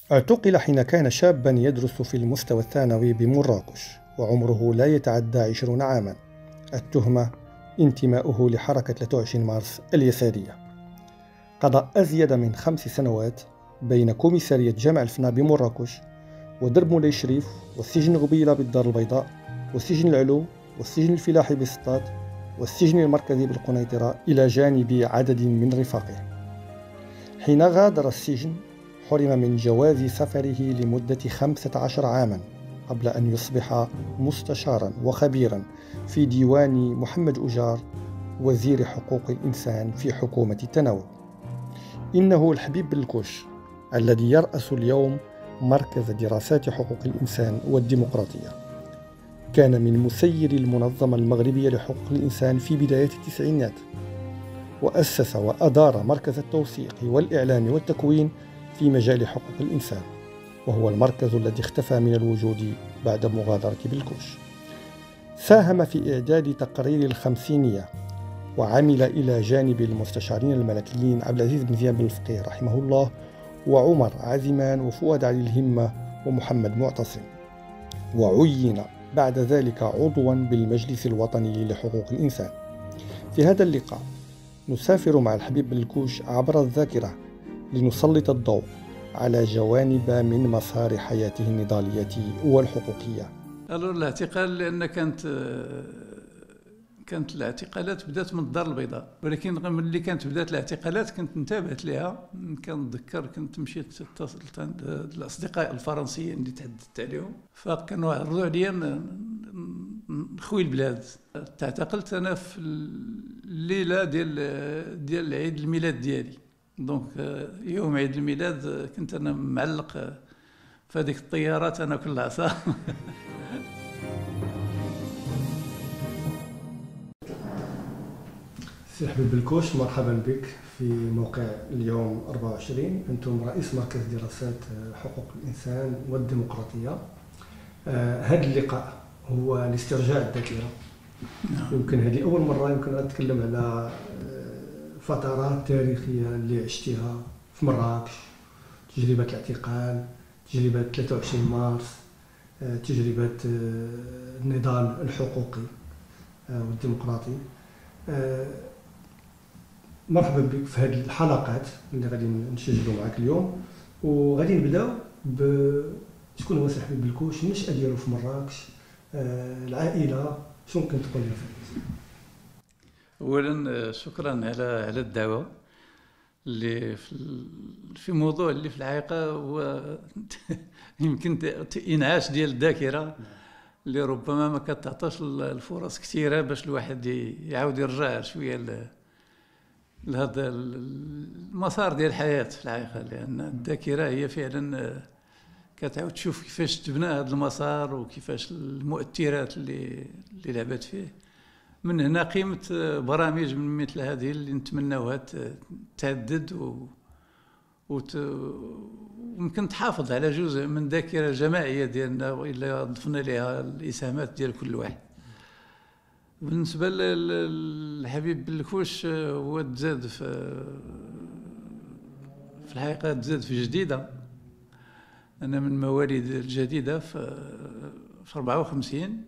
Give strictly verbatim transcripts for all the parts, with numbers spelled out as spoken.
اعتقل حين كان شابا يدرس في المستوى الثانوي بمراكش وعمره لا يتعدى عشرون عاما. التهمة انتماؤه لحركة ثلاثة وعشرين مارس اليسارية. قضى أزيد من خمس سنوات بين كوميسارية جامع الفنا بمراكش ودرب مولاي شريف والسجن غبيلة بالدار البيضاء والسجن العلو والسجن الفلاحي بسطات والسجن المركزي بالقنيطرة إلى جانب عدد من رفاقه. حين غادر السجن حرم من جواز سفره لمدة خمسة عشر عاما قبل أن يصبح مستشارا وخبيرا في ديوان محمد أجار وزير حقوق الإنسان في حكومة التناوب. إنه الحبيب بالكوش الذي يرأس اليوم مركز دراسات حقوق الإنسان والديمقراطية. كان من مسيري المنظمة المغربية لحقوق الإنسان في بداية التسعينات، وأسس وأدار مركز التوثيق والإعلام والتكوين في مجال حقوق الإنسان، وهو المركز الذي اختفى من الوجود بعد مغادرة بالكوش. ساهم في إعداد تقرير الخمسينية وعمل إلى جانب المستشارين الملكيين عبد العزيز بن زياد بن الفقيه رحمه الله وعمر عزمان وفؤاد علي الهمة ومحمد معتصم، وعين بعد ذلك عضوا بالمجلس الوطني لحقوق الإنسان. في هذا اللقاء نسافر مع الحبيب بالكوش عبر الذاكرة لنسلط الضوء على جوانب من مسار حياته النضالية والحقوقية. الو الاعتقال لان كانت كانت الاعتقالات بدات من الدار البيضاء، ولكن ملي كانت بدات الاعتقالات كنت انتبهت لها. كنتذكر كنت مشيت اتصلت عند الاصدقاء الفرنسيين اللي تحدثت عليهم، فكانوا عرضوا عليا نخوي البلاد. تعتقلت انا في الليله ديال ديال عيد الميلاد ديالي، دونك يوم عيد الميلاد كنت انا معلق في هذيك الطيارات انا كل عصا. سي حبيب بالكوش، مرحبا بك في موقع اليوم أربعة وعشرين. أنتم رئيس مركز دراسات حقوق الإنسان والديمقراطية. آه هذا اللقاء هو لاسترجاع الذاكرة. نعم. يمكن هذه أول مرة يمكن نتكلم على فترات تاريخية اللي عشتها في مراكش، تجربة الاعتقال، تجربة ثلاثة وعشرين مارس، تجربة النضال الحقوقي والديمقراطي. مرحبا بك في هذه الحلقات اللي غادي نسجلوا معك اليوم، وغادي نبداو ب شكون هو سي حبيب بالكوش، النشأة ديالو في مراكش، العائلة، شنو ممكن تقول لنا فيه؟ اولا شكرا على على الدعوه اللي في في موضوع اللي في الحقيقه هو يمكن انعاش ديال الذاكره اللي ربما ما كتعطاش الفرص كثيره باش الواحد يعاود يرجع شويه لهذا المسار ديال الحياه في الحقيقه، لان الذاكره هي فعلا كتعاود تشوف كيفاش تبنى هذا المسار وكيفاش المؤثرات اللي اللي لعبت فيه. من هنا قيمة برامج من مثل هذه اللي نتمناوها تعدد و وت... وممكن تحافظ على جزء من الذاكرة الجماعية ديالنا، وإلا ضفنا لها الإسهامات ديال كل واحد. بالنسبة للحبيب بالكوش، هو تزاد في في الحقيقة تزاد في جديدة. أنا من مواليد الجديدة في في أربعة وخمسين،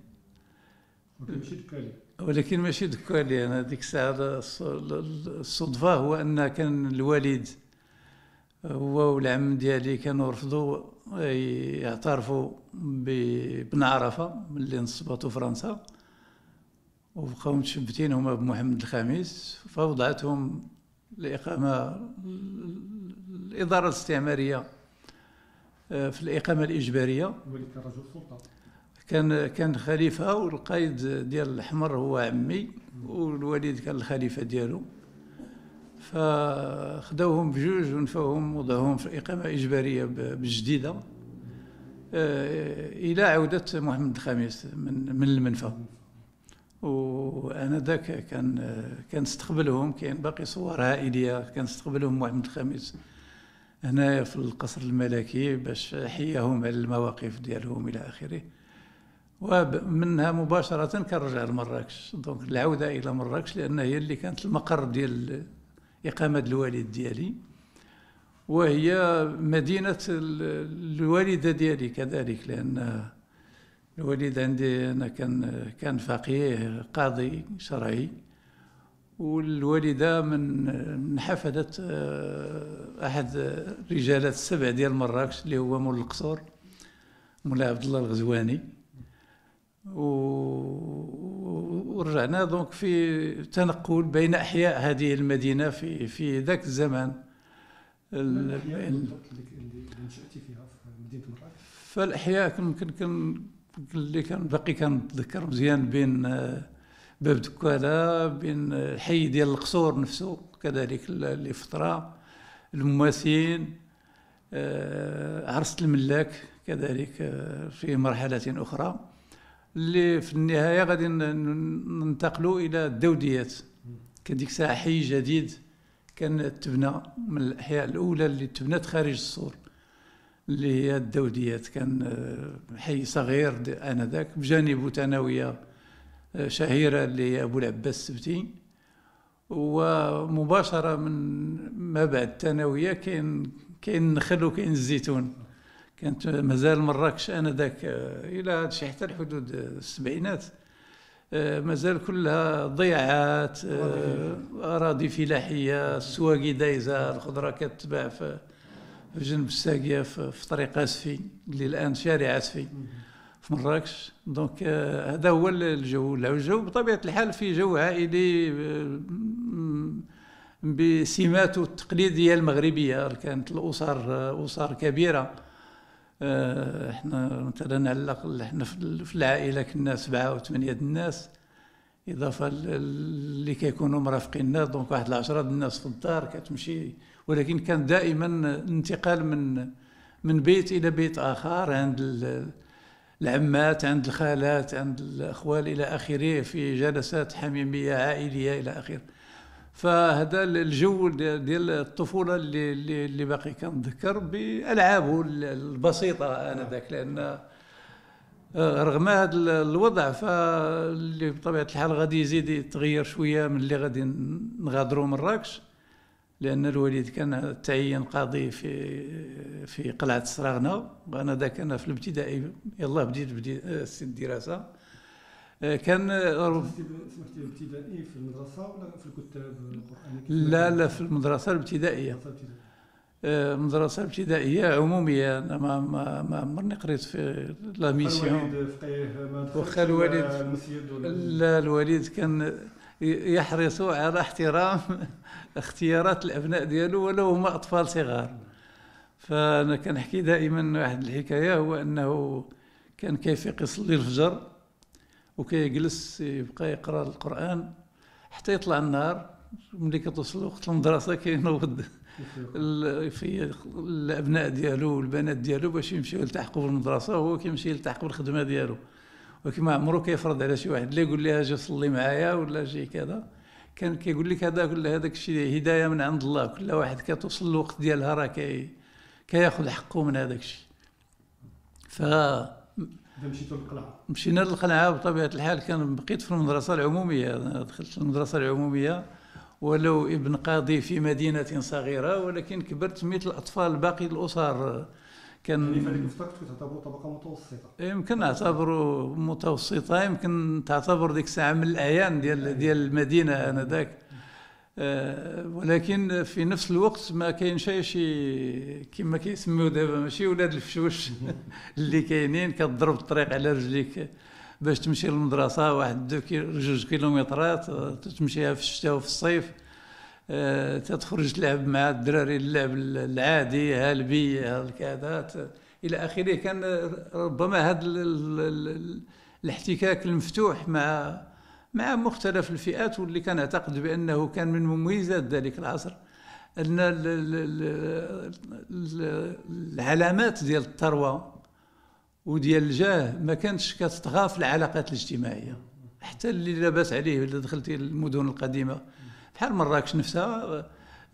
ولكن ماشي دكالي. انا ديك الساعه الصدفه هو ان كان الوالد هو والعم ديالي كانوا رفضوا يعترفوا ببن عرفه ملي نصبتوا فرنسا، وبقاو متشبتين هما بمحمد الخامس، فوضعتهم الاقامه الاداره الاستعماريه في الاقامه الاجباريه. الوالد كان رجل سلطه، كان كان خليفه، والقائد ديال الأحمر هو عمي، والوالد كان الخليفه ديالو. فخداوهم بجوج ونفاوهم وضعوهم في اقامه اجباريه بالجديده الى عوده محمد الخامس من من المنفى. وانا ذاك كان كنستقبلهم، كاين باقي صور عائليه كنستقبلهم محمد الخامس هنا في القصر الملكي باش حياهم على المواقف ديالهم الى اخره. ومنها مباشرة كنرجع لمراكش، دونك العودة إلى مراكش لأن هي اللي كانت المقر ديال إقامة الوالد ديالي. وهي مدينة الوالدة ديالي كذلك، لأن الوالد عندي أنا كان كان فقيه قاضي شرعي، والوالدة من من حفدة أحد رجالات السبع ديال مراكش اللي هو مول القصور، مولاي عبد الله الغزواني. ورجعنا دونك في تنقل بين أحياء هذه المدينة في في ذاك الزمان. الأحياء اللي نشأتي فيها في مدينة مراكش؟ فالأحياء يمكن كان اللي كان باقي كنتذكر مزيان بين باب دكالة، بين الحي ديال القصور نفسه كذلك اللي فترة، المواسين، عرس الملاك كذلك في مرحلة أخرى، اللي في النهاية غادي ننتقلوا إلى الدوديات. كديك الساعة حي جديد كان تبنى من الأحياء الأولى اللي تبنت خارج السور، اللي هي الدوديات. كان حي صغير آنذاك بجانبه ثانوية شهيرة اللي هي أبو العباس السبتي، ومباشرة من ما بعد الثانوية كاين كاين النخل وكاين الزيتون. كانت مازال مراكش آنذاك إلى شي حتى الحدود السبعينات مازال كلها ضيعات، أراضي فلاحية، السواقي دايزة، الخضرة كتباع في جنب الساقية في طريق اسفي اللي الآن شارع اسفي في مراكش. دونك هذا هو الجو. الجو بطبيعة الحال في جو عائلي بسماته التقليدية المغربية. كانت الأسر أسر كبيرة. احنا مثلا على احنا في العائلة كنا سبعة وثمانية الناس، إضافة اللي كيكونوا مرافقيننا، دونك واحد العشرة الناس في الدار كتمشي. ولكن كان دائما انتقال من من بيت إلى بيت آخر، عند العمات، عند الخالات، عند الأخوال إلى آخره، في جلسات حميمية عائلية إلى آخره. فهذا الجو ديال الطفولة اللي اللي باقي كنتذكر بألعابه البسيطة آنذاك، لأن رغم هذا الوضع فاللي بطبيعة الحال غادي يزيد يتغير شوية من اللي غادي نغادروا مراكش، لأن الوالد كان تعين قاضي في في قلعة السراغنة، وأنا ذاك أنا في الابتدائي يلاه بديت بديت الدراسة. كان سمحتي الابتدائي في المدرسة ولا في الكتاب القرآنية؟ لا لا في المدرسة الابتدائية. المدرسة الابتدائية عمومية. أنا ما ما ما عمرني قريت في لا ميسيون. واخا الوالد لا، الوالد كان يحرص على احترام اختيارات الأبناء ديالو ولو هما أطفال صغار. فأنا كنحكي دائما واحد الحكاية، هو أنه كان كيفيق يصلي الفجر وكيجلس يبقى يقرأ القرآن حتى يطلع النهار. ملي كتوصل وقت المدرسة كينوض في الأبناء ديالو والبنات ديالو باش يمشيو يلتحقوا بالمدرسة، وهو كيمشي يلتحق بالخدمة ديالو. ولكن ما عمرو كيفرض على شي واحد لا يقول لها اجي صلي معايا ولا شي كذا. كان كيقول لك هذا كل هذاك الشيء هدايه من عند الله. كل واحد كتوصل الوقت ديالها راه كي كياخذ حقه من هذاك الشيء. ف مشيتوا للقلعه؟ مشينا للقلعه بطبيعه الحال. كان بقيت في المدرسه العموميه. أنا دخلت المدرسه العموميه ولو ابن قاضي في مدينه صغيره، ولكن كبرت مثل الاطفال باقي الاسر. كان يعني في هذيك الفتره كنتوا تعتبروا طبقه متوسطه؟ يمكن نعتبروا متوسطه، يمكن تعتبر ديك الساعه من الاعيان ديال ديال المدينه انذاك. أه ولكن في نفس الوقت ما كاينش شي كما كيسميو دابا ماشي ولاد الفشوش اللي كاينين كتضرب الطريق على رجليك باش تمشي للمدرسه واحد جوج كيلومترات تمشيها في الشتاء وفي الصيف. أه تتخرج تلعب مع الدراري اللعب العادي هالبي هالكذا الى اخره. كان ربما هذا الاحتكاك المفتوح مع مع مختلف الفئات، واللي كان اعتقد بانه كان من مميزات ذلك العصر ان العلامات ديال الثروه وديال الجاه ما كانتش كتطغى في العلاقات الاجتماعيه. حتى اللي لاباس عليه اللي دخلتي المدن القديمه بحال مراكش نفسها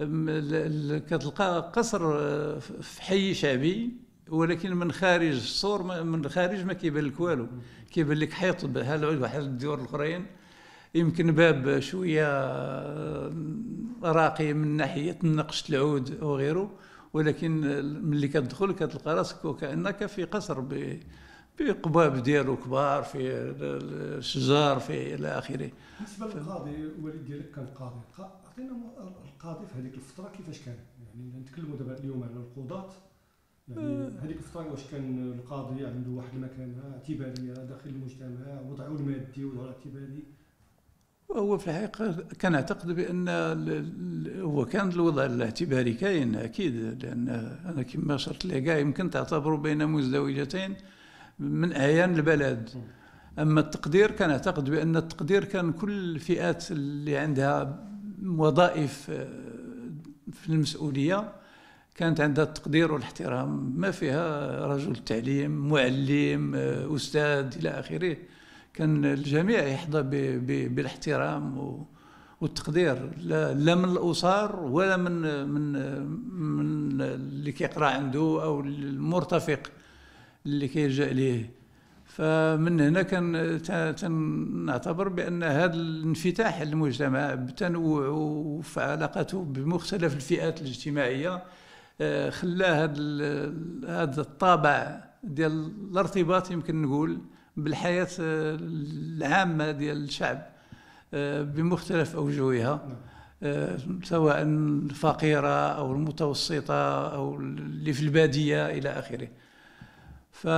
كتلقى قصر في حي شعبي، ولكن من خارج السور من الخارج ما كيبان لك والو، كيبان لك حيط بحال بحال الديور الاخرين. يمكن باب شويه راقي من ناحيه نقش العود وغيره، ولكن ملي كتدخل كتلقى راسك وكأنك في قصر بقباب ديالو كبار، في الشجار، في الى اخره. بالنسبه للقاضي الوالد ديالك كان قاضي، عطينا القاضي في هذيك الفتره كيفاش كان؟ يعني نتكلموا دابا اليوم على القضاة، يعني هذيك الفتره واش كان القاضي عنده واحد المكانه اعتباريه داخل المجتمع، وضعه المادي وضعه الاعتباري؟ هو في الحقيقه كنعتقد بان هو كان الوضع الاعتباري كاين اكيد، لان انا كما اشرت ليه كاع يمكن تعتبروا بين مزدوجتين من اعيان البلد. اما التقدير كنعتقد بان التقدير كان كل الفئات اللي عندها وظائف في المسؤوليه كانت عندها التقدير والاحترام، ما فيها رجل تعليم، معلم، استاذ الى اخره. كان الجميع يحظى بالاحترام والتقدير، لا من الاسر ولا من من من اللي كيقرا عنده او المرتفق اللي كيلجا ليه. فمن هنا كان تنعتبر بان هذا الانفتاح المجتمع بتنوعه وفي علاقته بمختلف الفئات الاجتماعيه خلى هذا هذا الطابع ديال الارتباط يمكن نقول بالحياه العامه ديال الشعب بمختلف اوجهها، سواء الفقيره او المتوسطه او اللي في الباديه الى اخره. ف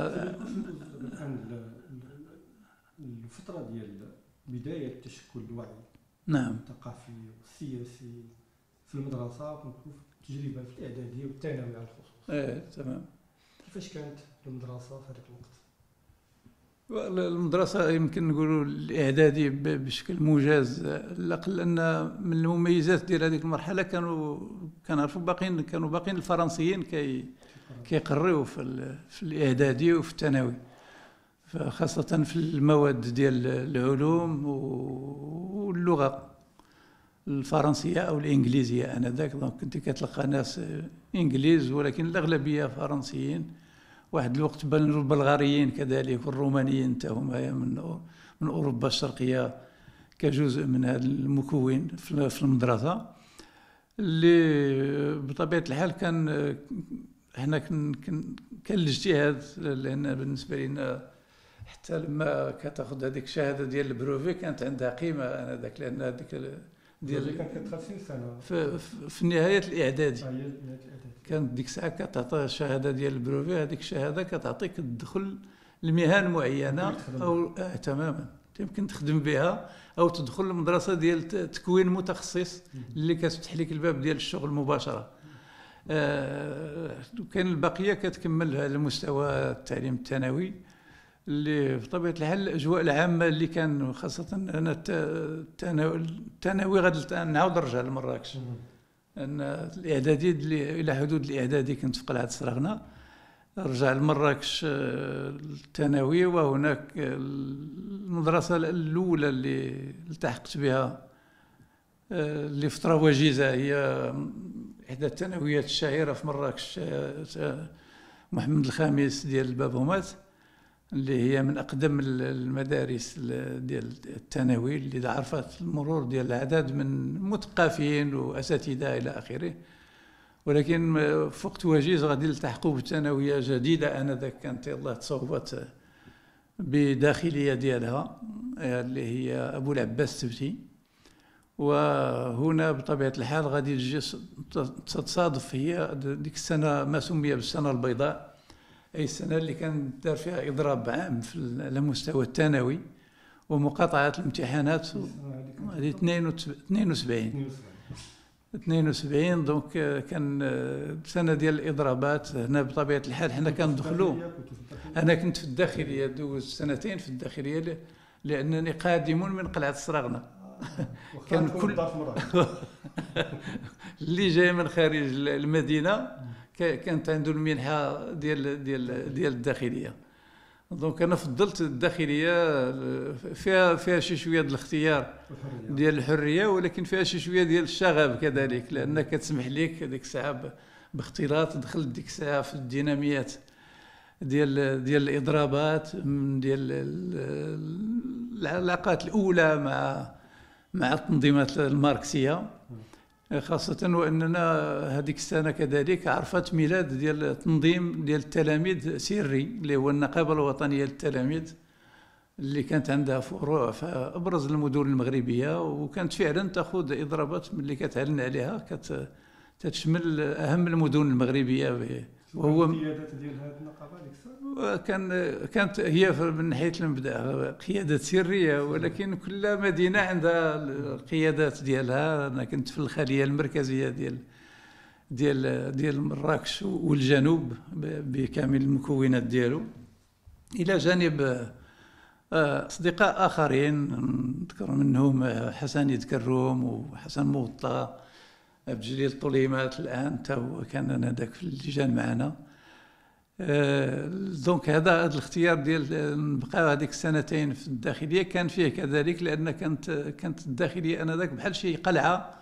الفتره ديال بدايه تشكل الوعي نعم الثقافي والسياسي في المدرسه كنكون في التجربه في الاعداديه والثانوي على الخصوص. ايه تمام. كيفاش كانت المدرسه في هذاك الوقت؟ المدرسة يمكن نقولوا الإعدادي بشكل موجز الأقل، أن من المميزات ديال هذيك المرحلة كانوا كنعرفوا باقين كانوا باقين الفرنسيين كي كيقريوا في في الإعدادي وفي الثانوي، خاصة في المواد ديال العلوم واللغة الفرنسية أو الإنجليزية. أنا ذاك كنت كتلقى ناس إنجليز ولكن الأغلبية فرنسيين. واحد الوقت بانوا البلغاريين كذلك والرومانيين حتى هما من من اوروبا الشرقيه كجزء من هذا المكون في المدرسه، اللي بطبيعه الحال كان احنا كان كان الاجتهاد، لان بالنسبه لنا حتى لما كتاخذ هذيك الشهاده ديال البروفي كانت عندها قيمه انا ذاك، لان هذيك ديال كانت كتدخل سنه في, في نهايه الاعدادي كانت ديك الساعه كتعطى الشهاده ديال البروفي. هذيك الشهاده كتعطيك الدخل لمهن معينه او آه تماما يمكن تخدم بها او تدخل المدرسه ديال تكوين متخصص اللي كتفتح لك الباب ديال الشغل مباشره. آه كاين البقيه كتكمل على مستوى التعليم الثانوي، اللي بطبيعه الحال الاجواء العامه اللي كان خاصه انا الثانوي غادي نعاود نرجع لمراكش، ان الاعدادي الى حدود الاعدادي كنت في قلعه سراغنا، رجع لمراكش الثانوي. وهناك المدرسه الاولى اللي التحقت بها لفتره وجيزه هي احدى الثانويات الشهيره في مراكش، محمد الخامس ديال بابومات، اللي هي من اقدم المدارس ديال الثانوي اللي عرفت المرور ديال العدد من مثقفين واساتذه الى اخره. ولكن في وقت وجيز غادي نلتحقوا بثانويه جديده انذاك كانت يلاه تصوبت بداخليه ديالها اللي هي ابو العباس التبتي. وهنا بطبيعه الحال غادي تجي تتصادف هي ديك السنه ما سمي بالسنه البيضاء، أي السنة اللي كان دار فيها إضراب عام في على مستوى الثانوي ومقاطعة الامتحانات. هذه اثنين وسبعين اثنين وسبعين دونك كان سنة ديال الإضرابات. هنا بطبيعة الحال حنا كندخلوا، أنا كنت في الداخلية، دوزت سنتين في الداخلية لأنني قادم من قلعة سراغنا. كان كل اللي جاي من خارج المدينة كانت عنده المنحه ديال ديال ديال الداخليه. دونك انا فضلت الداخليه، فيها فيها شي شويه ديال الاختيار ديال الحريه، ولكن فيها شي شويه ديال الشغب كذلك، لانها كتسمح لك ديك الساعه باختلاط. دخلت ديك الساعه في الديناميات ديال ديال الاضرابات، ديال العلاقات الاولى مع مع التنظيمات الماركسيه. خاصة وأننا هذيك السنة كذلك عرفت ميلاد ديال تنظيم ديال التلاميذ سري اللي هو النقابة الوطنية للتلاميذ، اللي كانت عندها فروع في أبرز المدن المغربية، وكانت فعلا تأخذ إضرابات ملي كتعلن عليها كت تشمل أهم المدن المغربية. وهو القيادات ديال هذه النقابة ديك الساعة كان كانت هي من ناحية المبدأ قيادات سرية، ولكن كل مدينة عندها القيادات ديالها. أنا كنت في الخلية المركزية ديال ديال ديال مراكش والجنوب بكامل المكونات ديالو، إلى جانب أصدقاء آخرين نذكر منهم حسن يتكروم وحسن موطا، عبد الجليل طليمات الآن تا هو كان هذاك في اللجان معنا. أه دونك هذا الاختيار ديال نبقاو هذيك السنتين في الداخلية كان فيه كذلك، لأن كانت كانت الداخلية أنذاك بحال شي قلعة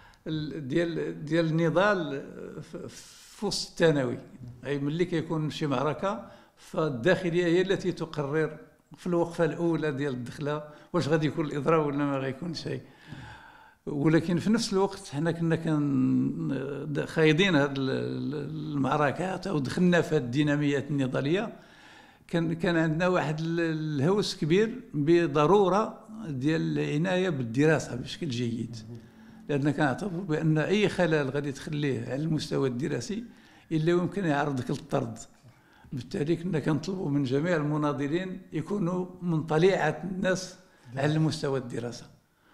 ديال ديال النضال في وسط الثانوي، أي ملي كيكون شي معركة فالداخلية هي التي تقرر في الوقفة الأولى ديال الدخلة واش غادي يكون الإضراب ولا ما غيكون شيء. ولكن في نفس الوقت حنا كنا كان خايضين هذه المعركات او دخلنا في الديناميات النضاليه، كان كان عندنا واحد الهوس كبير بضروره ديال العنايه بالدراسه بشكل جيد، لان كنعتبر بان اي خلل غادي تخليه على المستوى الدراسي الا يمكن يعرضك للطرد. بالتالي كنا كنطلبوا من جميع المناضلين يكونوا من طليعه الناس على المستوى الدراسه،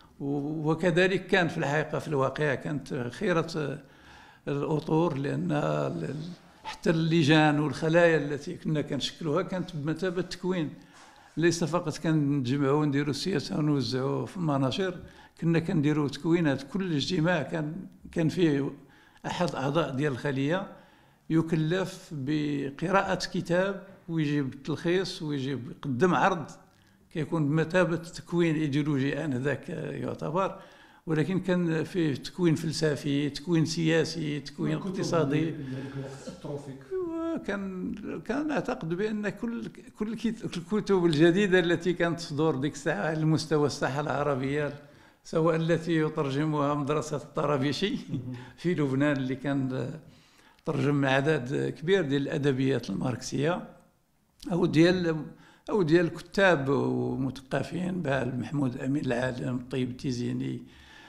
وكذلك كان في الحقيقة في الواقع كانت خيرة الأطور، لأن حتى اللجان والخلايا التي كنا كنشكلوها كانت بمثابة تكوين، ليس فقط كنجمعوا ونديروا السياسة ونوزعوا في المناشير، كنا كنديروا تكوينات. كل اجتماع كان كان فيه أحد أعضاء ديال الخلية يكلف بقراءة كتاب ويجيب تلخيص ويجيب يقدم عرض كيكون بمثابة تكوين إيديولوجي آنذاك يعتبر، ولكن كان فيه تكوين فلسفي، تكوين سياسي، تكوين اقتصادي. كان كان أعتقد بأن كل كل الكتب الجديدة التي كانت تصدر ديك الساعة على مستوى الساحة العربية، سواء التي يترجمها مدرسة الطرابيشي في لبنان اللي كان ترجم عدد كبير ديال الأدبيات الماركسية، أو ديال أو ديال كتاب ومثقفين بحال محمود أمين العالم، الطيب التيزيني،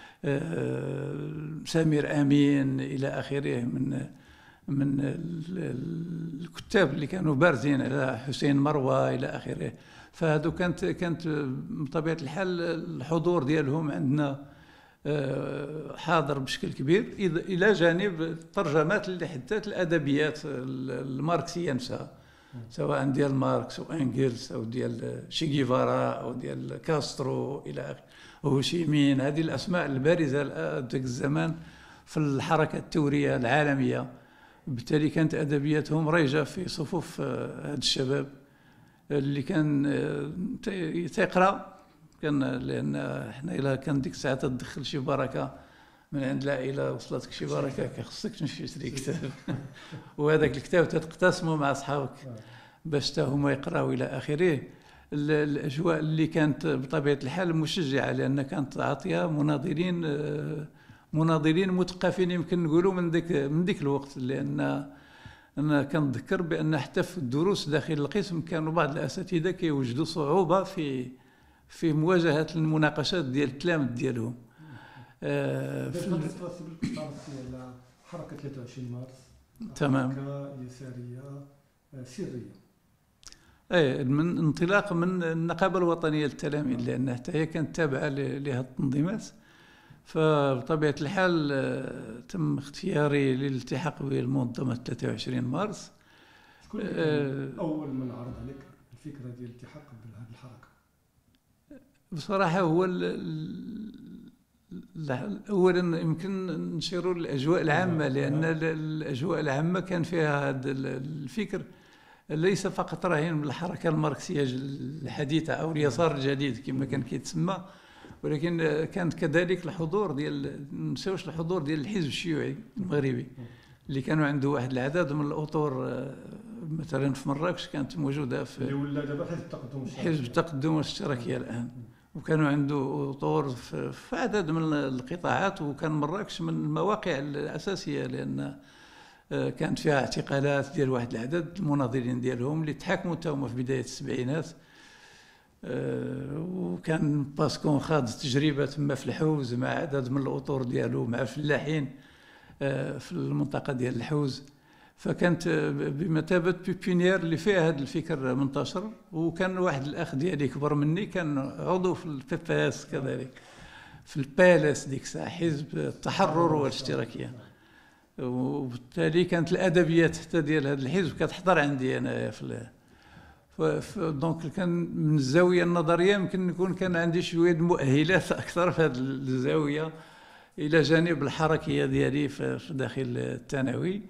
سمير أمين إلى آخره من من الكتاب اللي كانوا بارزين على حسين مروة إلى آخره. فهذو كانت كانت بطبيعة الحال الحضور ديالهم عندنا حاضر بشكل كبير، إلى جانب الترجمات اللي حدثت الأدبيات الماركسية نفسها، سواء ديال ماركس وانجلز او ديال شيغيفارا او ديال كاسترو الى اخره، وهوشيمين. هذه الاسماء البارزه ذاك الزمان في الحركه الثوريه العالميه، بالتالي كانت ادبياتهم ريجه في صفوف هذا الشباب اللي كان تيقرا. كان لان احنا الا كان ديك الساعه تدخل شي بركه من عند العائله وصلتك شي بركه خصك تمشي تشري كتاب وهذاك الكتاب تتقاسمه مع اصحابك باش حتى هما يقراو الى اخره. الاجواء اللي كانت بطبيعه الحال مشجعه، لان كانت عاطيه مناضلين مناضلين مثقفين يمكن نقولوا من ذيك من ذيك الوقت، لان انا كنتذكر بان حتى في الدروس داخل القسم كانوا بعض الاساتذه كيوجدوا صعوبه في في مواجهه المناقشات ديال التلامذ ديالهم. آه في على حركة ثلاثة وعشرين مارس، تمام، حركة يسارية سرية. اي من انطلاق من النقابة الوطنية للتلاميذ، لأن حتى هي كانت تابعة لهذه التنظيمات. فبطبيعة الحال تم اختياري للالتحاق بالمنظمة ثلاثة وعشرين مارس. شكون آه أول من عرض عليك الفكرة ديال الالتحاق بهذه الحركة؟ بصراحة هو اولا يمكن نشيروا الاجواء العامه، لان الاجواء العامه كان فيها هذا الفكر ليس فقط راهن بالحركه الماركسيه الحديثه او اليسار الجديد كما كان كيتسمى، ولكن كانت كذلك الحضور ديال ما نساوش الحضور ديال الحزب الشيوعي المغربي اللي كانوا عنده واحد العدد من الاطر، مثلا في مراكش كانت موجوده في اللي ولا دابا حزب التقدم حزب التقدم والاشتراكيه الان، وكانوا عنده اطور في في عدد من القطاعات، وكان مراكش من المواقع الاساسيه لان كانت فيها اعتقالات ديال واحد العدد المناضلين ديالهم اللي تحاكموا حتى هما في بدايه السبعينات. وكان باسكون خاض تجربه تما في الحوز مع عدد من الاطور ديالو مع الفلاحين في المنطقه ديال الحوز، فكانت بمثابه بيبينيير اللي فيها هذا الفكر منتشر. وكان واحد الاخ ديالي كبر مني كان عضو في البي بي اس كذلك، في البالس ديك الساعه، حزب التحرر والاشتراكيه، وبالتالي كانت الادبيات حتى ديال هذا الحزب كتحضر عندي انايا في دونك كان من الزاويه النظريه يمكن نكون كان عندي شويه مؤهلات اكثر في هذه الزاويه، الى جانب الحركيه ديالي في داخل الثانوي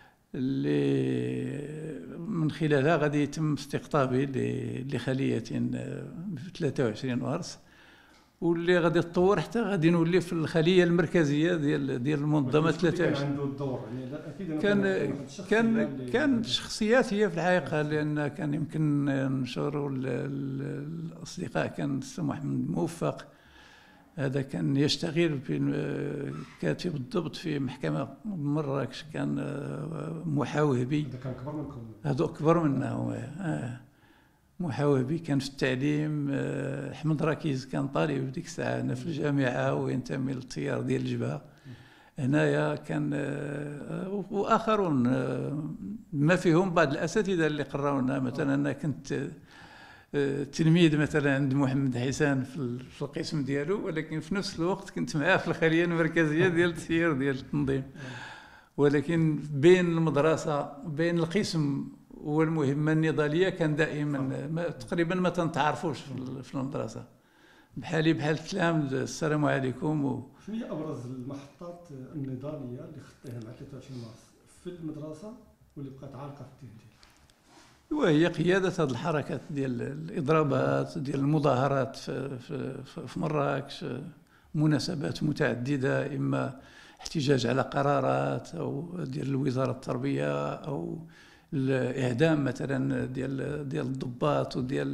اللي من خلالها غادي يتم استقطابي لخليه في ثلاثة وعشرين مارس، واللي غادي تطور حتى غادي نولي في الخليه المركزيه ديال ديال المنظمه ثلاثة وعشرين. كان عنده الدور يعني اكيد كان كان كان شخصيات هي في الحقيقه، لان كان يمكن نشوروا الاصدقاء. كان السي محمد موفق، هذا كان يشتغل في كاتب الضبط في محكمه مراكش، كان محاوبي. هذا كان كبر منكم؟ هذا اكبر منا هو. آه. محاوبي كان في التعليم. احمد ركيز كان طالب ديك الساعه هنا في الجامعه وينتمي للتيار ديال الجبهه هنايا. كان واخرون ما فيهم بعض الاساتذه اللي قراونا. مثلا انا كنت تلميذ مثلا عند محمد حسان في القسم ديالو، ولكن في نفس الوقت كنت معاه في الخليه المركزيه ديال التيار ديال التنظيم. ولكن بين المدرسه بين القسم والمهمه النضاليه كان دائما ما تقريبا ما تنتعرفوش في المدرسه، بحالي بحال التلامذ السلام عليكم. و... شنو هي ابرز المحطات النضاليه اللي خطيها مع ثلاثة وعشرين مارس في المدرسه واللي بقات عالقه في التهديد؟ وهي قياده هذه الحركات ديال الاضرابات ديال المظاهرات في, في, في مراكش، مناسبات متعدده، اما احتجاج على قرارات او ديال وزاره التربيه او الاعدام مثلا ديال ديال الضباط وديال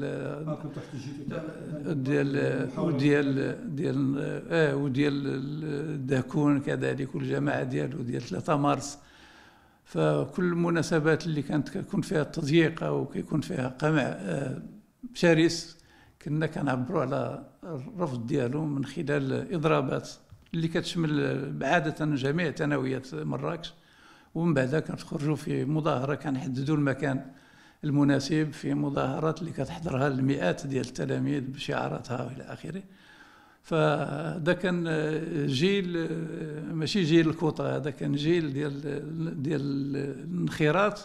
ديال وديال ديال اه وديال داكون كذلك، والجماعه ديالو ديال ثلاثة مارس. فكل المناسبات اللي كانت كيكون فيها تضييق او كيكون فيها قمع آه شرس كنا كنعبروا على الرفض ديالو من خلال اضرابات اللي كتشمل عاده جميع ثانويات مراكش. ومن بعد كنخرجوا في مظاهره كنحددوا المكان المناسب في مظاهرات اللي كتحضرها المئات ديال التلاميذ بشعاراتها والى اخره. فهذا كان جيل ماشي جيل الكوطه، هذا كان جيل ديال ديال الانخراط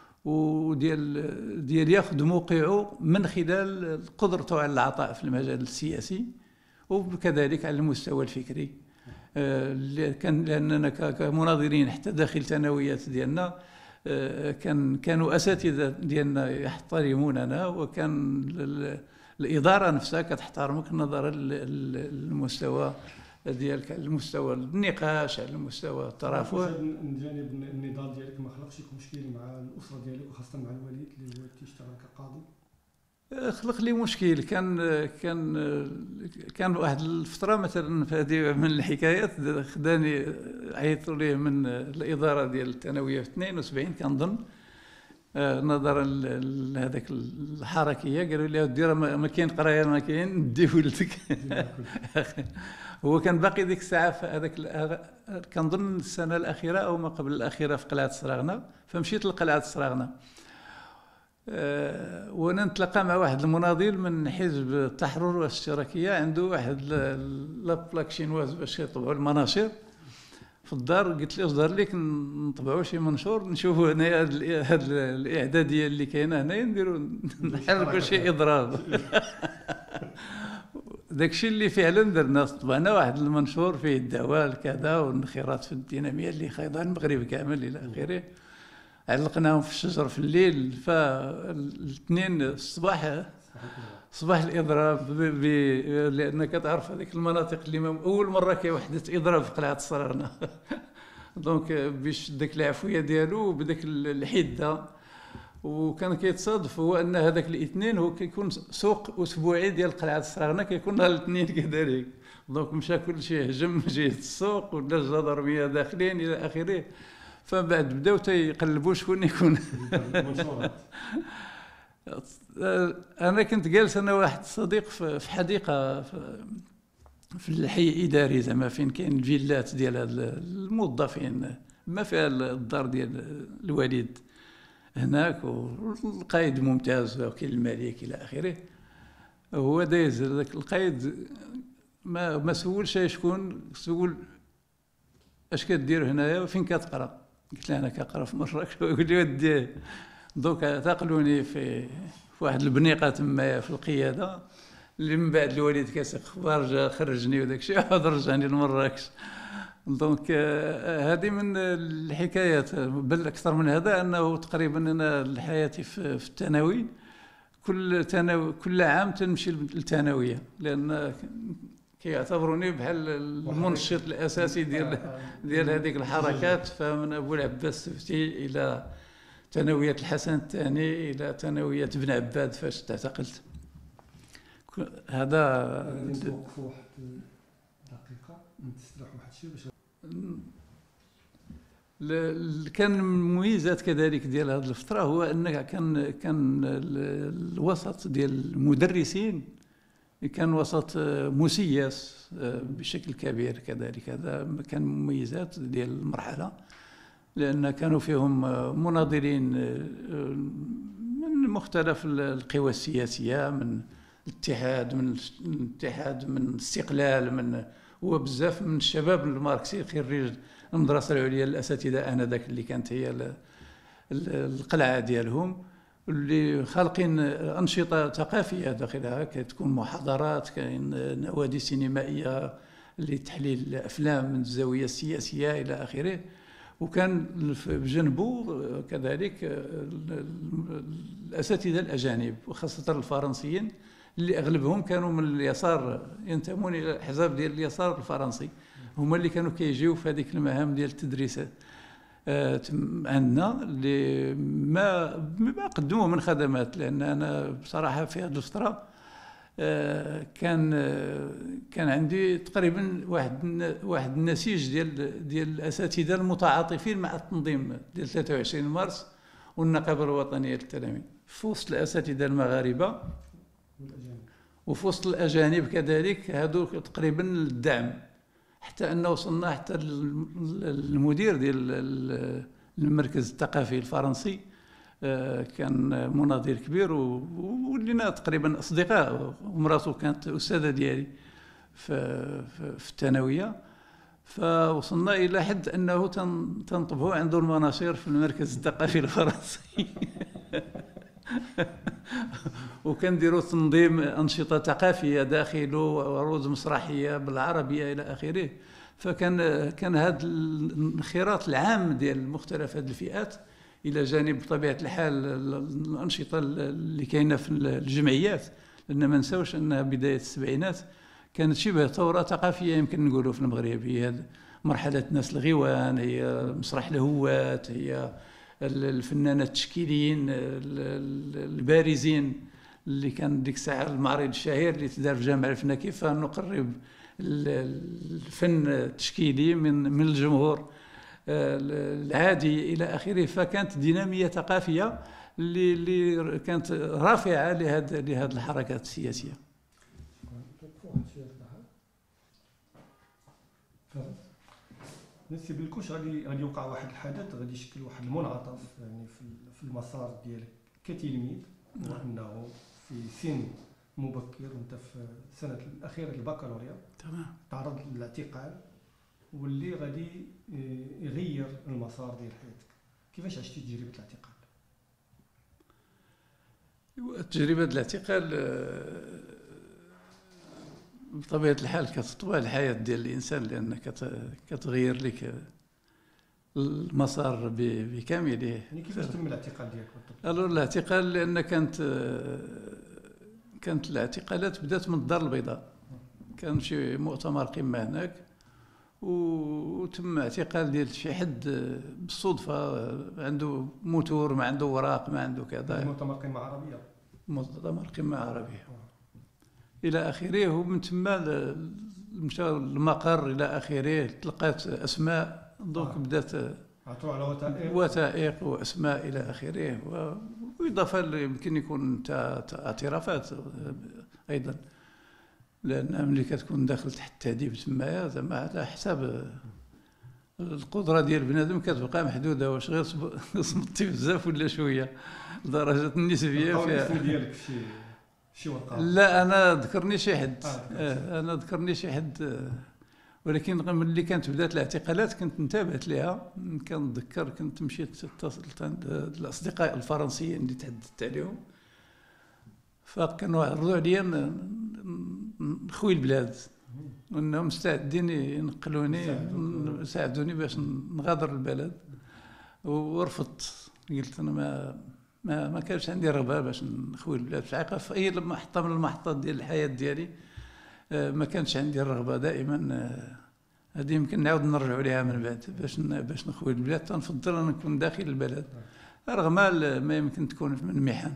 وديال ديال ياخذ موقعه من خلال قدرته على العطاء في المجال السياسي وكذلك على المستوى الفكري. اللي كان لاننا كمناظرين حتى داخل ثانويات ديالنا كان كانوا اساتذه ديالنا يحترموننا، وكان الاداره نفسها كتحترمك نظرا للمستوى ديالك، المستوى النقاش على المستوى الترافع. الجانب النضال ديالك ما خلقش لك مشكل مع الاسره ديالك وخاصه مع الوالد اللي هو تيشتغل كقاضي؟ خلق لي مشكل. كان كان كان واحد الفتره مثلا في هذه من الحكايات خداني عيطوا ليه من الاداره ديال الثانويه في اثنين وسبعين كنظن، نظرا لهذاك الحركيه قالوا لي دير ما كاين قرايه ما كاين ندي ولدك. هو كان باقي ديك الساعه في هذاك كنظن السنه الاخيره او ما قبل الاخيره في قلعه الصراغنه، فمشيت لقلعه الصراغنه. أه وانا نتلاقى مع واحد المناضل من حزب التحرر والاشتراكيه، عنده واحد لابلاك شينواز باش يطبعوا المناشير في الدار. قلت له اصدر ليك نطبعوا شي منشور نشوفوا هنايا هاد الاعداديه اللي كاينه هنايا نديروا نحركوا شي اضراب. داكشي اللي فعلا درنا، طبعنا واحد المنشور فيه الدعوه كذا والانخراط في الديناميه اللي خايضه المغرب كامل الى اخره. علقناهم في الشجر في الليل، فالاثنين الصباح صباح الاضراب لانك تعرف هذيك المناطق اللي اول مره كيوحدت اضراب في قلعه الصراغنه. دونك باش ديك العفويه ديالو بداك الحده وكان كيتصادف هو ان هذاك الاثنين هو كيكون سوق اسبوعي ديال قلعه الصراغنه، كيكون نهار الاثنين كذلك. دونك مشى كل شيء هجم جهه السوق ولا الجدرميه داخلين الى اخره. فبعد بداو تيقلبوا شكون يكون. انا كنت جالس انا واحد الصديق في حديقه في الحي الاداري، زعما فين كاين الفيلات ديال هاد الموظفين، ما فيها الدار ديال الوالد هناك، والقايد ممتاز وكيل الملك الى اخره. هو دايز هذاك القايد ما ما سولش شكون، سول اش كدير هنايا وفين كتقرا. قلت له انا كنقرا في مراكش. يقول لي ودي دوك تقلوني في في واحد البنيقه تمايا في القياده، اللي من بعد الوالد كيسيق اخبار جا خرجني وداك الشيء عاد رجعني لمراكش. دونك هذه من الحكايات. بل اكثر من هذا انه تقريبا انا حياتي في الثانوي كل تناوي كل عام تنمشي للثانويه، لان كيعتبروني بحال المنشط الاساسي ديال ديال هذيك الحركات. فمن ابو العباس السفتي الى ثانويه الحسن الثاني الى ثانويه ابن عباد فاش تعتقلت. هذا نوقفوا واحد دقيقه نستراحوا واحد الشيء باش كان من المميزات كذلك ديال هذه الفتره هو ان كان كان الوسط ديال المدرسين كان وسط مسيس بشكل كبير كذلك. هذا كان مميزات ديال المرحله، لان كانوا فيهم مناضلين من مختلف القوى السياسيه، من الاتحاد من الاتحاد من الاستقلال، من وبزاف من الشباب الماركسي خريج المدرسه العليا للاساتذه انذاك اللي كانت هي القلعه ديالهم، اللي خالقين انشطه ثقافيه داخلها. كتكون محاضرات، كاين نوادي سينمائيه لتحليل الافلام من الزاويه السياسيه الى اخره. وكان بجنبه كذلك الاساتذه الاجانب وخاصه الفرنسيين، اللي اغلبهم كانوا من اليسار، ينتمون الى الاحزاب ديال اليسار الفرنسي، هما اللي كانوا كيجيو في هذيك المهام ديال التدريس آه عندنا، اللي ما ما قدموه من خدمات. لان انا بصراحه في هذه الفتره آه كان آه كان عندي تقريبا واحد واحد النسيج ديال ديال الاساتذه المتعاطفين مع التنظيم ديال ثلاثة وعشرين مارس والنقابه الوطنيه للتلاميذ، في وسط الاساتذه المغاربه وفي وسط الاجانب كذلك. هذو تقريبا الدعم، حتى انه وصلنا حتى المدير ديال المركز الثقافي الفرنسي كان مناضل كبير، ولينا تقريبا اصدقاء، ومراته كانت استاذه ديالي في في الثانويه. فوصلنا الى حد انه تنطبعوا عنده المناشير في المركز الثقافي الفرنسي. وكنديروا تنظيم انشطه ثقافيه داخله وعروض مسرحيه بالعربيه الى اخره. فكان كان هذا الانخراط العام ديال مختلف هذه الفئات، الى جانب بطبيعه الحال الانشطه اللي كاينه في الجمعيات. لان ما نساوش ان بدايه السبعينات كانت شبه ثوره ثقافيه يمكن نقولوا في المغرب. هي مرحله ناس الغيوان، هي مسرح الهوات، هي الفنانات التشكيليين البارزين، اللي كان ديك الساعه المعرض الشهير اللي تدار في جامع الفنا، كيف نقرب الفن التشكيلي من من الجمهور العادي الى اخره. فكانت ديناميه ثقافيه اللي اللي كانت رافعه لهذه لهذه الحركات السياسيه. نسي بالكوش غادي غادي يوقع واحد الحدث غادي يشكل واحد المنعطف يعني في في المسار ديالك كتلميذ، وانه في سن مبكر وانت في السنه الاخيره البكالوريا تمام تعرض للاعتقال، واللي غادي يغير المسار ديال حياتك. كيفاش عشتي تجربه الاعتقال؟ تجربه الاعتقال بطبيعه الحال كتطوى الحياه ديال الانسان، لان كتغير لك المسار بكامله. يعني كيفاش تم الاعتقال ديالك بالضبط؟ الو الاعتقال لان كانت كانت الاعتقالات بدات من الدار البيضاء. كان شي مؤتمر قمه هناك، وتم اعتقال ديال شي حد بالصدفه، عنده موتور، ما عنده اوراق، ما عنده كذا. مؤتمر قمه عربيه مؤتمر قمه عربيه الى اخره. ومن تما مشى المقر الى اخره، تلقات اسماء، دونك آه. بدات عثروا على وثائق وثائق واسماء الى اخره، واضافه يمكن يكون اعترافات ايضا، لان ملي كتكون داخل تحت التهديد تمايا زعما على حساب القدره ديال بنادم كتبقى محدوده، واش غير صمتي بزاف ولا شويه لدرجه النسبيه فيها. ديالك شي شي ورقه؟ لا انا ذكرني شي حد آه انا ذكرني شي حد، ولكن ملي كانت بدات الاعتقالات كنت انتبهت لها. كنتذكر كنت مشيت اتصلت عند الاصدقاء الفرنسيين اللي تحدثت عليهم، فكانوا عرضوا عليا نخوي البلاد، وانهم مستعدين ينقلوني يساعدوني باش نغادر البلد. ورفضت، قلت انا ما ما ما كانش عندي رغبه باش نخوي البلاد في الحقيقه. في اي محطه من المحطات ديال الحياه ديالي ما كانش عندي الرغبه دائما. هذه يمكن نعاود نرجعوا ليها من بعد باش باش نخوي البلاد. تنفضل ان نكون داخل البلد رغم ما يمكن تكون من محن.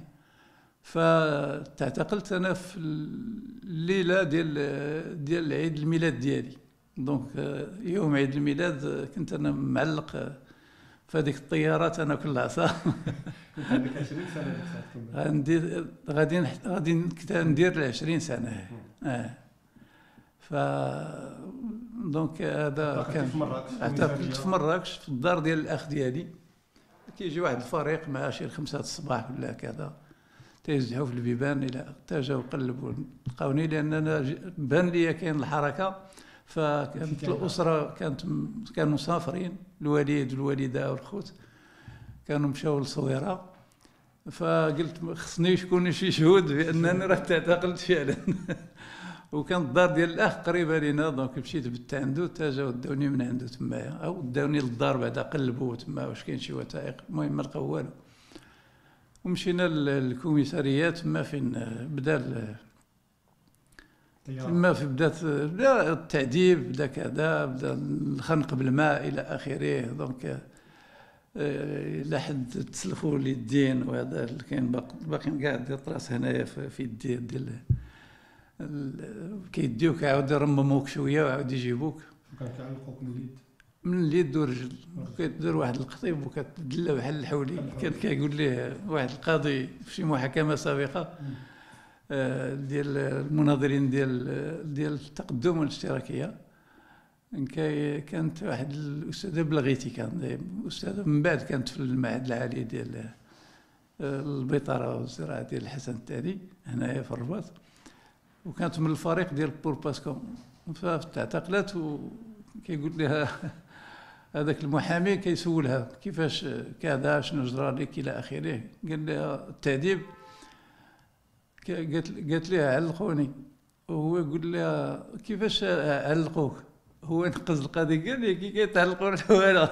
فتعتقلت انا في الليله ديال ديال عيد الميلاد ديالي. دونك يوم عيد الميلاد كنت انا معلق في هذيك الطيارات انا كل عصا. كنت عندك عشرين سنه غادي غادي غادي كنت ندير عشرين سنه. اه ف دونك هذا كان اعتقلت في مراكش في الدار ديال الاخ ديالي. كيجي واحد الفريق مع شي خمسة الصباح ولا كذا، تيزحوا في البيبان الى حتى جاو قلبوا لقاوني، لان انا بان لي كاين الحركه. فكانت الاسره كانت كانوا مسافرين، الوالد والوالده والخوت كانوا مشاو للصويره. فقلت خصني شكون شي شهود بانني راه تعتقلت فعلا. وكانت الدار ديال الاخ قريبه لينا، دونك مشيت بت عنده حتى جاو داوني من عنده تمايا، او داوني للدار بعدا قلبوا تما واش كاين شي وثائق. المهم ما لقاو والو. ومشينا للكوميساريات تما فين بدا تما في بدات بدا التعذيب، بدا كذا، بدا الخنق بالماء الى اخره. دونك الى حد تسلخوا اليدين، وهذا اللي كاين باقي قاعد يطرس هنايا في اليدين ديال كيديوك عاود يرمموك شويه وعاود يجيبوك. كان كيعلقوك من اليد من اليد والرجل، كدير واحد القطيب وكتدلى بحال الحولي. كان كيقول ليه واحد القاضي في شي محاكمه سابقه ديال المناظرين ديال ديال التقدم والاشتراكيه، كانت واحد الاستاذه بلغيتي، كان استاذه من بعد كانت في المعهد العالي ديال البيطره والزراعه ديال الحسن الثاني هنايا في الرباط، وكانت من الفريق ديال بور باسكوم. فتعتقلت وكيقول لها هذاك المحامي كيسولها كيفاش كذا، شنو جرى لك الى اخره. قال لها التعذيب، قالت قالت لها علقوني. وهو يقول لها كيفاش علقوك؟ هو ينقز القاضي قال لي كي كيتعلقوا الحواله.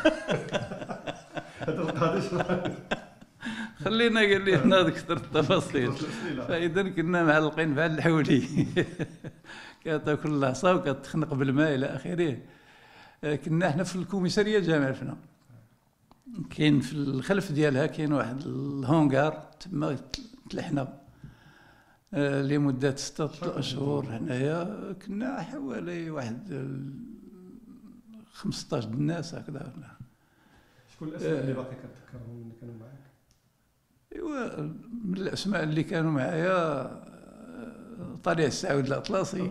هذا القاضي خلينا قال لي هنا كثر التفاصيل. فاذا كنا معلقين بحال الحولي. كتاكل العصا وكتخنق بالماء الى اخره. كنا احنا في الكوميساريه جامع الفنا، كاين في الخلف ديالها كاين واحد الهونغار تما تلحنا لمده ستة اشهر. هنايا كنا حوالي واحد خمسطاش الناس هكذا. شكون الاسماء اللي باقي كتذكرهم اللي كانوا معاك؟ ايوا من الاسماء اللي كانوا معايا طليع السعود الاطلسي.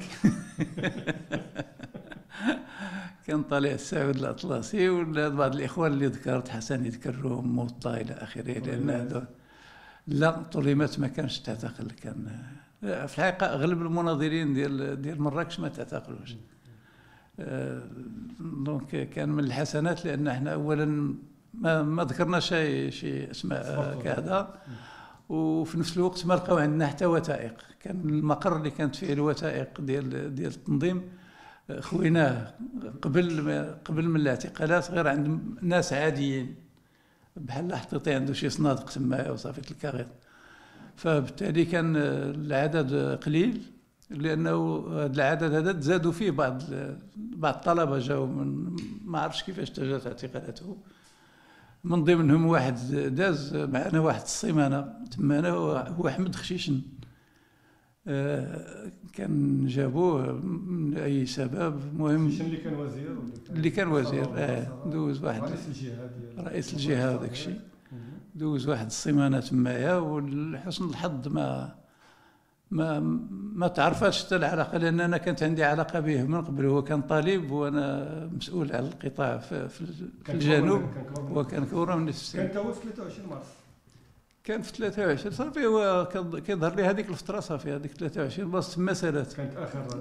كان طليع السعود الاطلسي، ولا بعض الاخوان اللي ذكرت حسن يذكرهم موطا الى اخره. لان هذا لا طليمات ما كانش تعتقل. كان في الحقيقه اغلب المناظرين ديال ديال مراكش ما تعتقلوش. دونك كان من الحسنات، لان احنا اولا ما ما ذكرنا شي شي اسماء كذا، وفي نفس الوقت ما لقاو عندنا حتى وثائق. كان المقر اللي كانت فيه الوثائق ديال ديال التنظيم خويناه قبل قبل من الاعتقالات غير عند ناس عاديين، بحال حطيتي عنده شي صنادق تما وصافي تلقى غير. فبالتالي كان العدد قليل، لانه هذا العدد هذا تزادوا فيه بعض بعض الطلبه جاوا من ما عرفتش كيفاش جات اعتقالاته، من ضمنهم واحد داز معنا واحد السيمانه تمانا هو احمد خشيشن. آه كان جابوه من اي سبب، المهم اللي كان وزير اللي كان وزير اه دوز واحد رئيس الجهه ديال رئيس الجهه وداك الشيء، دوز واحد السيمانه تمايا، ولحسن الحظ ما ما ما تعرفاتش حتى العلاقه، لان انا كانت عندي علاقه به من قبل. هو كان طالب وانا مسؤول على القطاع في, في, في الجنوب، وكان كبر مني في السن. كان تو في ثلاثة وعشرين مارس، كان في ثلاثة وعشرين صافي. هو كيظهر لي هذيك الفتره صافي، هذيك ثلاثة وعشرين مارس تما سالات كانت اخر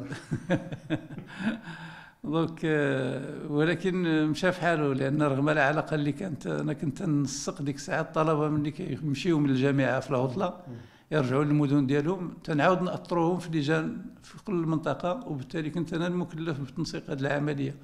دونك. ولكن مشى في حاله، لان رغم العلاقه اللي كانت انا كنت نسق ديك الساعه الطلبه ملي كيمشيو من الجامعه في العطله يرجعوا للمدن ديالهم، تنعاود ناطروهم في لجان في كل منطقه، وبالتالي كنت انا المكلف بتنسيق هذه العمليه.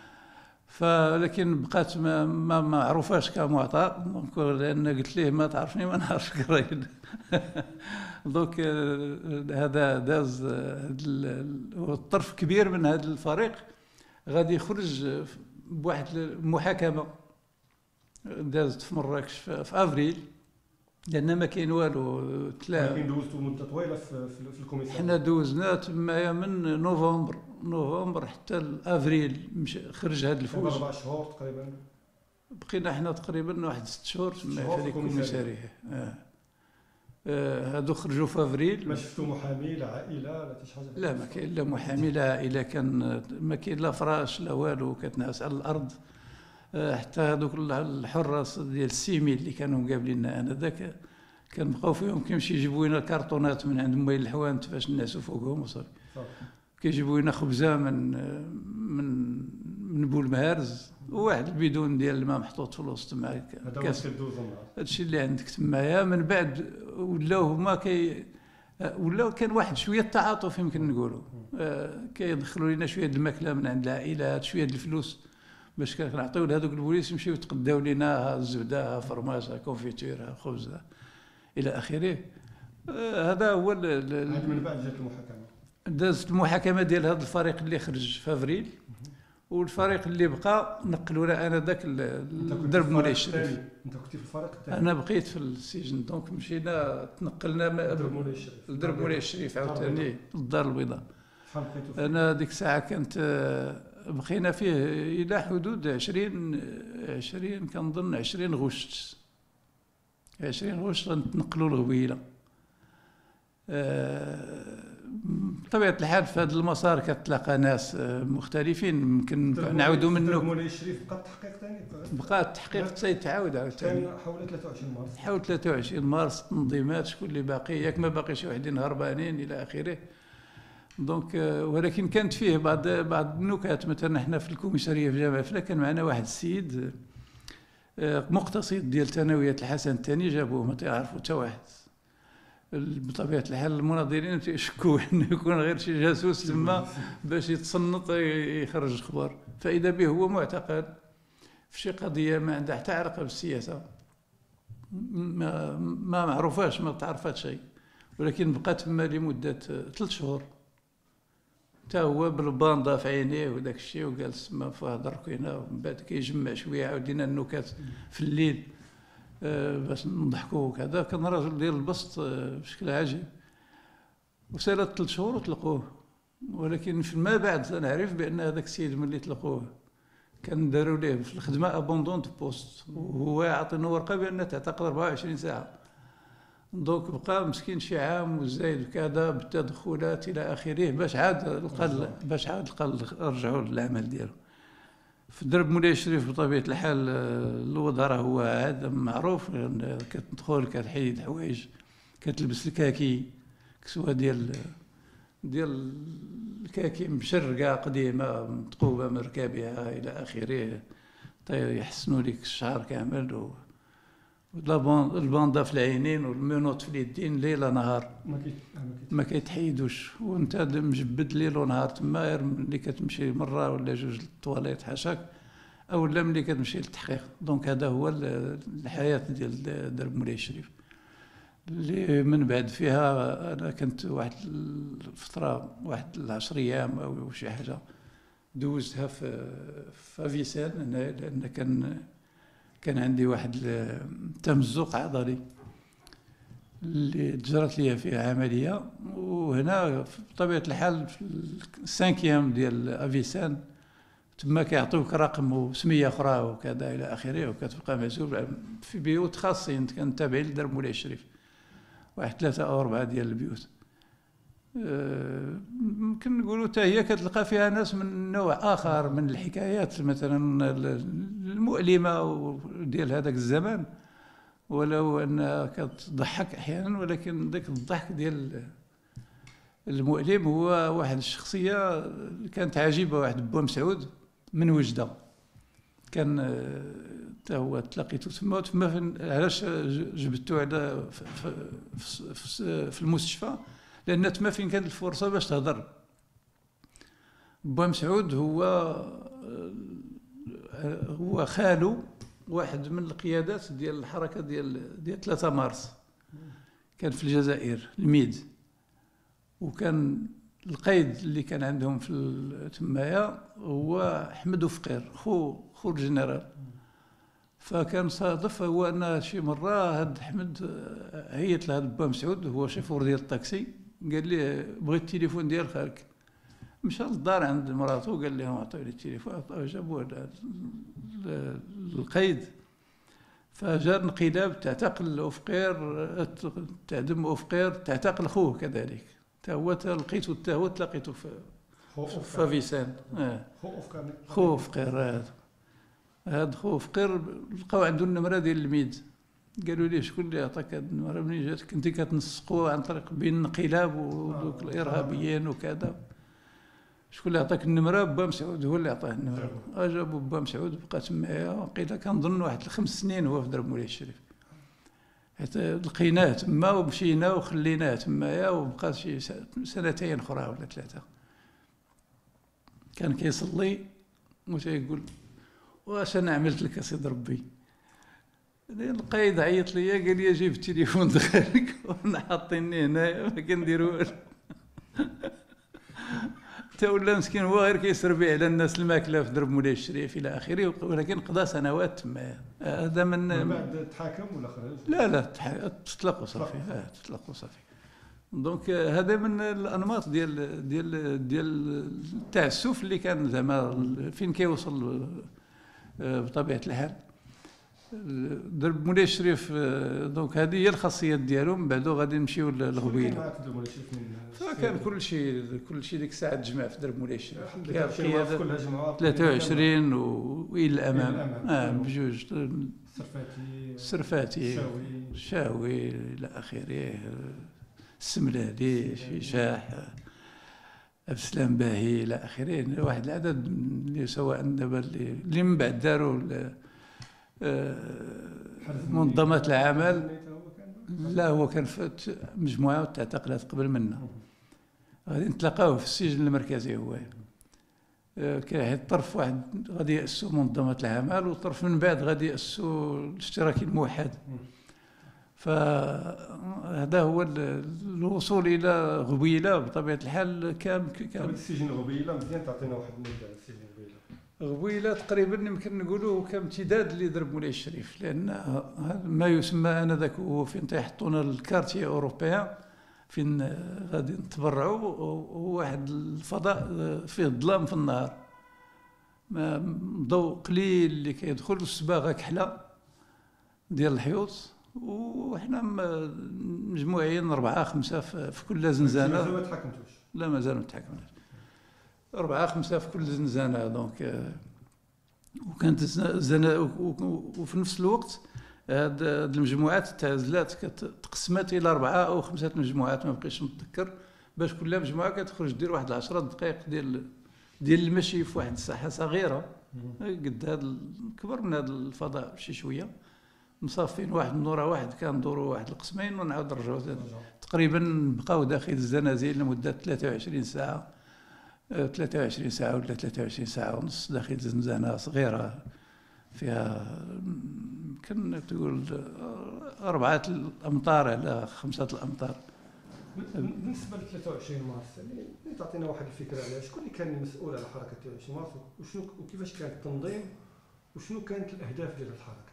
فلكن بقات ما ما معروفاش كمعطى، لان قلت ليه ما تعرفني ما نعرفك راجل. دونك هذا داز الطرف كبير من هذا الفريق غادي يخرج بواحد المحاكمه دازت في مراكش في افريل، لان ما كاين والو. تلا ولكن دوزتوا مده طويله في, في الكوميسار. حنا دوزنا تمايا من نوفمبر نوفمبر حتى لافريل، خرج هذا الفوز اربع شهور تقريبا. بقينا حنا تقريبا واحد ست شهور تما في هذيك الكوميساريه. آه. آه هادو خرجوا في افريل. ما شفتوا محامي لا عائله لا حتى شي حاجه؟ لا ما كاين لا محامي لا عائله، كان ما كاين لا فراش لا والو، كتنعس على الارض. آه حتى هذوك الحراس ديال السيمي اللي كانوا مقابليننا انذاك كنبقاو فيهم كيمشي يجيبوا لنا كرتونات من عند مويل الحوانت باش نعسوا فوقهم وصافي. كيجيبوا لنا خبزه من من من بولمهارز، وواحد البيدون ديال الماء محطوط في الوسط تما. هذا واش كدوزو النهار؟ هادشي اللي عندك تمايا. من بعد ولاو هما كي ولاو كان واحد شويه التعاطف يمكن نقولوا. آه كيدخلوا لنا شويه الماكله من عند العائلات، شويه الفلوس باش كنعطيو لهذوك البوليس يمشيو يتقداو لنا الزبده فرماج كونفيتور خبز الى اخره. آه هذا هو. من بعد جات المحاكمه، دازت المحاكمه ديال هذا الفريق اللي خرج في افريل، والفريق اللي بقى نقلونا انا ذاك الدرب مولاي الشريف. انت كنتي في الفريق الثاني؟ انا بقيت في السجن، دونك مشينا تنقلنا لدرب مولاي الشريف. لدرب مولاي الشريف عاوتاني للدار البيضاء. شحال بقيتوا فيه؟ انا ديك الساعه كانت بقينا فيه الى حدود عشرين عشرين كنظن عشرين غشت عشرين غشت غنتنقلوا لغويله. بطبيعة الحال في هذا المسار كتلاقى ناس مختلفين، يمكن نعاودوا منه. مولاي الشريف بقى التحقيق ثاني؟ بقى التحقيق تيتعاود عاوتاني. كان حول ثلاثة وعشرين مارس. حول ثلاثة وعشرين مارس تنظيمات شكون اللي باقي، ياك ما باقي شي وحدين هربانين الى اخره. دونك ولكن كانت فيه بعض بعض النكات. مثلا حنا في الكوميساريه في جامع فلا كان معنا واحد السيد مقتصد ديال ثانويه الحسن الثاني، جابوه ما تعرفوا حتى واحد. بطبيعه الحال المناظرين تيشكوا انه يكون غير شي جاسوس تما باش يتصنت يخرج اخبار، فاذا به هو معتقل في شي قضيه ما عندها حتى علاقه بالسياسه، ما, ما معروفاش ما تعرفات شيء، ولكن بقى تما لمده ثلاث شهور حتى هو بالباندا في عينيه وداك الشيء، وجالس تما في واحد الركينه، ومن بعد كيجمع شويه عاودينا النكات في الليل باش نضحكوا وكذا. كان راجل ديال البسط بشكل عجيب، وسالت ثلاث شهور وطلقوه. ولكن فيما بعد نعرف بان هذاك السيد ملي طلقوه كان داروا ليه في الخدمه ابوندون دو بوست، وهو عاطينا ورقه بان تعتقل أربعة وعشرين ساعه. دونك بقى مسكين شي عام وزايد وكذا بالتدخلات الى اخره باش عاد لقى باش عاد لقى رجعوا للعمل ديالو. في درب مولاي الشريف بطبيعه الحال الوضع راه هو هذا معروف، كتدخل كتحيد الحوايج، كتلبس الكاكي كسوه ديال ديال الكاكي مشرقه قديمه متقوبه من ركابها الى اخره، يحسنوا لك الشعر كامل، و الباندا في العينين والمنوط في اليدين ليله نهار ما كيتحيدوش، وانت مجبد ليل ونهار تما. ملي كتمشي مره ولا جوج للطواليت حاشاك، او لا ملي كتمشي للتحقيق. دونك هذا هو الحياه ديال درب مولاي الشريف. اللي من بعد فيها انا كنت واحد الفتره، واحد العشر ايام او شي حاجه دوزتها في في افيسان هنا، لان كان كان عندي واحد تمزق عضلي اللي تجرت لي فيها عمليه. وهنا بطبيعه الحال في السانكيام ديال افيسان تما كيعطيوك رقم وسميه اخرى وكذا الى اخره، وكتبقى معزول في بيوت خاصين كان تابعين لدرب مولاي الشريف، واحد ثلاثه او اربعه ديال البيوت. ممكن نقولوا حتى هي كتلقى فيها ناس من نوع اخر من الحكايات مثلا المؤلمه ديال هذاك الزمان، ولو انها كتضحك احيانا، ولكن ذاك الضحك ديال المؤلم هو واحد الشخصيه كانت عجيبه، واحد بو مسعود من وجده، كان حتى هو تلاقيته تما تما علاش جبدتو على في, في, في, في المستشفى، لان تما فين كانت الفرصه باش تهضر. بو مسعود هو هو خالو واحد من القيادات ديال الحركه ديال ديال ثلاثة مارس، كان في الجزائر الميد، وكان القيد اللي كان عندهم في تمايا هو حمد وفقير خو خو الجنرال. فكان صادف هو ان شي مره هاد حمد عيط لهاد با مسعود، هو شوفور ديال الطاكسي، قال ليه بغيت التليفون ديال خالك. مشى للدار عند مراته قال لهم عطيوني التليفون، جابوه للقيد. فجاء انقلاب، تعتقل أوفقير، تعدم أوفقير، تعتقل خوه كذلك، تا هو لقيته، تا هو تلاقيته في في فيسان. خو أوفقير هذا هاد خو أوفقير لقاو عنده النمرة ديال الميد، قالوا لي شكون اللي عطاك هاد النمرة؟ منين جاتك؟ كنتي كتنسقوا عن طريق بين الانقلاب ودوك الإرهابيين وكذا. شكون اللي عطاك النمره؟ با مسعود هو اللي عطاه النمره. جابوا با مسعود بقى تمايا، وقيلا كنظن واحد الخمس سنين هو في درب مولاي الشريف، حيت لقيناه تما ومشينا وخليناه تمايا، وبقى شي سنتين اخرى ولا ثلاثه. كان كيصلي وتيقول واش انا عملت لك اسيدي ربي؟ القايد عيط ليا قال لي جيب التليفون دخلك وانا حاطيني هنايا ما كندير والو. تا ولا مسكين هو غير كيسربي على الناس الماكله في درب مولاي الشريف الى اخره، ولكن قضى سنوات تما. هذا من من بعد تحاكم ولا خرج؟ لا لا تطلق وصافي. تطلق وصافي. دونك هذا من الانماط ديال ديال ديال التعسف اللي كان زعما فين كيوصل بطبيعه الحال درب مولاي الشريف. دونك هذه هي الخاصيات ديالو. من بعدو غادي نمشيو للغبيله. فكان كل شيء كل شيء ديك الساعه تجمع في درب مولاي الشريف، كلها جمعه ثلاثة وعشرين والى الامام. اه بجوج السرفاتي السرفاتي الشاوي الى اخره، السملالي شيشاح عبد السلام باهي الى اخره. واحد العدد اللي سواء دابا اللي من بعد داروا منظمات العمل. لا هو كان في مجموعه تعتقلات قبل منا، غادي نتلاقاوه في السجن المركزي. هو كاين طرف واحد غادي يأسسوا منظمه العمل، وطرف من بعد غادي يأسسوا الاشتراكي الموحد. فهذا هو الوصول الى غبيله بطبيعه الحال. كان كان السجن غبيله مزيان، تعطينا واحد النبذه على السجن غبيله. غبيله تقريبا يمكن نقولوا كامتداد لدرب مولاي الشريف، لان ما يسمى انذاك هو فين تيحطونا الكارتي اوروبيان، فين غادي نتبرعوا، هو واحد الفضاء فيه الظلام في النهار، ضوء قليل اللي كيدخل، والصباغه كحله ديال الحيوط، وحنا مجموعين اربعه خمسه في كل زنزانه. مازال ما تحكمتوش؟ لا مازال ما تحكمناش. أربعة خمسة في كل زنزانة. دونك وكانت الزنزانة، وفي نفس الوقت هاد المجموعات تعزلات تقسمت إلى أربعة أو خمسة مجموعات، ما بقيتش نتذكر، باش كل مجموعة كتخرج دير واحد العشرة دقائق ديال ديال المشي في واحد الساحة صغيرة قد هاد كبر من هاد الفضاء شي شوية، مصافين واحد من ورا واحد، كندوروا واحد القسمين ونعاود نرجعوا تقريبا. بقاو داخل الزنازين لمدة ثلاثة وعشرين ساعة ثلاثة وعشرين ساعة ولا ثلاثة وعشرين ساعة ونص داخل زنزانة صغيرة فيها يمكن تقول أربعة الأمتار على خمسة الأمتار. بالنسبه ل ثلاثة وعشرين مارس يعني تعطينا واحد الفكره على شكون اللي كان المسؤول على حركه ثلاثة وعشرين مارس وشنو وكيفاش كان التنظيم وشنو كانت الاهداف ديال الحركه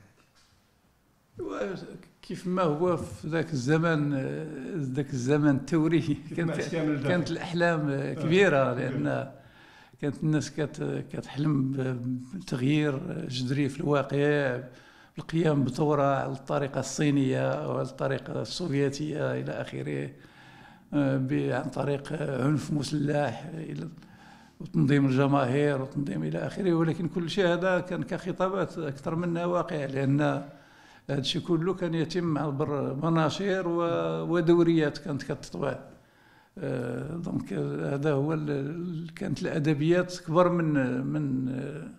هذه؟ كيف ما هو في ذاك الزمن ذاك الزمن الثوري كانت كانت الاحلام كبيره، لان كانت الناس كتحلم بتغيير جذري في الواقع، القيام بثوره على الطريقه الصينيه او على الطريقه السوفيتيه الى اخره، عن طريق عنف مسلح الى وتنظيم الجماهير وتنظيم الى اخره. ولكن كل شيء هذا كان كخطابات اكثر منها واقع، لان هذا الشيء كله كان يتم عبر مناشير ودوريات كانت كتطبع. دونك هذا هو كانت الادبيات كبر من من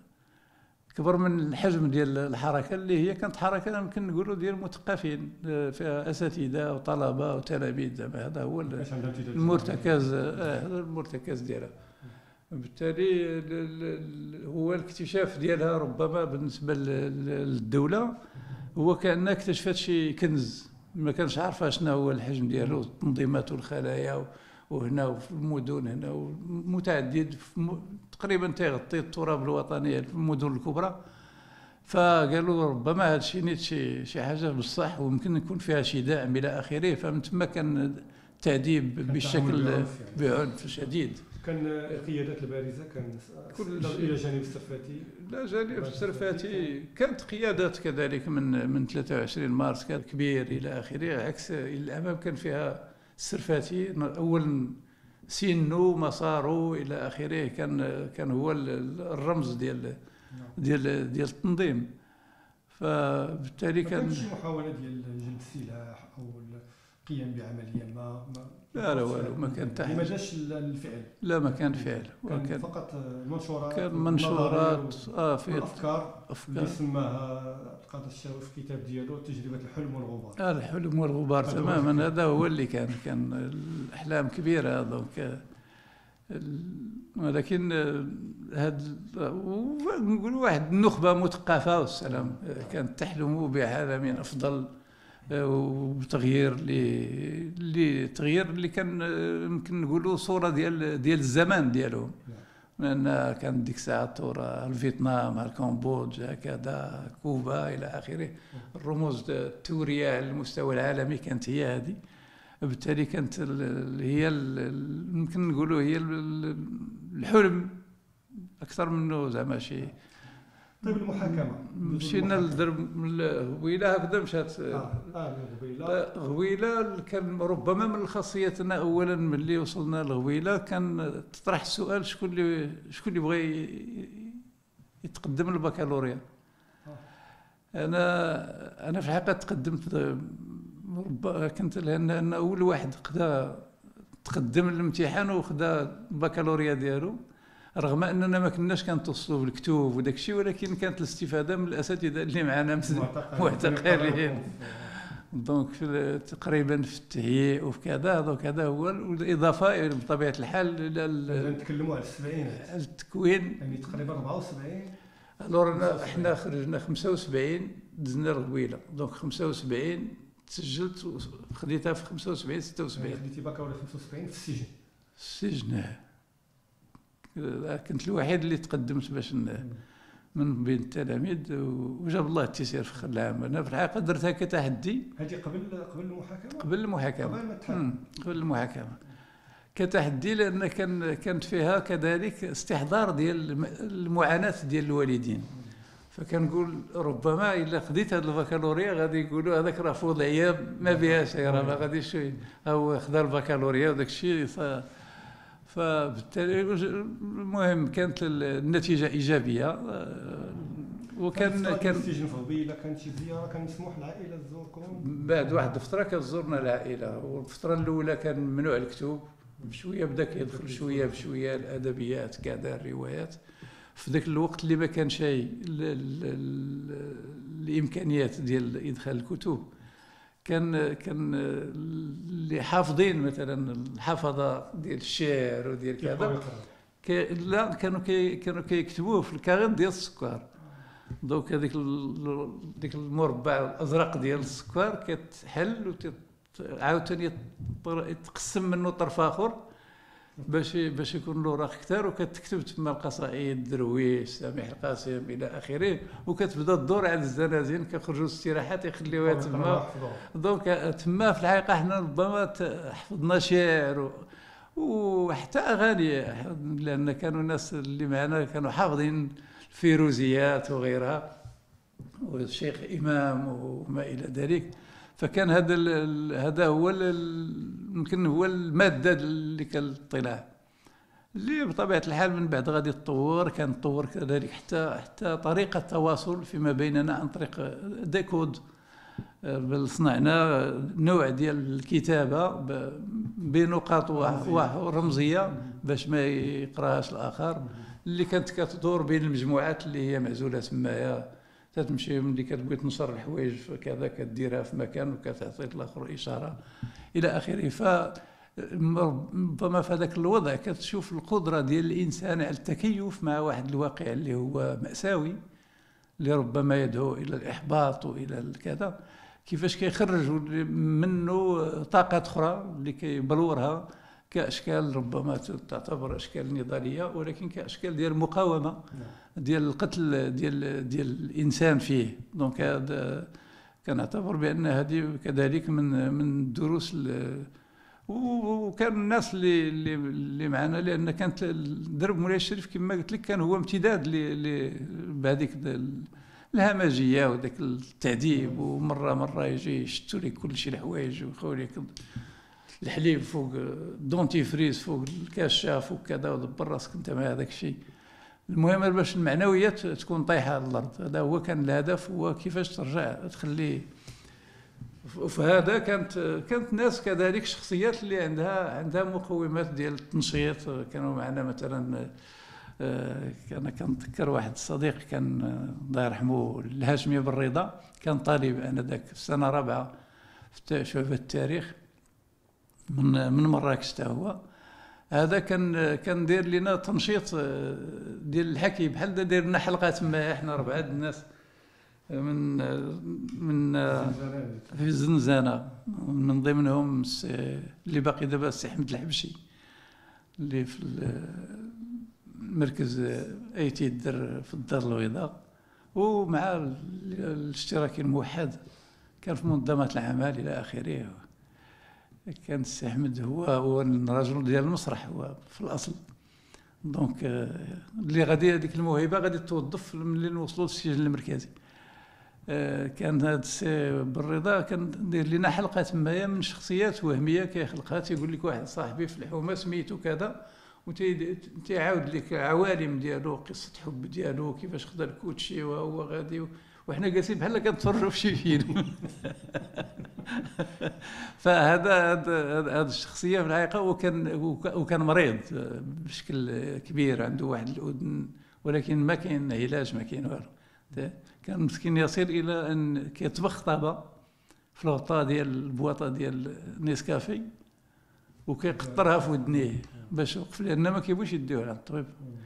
كبر من الحجم ديال الحركه، اللي هي كانت حركه يمكن نقولوا ديال المثقفين، فيها اساتذه وطلبه وتلاميذ. زعما هذا هو المرتكز، هذا المرتكز ديالها. بالتالي هو الاكتشاف ديالها ربما بالنسبه للدوله هو كأنها اكتشفت شي كنز ما كانش عارفه شنو هو الحجم ديالو، التنظيمات والخلايا وهنا وفي المدن هنا متعدد تقريبا تيغطي التراب الوطني في المدن الكبرى. فقالوا ربما هذا الشيء نيت شي شي حاجه بصح ويمكن يكون فيها شي داعم الى اخره. فمن تما كان التعذيب بشكل بعنف شديد. كان القيادات البارزه كان كل الى جانب السرفاتي، لا جانب السرفاتي كانت قيادات كذلك من من ثلاثة وعشرين مارس كان كبير الى اخره. عكس الامام كان فيها السرفاتي اولا سنو مسارو الى اخره، كان كان هو الرمز ديال ديال ديال التنظيم. فبالتالي كان كان شي محاوله ديال جلب السلاح او القيام بعمليه ما, ما لا لا والو ما كان حتى ما جاش الفعل. لا ما كان فعل، كان فقط منشورات كان منشورات اه في افكار افكار سماها القاضي الشاوي في الكتاب ديالو تجربه الحلم والغبار. اه الحلم والغبار تماما، هذا هو اللي كان كان الاحلام كبيره. دونك ولكن هاد نقول واحد النخبه مثقفه والسلام كانت تحلم بعالم افضل وتغيير اللي تغيير اللي كان يمكن نقولوا صوره ديال ديال الزمان ديالهم، لان كانت ديك الساعه الثوره فيتنام، الكمبودجا كذا، كوبا الى اخره. الرموز الثوريه على المستوى العالمي كانت هي هذه. بالتالي كانت هي يمكن نقولوا هي الحلم اكثر منه زعما شي. طيب المحاكمه مشينا لدرب الغويله هكذا مشات. اه اه الغويله الغويله كان ربما من الخاصياتنا اولا ملي وصلنا للغويله كان تطرح السؤال شكون اللي شكون اللي بغى يتقدم للبكالوريا. انا انا في الحقيقه تقدمت كنت لان أنا اول واحد خدا تقدم للامتحان وخدا البكالوريا ديالو، رغم اننا ما كناش كنتوصلوا بالكتوب وداك الشيء، ولكن كانت الاستفاده من الاساتذه اللي معنا معتقلين. دونك تقريبا في التهيئ وفي كذا. دونك هذا هو، والاضافه بطبيعه الحال نتكلموا على السبعينات التكوين يعني تقريبا أربعة وسبعين. الور احنا خرجنا خمسة وسبعين دزنا الغويله. دونك خمسة وسبعين تسجلت وخديتها في خمسة وسبعين ستة وسبعين. خديتي بكالوريا خمسة وسبعين في السجن. السجن كنت الوحيد اللي تقدمت باش من بين التلاميذ، وجاب الله التيسير في اخر العام. انا في الحقيقه درتها كتحدي. هذه قبل قبل المحاكمه؟ قبل المحاكمه قبل ما تحاكم. قبل المحاكمه كتحدي، لان كان كانت فيها كذلك استحضار ديال المعاناه ديال الوالدين. فكنقول ربما الا خديت هذا البكالوريا غادي يقولوا هذاك راه فوض عياب ما بها شيء، راه ما غاديش هو خدا البكالوريا وداك الشيء. فبالتالي المهم كانت النتيجه ايجابيه. وكان كان السجن في غويله كانت شي زياره كان مسموح للعائله تزوركم؟ بعد واحد الفتره كزورنا العائله، والفتره الاولى كان ممنوع الكتب، بشويه بدا كيدخل شويه بشويه الادبيات كذا الروايات. في ذاك الوقت اللي ما كان شيء الامكانيات ديال ادخال الكتب، كان كان اللي حافظين مثلا الحفظه ديال الشعر وديال كذا لا كانوا كي كانوا كيكتبوه في الكاغيط ديال السكر. دونك هذيك ديك المربع الازرق ديال السكر كتحل وعاوتاني يتقسم منه طرف اخر باش باش يكون له رق كثار، وكتكتب تما القصائد درويش سامح القاسم الى اخره، وكتبدا الدور على الزنازين كيخرجوا الاستراحات يخليوها تما. دونك تما في الحقيقه حنا ربما حفظنا شعر وحتى اغاني، لان كانوا الناس اللي معنا كانوا حافظين الفيروزيات وغيرها والشيخ امام وما الى ذلك. فكان هذا هذا هو يمكن هو الماده اللي كالاطلاع اللي بطبيعه الحال من بعد غادي تطور. كان تطور كذلك حتى حتى طريقه التواصل فيما بيننا عن طريق ديكود. بل صنعنا نوع ديال الكتابه بنقاط ورمزيه باش ما يقراهاش الاخر، اللي كانت كتدور بين المجموعات اللي هي معزوله تمايا. تتمشي ملي كتبغي تنشر الحوايج كذا كديرها في مكان وكتعطي الاخر اشاره الى اخره. ف ربما في هذاك الوضع كتشوف القدره ديال الانسان على التكيف مع واحد الواقع اللي هو ماساوي، اللي ربما يدعو الى الاحباط والى الكذا، كيفاش كيخرج منه طاقات اخرى اللي كيبلورها كاشكال ربما تعتبر اشكال نضاليه، ولكن كاشكال ديال المقاومه ديال القتل ديال ديال الانسان فيه. دونك هذا كنعتبر بان هذه كذلك من من الدروس. وكان الناس اللي اللي اللي معنا، لان كانت درب مولاي الشريف كما قلت لك كان هو امتداد بهذيك الهمجيه وذاك التعذيب، ومره مره يجي يشتوا لك كل شيء الحوايج ويخوي لك الحليب فوق الدونتيفريز فوق الكاشه فوق كذا، ودبر راسك انت مع هذاك الشيء. المهم باش المعنويات تكون طايحه على الارض، هذا هو كان الهدف، هو كيفاش ترجع تخليه. وفهذا كانت كانت ناس كذلك شخصيات اللي عندها عندها مقومات ديال التنشيط. كانوا معنا مثلا انا كنتذكر واحد الصديق كان الله يرحمه الهاشمي بن رضا، كان طالب انذاك في السنه الرابعه في شعبة التاريخ من من مراكش حتى هو. هذا كان كان داير لنا تنشيط ديال الحكي، بحال داير لنا حلقه تما احنا ربعه الناس من من في الزنزانه، من ضمنهم اللي باقي دابا السي احمد الحبشي اللي في المركز ايتي الدر في الدار البيضاء، ومع الاشتراكي الموحد كان في منظمات العمل الى اخره. كان السي احمد هو هو الرجل ديال المسرح هو في الاصل. دونك اللي غادي هذيك الموهبه غادي توظف ملي نوصلوا للسجن المركزي. كان هذا السي بالرضا كان داير لنا حلقه تمايا من شخصيات وهميه كيخلقها، تيقول لك واحد صاحبي في الحومه سميتو كذا، وتيعاود لك عوالم ديالو، قصه حب ديالو، كيفاش خدا الكوتشي وهو غادي، وحنا جالسين بحال كنتفرجوا في شي فيلم. فهذا هذا الشخصيه في الحقيقه وكان وكان مريض بشكل كبير، عنده واحد الاذن ولكن ما كاين علاج ما كاين والو. كان مسكين يصل الى ان كيطبخ طابه في الغطاء ديال البواطه ديال نيسكافي وكيقطرها في ودنيه باش يوقف، لان ما كيبغيش يديوها على الطبيب.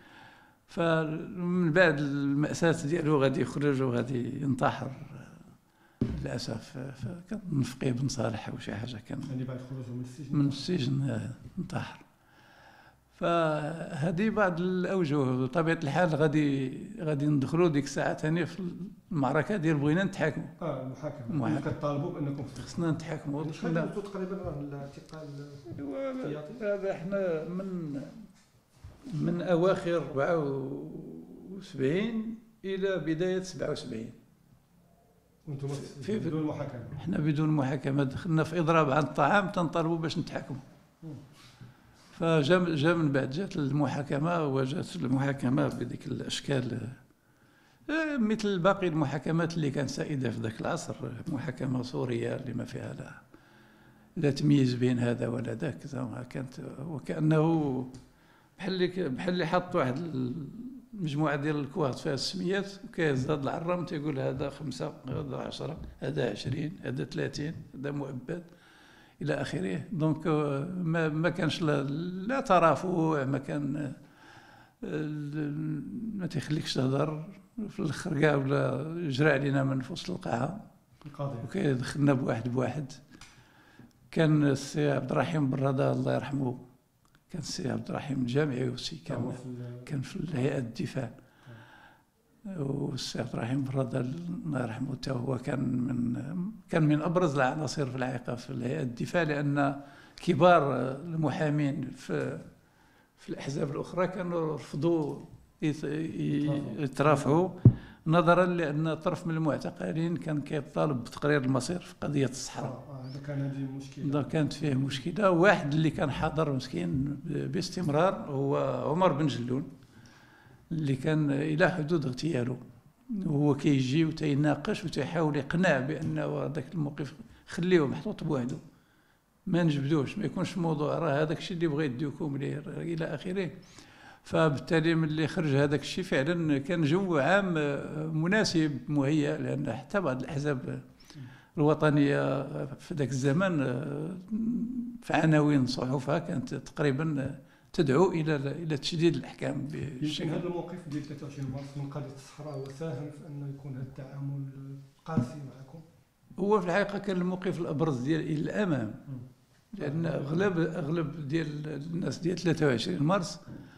فمن بعد المأساة ديالو غادي يخرج وغادي ينتحر للاسف. فكان من فقيه بن صالح او شي حاجه، كان يعني بعد خروجه من السجن من السجن انتحر. فهذه بعض الاوجه. بطبيعه الحال غادي غادي ندخلوا ديك الساعه ثاني في المعركه ديال بغينا نتحاكموا. اه المحاكمه كطالبوا بانكم خصنا نتحاكموا. شحال وقت تقريبا راه الاعتقال الاحتياطي؟ هذا احنا من من اواخر أربعة وسبعين الى بدايه سبعة وسبعين. وانتم بدون محاكمه؟ احنا بدون محاكمه، دخلنا في اضراب عن الطعام تنطلبوا باش نتحاكموا. فجا جا من بعد جات المحاكمه، وجات المحاكمه بديك الاشكال مثل باقي المحاكمات اللي كانت سائده في ذاك العصر، محاكمه سوريه اللي ما فيها لا لا تمييز بين هذا ولا ذاك. كانت وكانه بحال بحال اللي حط واحد المجموعه ديال الكواط فيها السميات وكيزداد العرام تيقول هذا خمسه، هذا عشرة، هذا عشرين، هذا ثلاثين، هذا مؤبد الى اخره. دونك ما ما كانش لا, لا ترافع، ما كان ما تيخليكش تهضر، في الاخر كاع ولا يجري علينا من وسط القاعه وكيدخلنا بواحد بواحد. كان السي عبد الرحيم براده الله يرحمه، كان السي عبد الرحيم الجامعي وسي كان كان في هيئه الدفاع، والسي عبد الرحيم براده الله يرحمه حتى هو كان من كان من ابرز العناصر في الحقيقه في هيئه الدفاع، لان كبار المحامين في في الاحزاب الاخرى كانوا رفضوا يترافعوا نظرا لان طرف من المعتقلين كان كيطالب بتقرير المصير في قضيه الصحراء. هذا كان هذه مشكله، كانت فيه مشكله. واحد اللي كان حاضر مسكين باستمرار هو عمر بن جلون، اللي كان الى حدود اغتياله، وهو كيجي وتيناقش وتيحاول يقنع بانه هذاك الموقف خليه محطوط بوحده، ما نجبدوش، ما يكونش الموضوع راه هذاك الشيء اللي بغى يديكم ليه الى اخره. فبالتالي ملي خرج هذاك الشيء فعلا كان جو عام مناسب مهيأ، لان حتى بعض الاحزاب الوطنيه في ذاك الزمان في عناوين صحفها كانت تقريبا تدعو الى الى تشديد الاحكام بالشكل. هذا الموقف ديال ثلاثة وعشرين مارس من قضيه الصحراء وساهم في انه يكون هذا التعامل قاسي معكم؟ هو في الحقيقه كان الموقف الابرز ديال الى الامام، لان اغلب اغلب ديال الناس ديال ثلاثة وعشرين مارس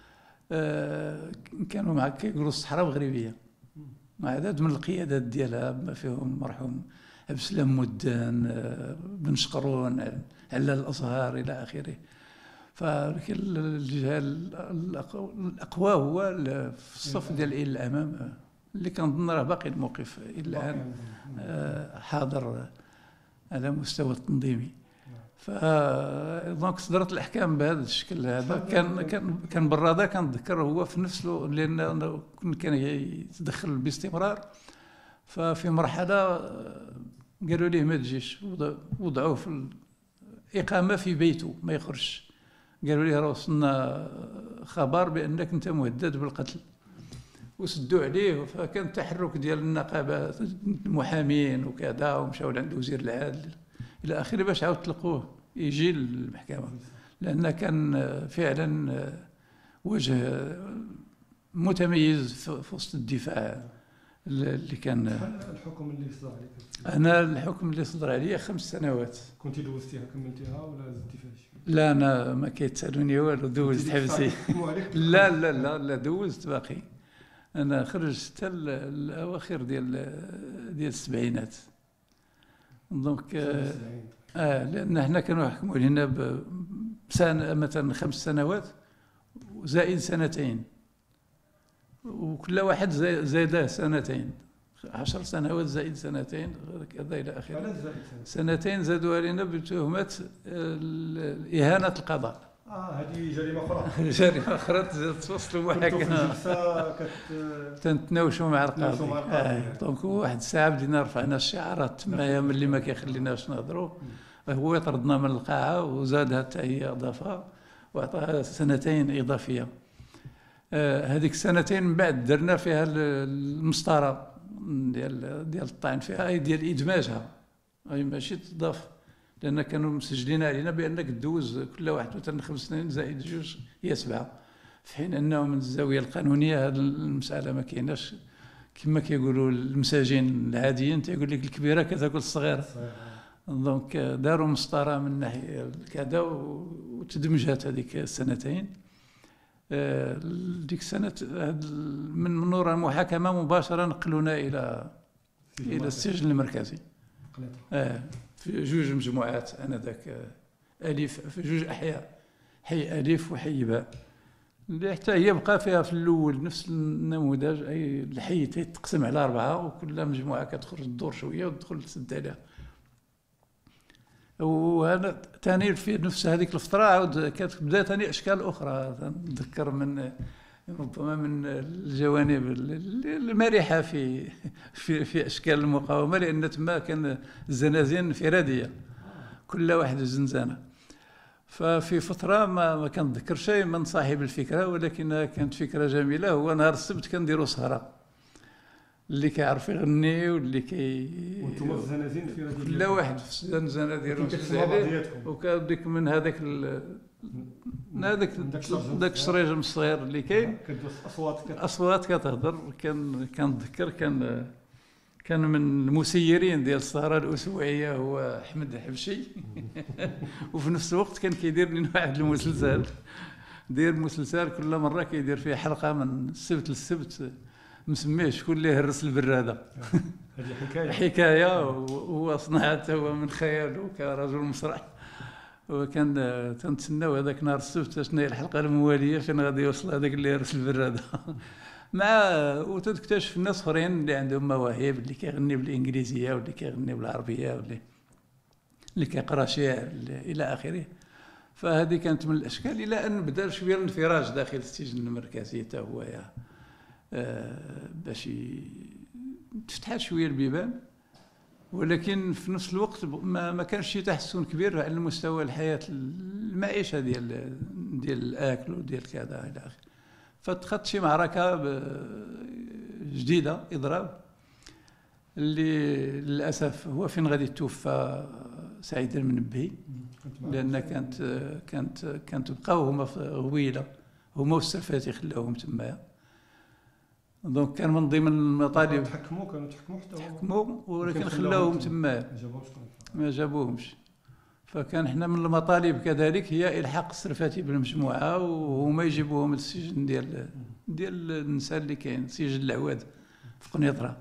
آه كانوا معك كيقولوا الصحراء مغربيه، مع عدد من القيادات ديالها بما فيهم المرحوم عبد السلام مدان، آه بن شقرون، علال الازهار الى اخره. فلكن الجهه الاقوى هو في الصف ديال الى الامام، اللي كنظن راه باقي الموقف الى الان آه حاضر على مستوى التنظيمي. ف دونك صدرت الاحكام بهذا الشكل هذا. كان كان كان براده كنتذكر هو في نفسه، لان كان يتدخل باستمرار. ففي مرحله قالوا ليه ما تجيش، وضعوه في الاقامه في بيته ما يخرجش. قالوا ليه راه وصلنا خبر بانك انت مهدد بالقتل، وسدوا عليه. فكان تحرك ديال النقابه المحامين وكذا، ومشاو لعند وزير العدل الى اخره باش عاود تلقوه يجي للمحكمه، لان كان فعلا وجه متميز في وسط الدفاع اللي كان. الحكم اللي صدر عليك؟ انا الحكم اللي صدر عليا خمس سنوات. كنتي دوزتيها كملتيها ولا زدتي فيها شي؟ لا انا ما كيتسالوني والو، دوزت حبسي. لا لا لا لا دوزت باقي. انا خرجت حتى الاواخر ديال ديال السبعينات. دونك اه لان حنا كانوا يحكموا لنا بسنه مثلا خمس سنوات وزائد سنتين، وكل واحد زايده سنتين، عشر سنوات زائد سنتين كذا الى اخره. سنتين زادوا علينا بتهمه اهانه القضاء. اه هذه جريمه اخرى. جريمه اخرى توصلوا المحاكمه. تنتناوشوا مع القاضي. آه. دونك واحد الساعه بدينا رفعنا الشعارات تمايا ملي ما كيخليناش نهضروا، هو يطردنا من القاعه وزادها حتى هي اضافه وعطاها سنتين اضافيه. آه هذيك السنتين من بعد درنا فيها المسطره ديال ديال الطعن فيها، اي ديال ادماجها، اي ماشي تضاف، لان كانوا مسجلين علينا بانك تدوز كل واحد مثلا خمس سنين زائد جوج هي سبعه، في حين انه من الزاويه القانونيه هذه المساله ما كايناش. كما كيقولوا المساجين العاديين تيقول لك الكبيره كتاكل الصغيره. دونك داروا مسطره من ناحيه كذا وتدمجات هذيك السنتين. ديك السنه من منور المحاكمه مباشره نقلونا الى الى السجن المركزي. اه في جوج مجموعات انذاك، الف في جوج احياء، حي الف وحي باء، اللي حتى هي بقى فيها في الاول نفس النموذج، اي الحي تتقسم على اربعه وكل مجموعه كتخرج الدور شويه وتدخل تسد عليها. وانا ثاني في نفس هذيك الفتره عاود كتبدا ثاني اشكال اخرى. نتذكر من ربما من الجوانب المرحه في في في اشكال المقاومه، لان تما كان الزنازين انفراديه كل واحد زنزانه. ففي فتره ما ما كنتذكر شيء من صاحب الفكره، ولكن كانت فكره جميله. هو نهار السبت كنديروا سهره، اللي كيعرف يغني واللي كي وانتم الزنازين انفراديه كل واحد في الزنزانه ديالو، وكديك من هذاك هذاك ذاك الشريجم الصغير اللي كاين كدوز اصوات اصوات كتهضر. كان كنتذكر كان كان من المسيرين ديال السهره الاسبوعيه هو احمد الحبشي وفي نفس الوقت كان كيدير لنا واحد المسلسل، دير مسلسل كل مره كيدير فيه حلقه من السبت للسبت مسميه شكون اللي هرس البراده. هذه حكايه حكايه وهو صنعته هو من خياله كرجل مسرح. وكان تنتسناو هذاك نهار السبت شنو هي الحلقه المواليه فين غادي يوصل هذاك اللي هرس البراده. مع وتكتشف ناس اخرين اللي عندهم مواهب، اللي كيغني بالانجليزيه واللي كيغني بالعربيه واللي اللي كيقرا شعر الى اخره. فهذه كانت من الاشكال، الى ان بدا شويه الانفراج داخل السجن المركزي حتى هو آه باش تفتحت شويه البيبان. ولكن في نفس الوقت ما, ما كانش شي تحسن كبير على مستوى الحياه المعيشه ديال ديال الاكل وديال كذا الى اخره. فدخلت شي معركه جديده اضراب اللي للاسف هو فين غادي توفى سعيد المنبهي، لان كانت كانت كانت بقاو هما في غويله، هما والسرفاتي خلاوهم تمايا. دونك كان من ضمن المطالب تحكموا كانوا تحكموا حتى تحكموا ولكن خلاوهم تمايا ما جابوهمش. فكان حنا من المطالب كذلك هي الحاق السرفاتي بالمجموعه وهما يجيبوهم للسجن ديال ديال النساء اللي كاين سجن العواد في قنيطره.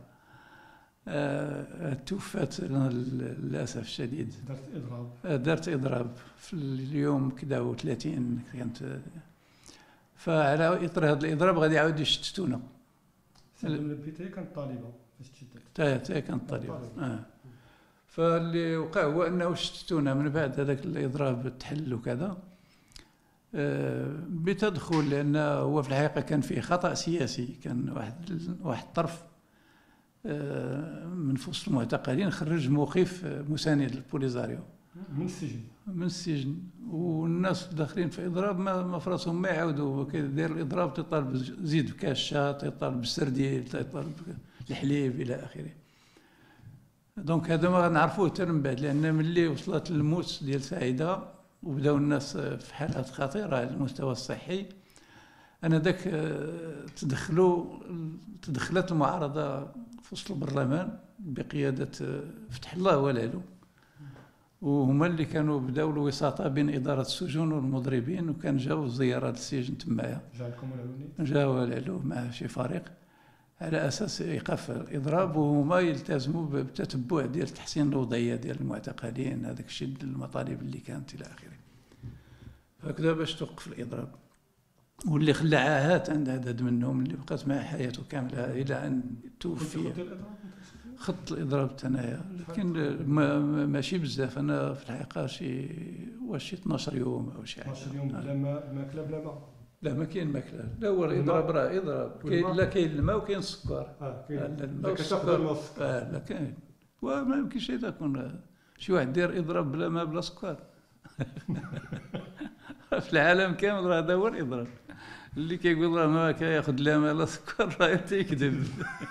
آه توفات للاسف الشديد. دارت اضراب آه دارت اضراب في اليوم كذا وثلاثين كانت. فعلى اطار هذا الاضراب غادي يعاودوا يشتتونا. البيتي كانت طالبه فاش تشدت حتى حتى كانت طالبه. اه فاللي وقع هو انه شتتونا من بعد هذاك الاضراب تحل وكذا آه بتدخل، لان هو في الحقيقه كان فيه خطا سياسي. كان واحد واحد الطرف آه من فصل المعتقلين خرج موقف مساند للبوليزاريو من السجن من السجن والناس داخلين في اضراب ما فراسهم ما يعاودوا كيدير الاضراب، تطالب زيد بكاشه، تطالب بالسرديل، تطالب الحليب الى اخره. دونك هذا ما غنعرفوه حتى من بعد، لان ملي وصلت للموت ديال سعيده وبداو الناس في حالات خطيره على المستوى الصحي، انا ذاك تدخلوا تدخلت المعارضه في وسط البرلمان بقياده فتح الله والعلو، وهما اللي كانوا بداو الوساطه بين اداره السجون والمضربين، وكان جاوا زياره للسجن تمايا. جاكم العلوني؟ جاوا العلو مع شي فريق على اساس ايقاف الاضراب، وهما يلتزموا بالتتبع ديال تحسين الوضعيه ديال المعتقلين، هذاك الشيء المطالب اللي كانت الى اخره. هكذا باش توقف الاضراب، واللي خلى عاهات عند عدد منهم اللي بقات معه حياته كامله الى ان توفي. خط الاضراب تنايا، لكن ما ماشي بزاف. انا في الحقيقه شي واش شي اثناش يوم او شي حاجه. اثناش يوم بلا ما ماكله بلا ما لا ما كاين ماكله. لا هو الاضراب راه اضراب. كاين لا كاين الماء وكاين السكر. اه كاين الماء والسكر. اه لا كاين. وما يمكنش يكون شي واحد دير اضراب بلا ماء بلا سكر. في العالم كامل راه هذا هو الاضراب. اللي كيقول راه ما كياخذ لا ماء لا سكر راه تيكذب.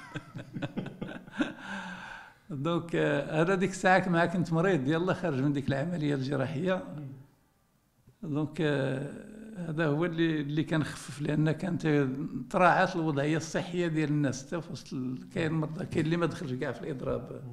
دونك هذا ديك الساعه مع كنت مريض يلاه خارج من ديك العمليه الجراحيه. دونك هذا هو اللي اللي كان خفف، لان كانت تراعات الوضعيه الصحيه ديال الناس حتى في وسط كاين مرضى كاين اللي ما دخلش كاع في الاضراب.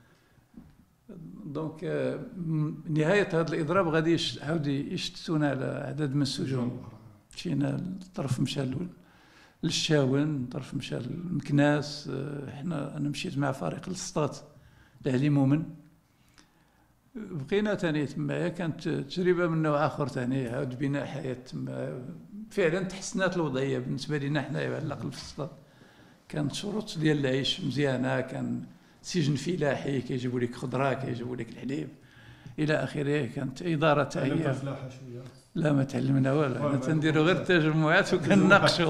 دونك نهايه هذا الاضراب غادي يعاود يشتتونا على عدد من السجون. مشينا الطرف مشى للشاون، طرف مشى لمكناس. احنا انا مشيت مع فريق السطات لعلي مؤمن، بقينا ثاني تمايا. كانت تجربه من نوع اخر ثاني، عاود بناء حياه تما. فعلا تحسنات الوضعيه بالنسبه لنا حنا على الاقل في السطات. كانت شروط ديال العيش مزيانه، كان سجن فلاحي كيجيبوا لك خضره، كيجيبوا لك الحليب الى اخره. كانت اداره هي لا ما تعلمنا والو، انا تنديروا غير التجمعات وكنناقشوا.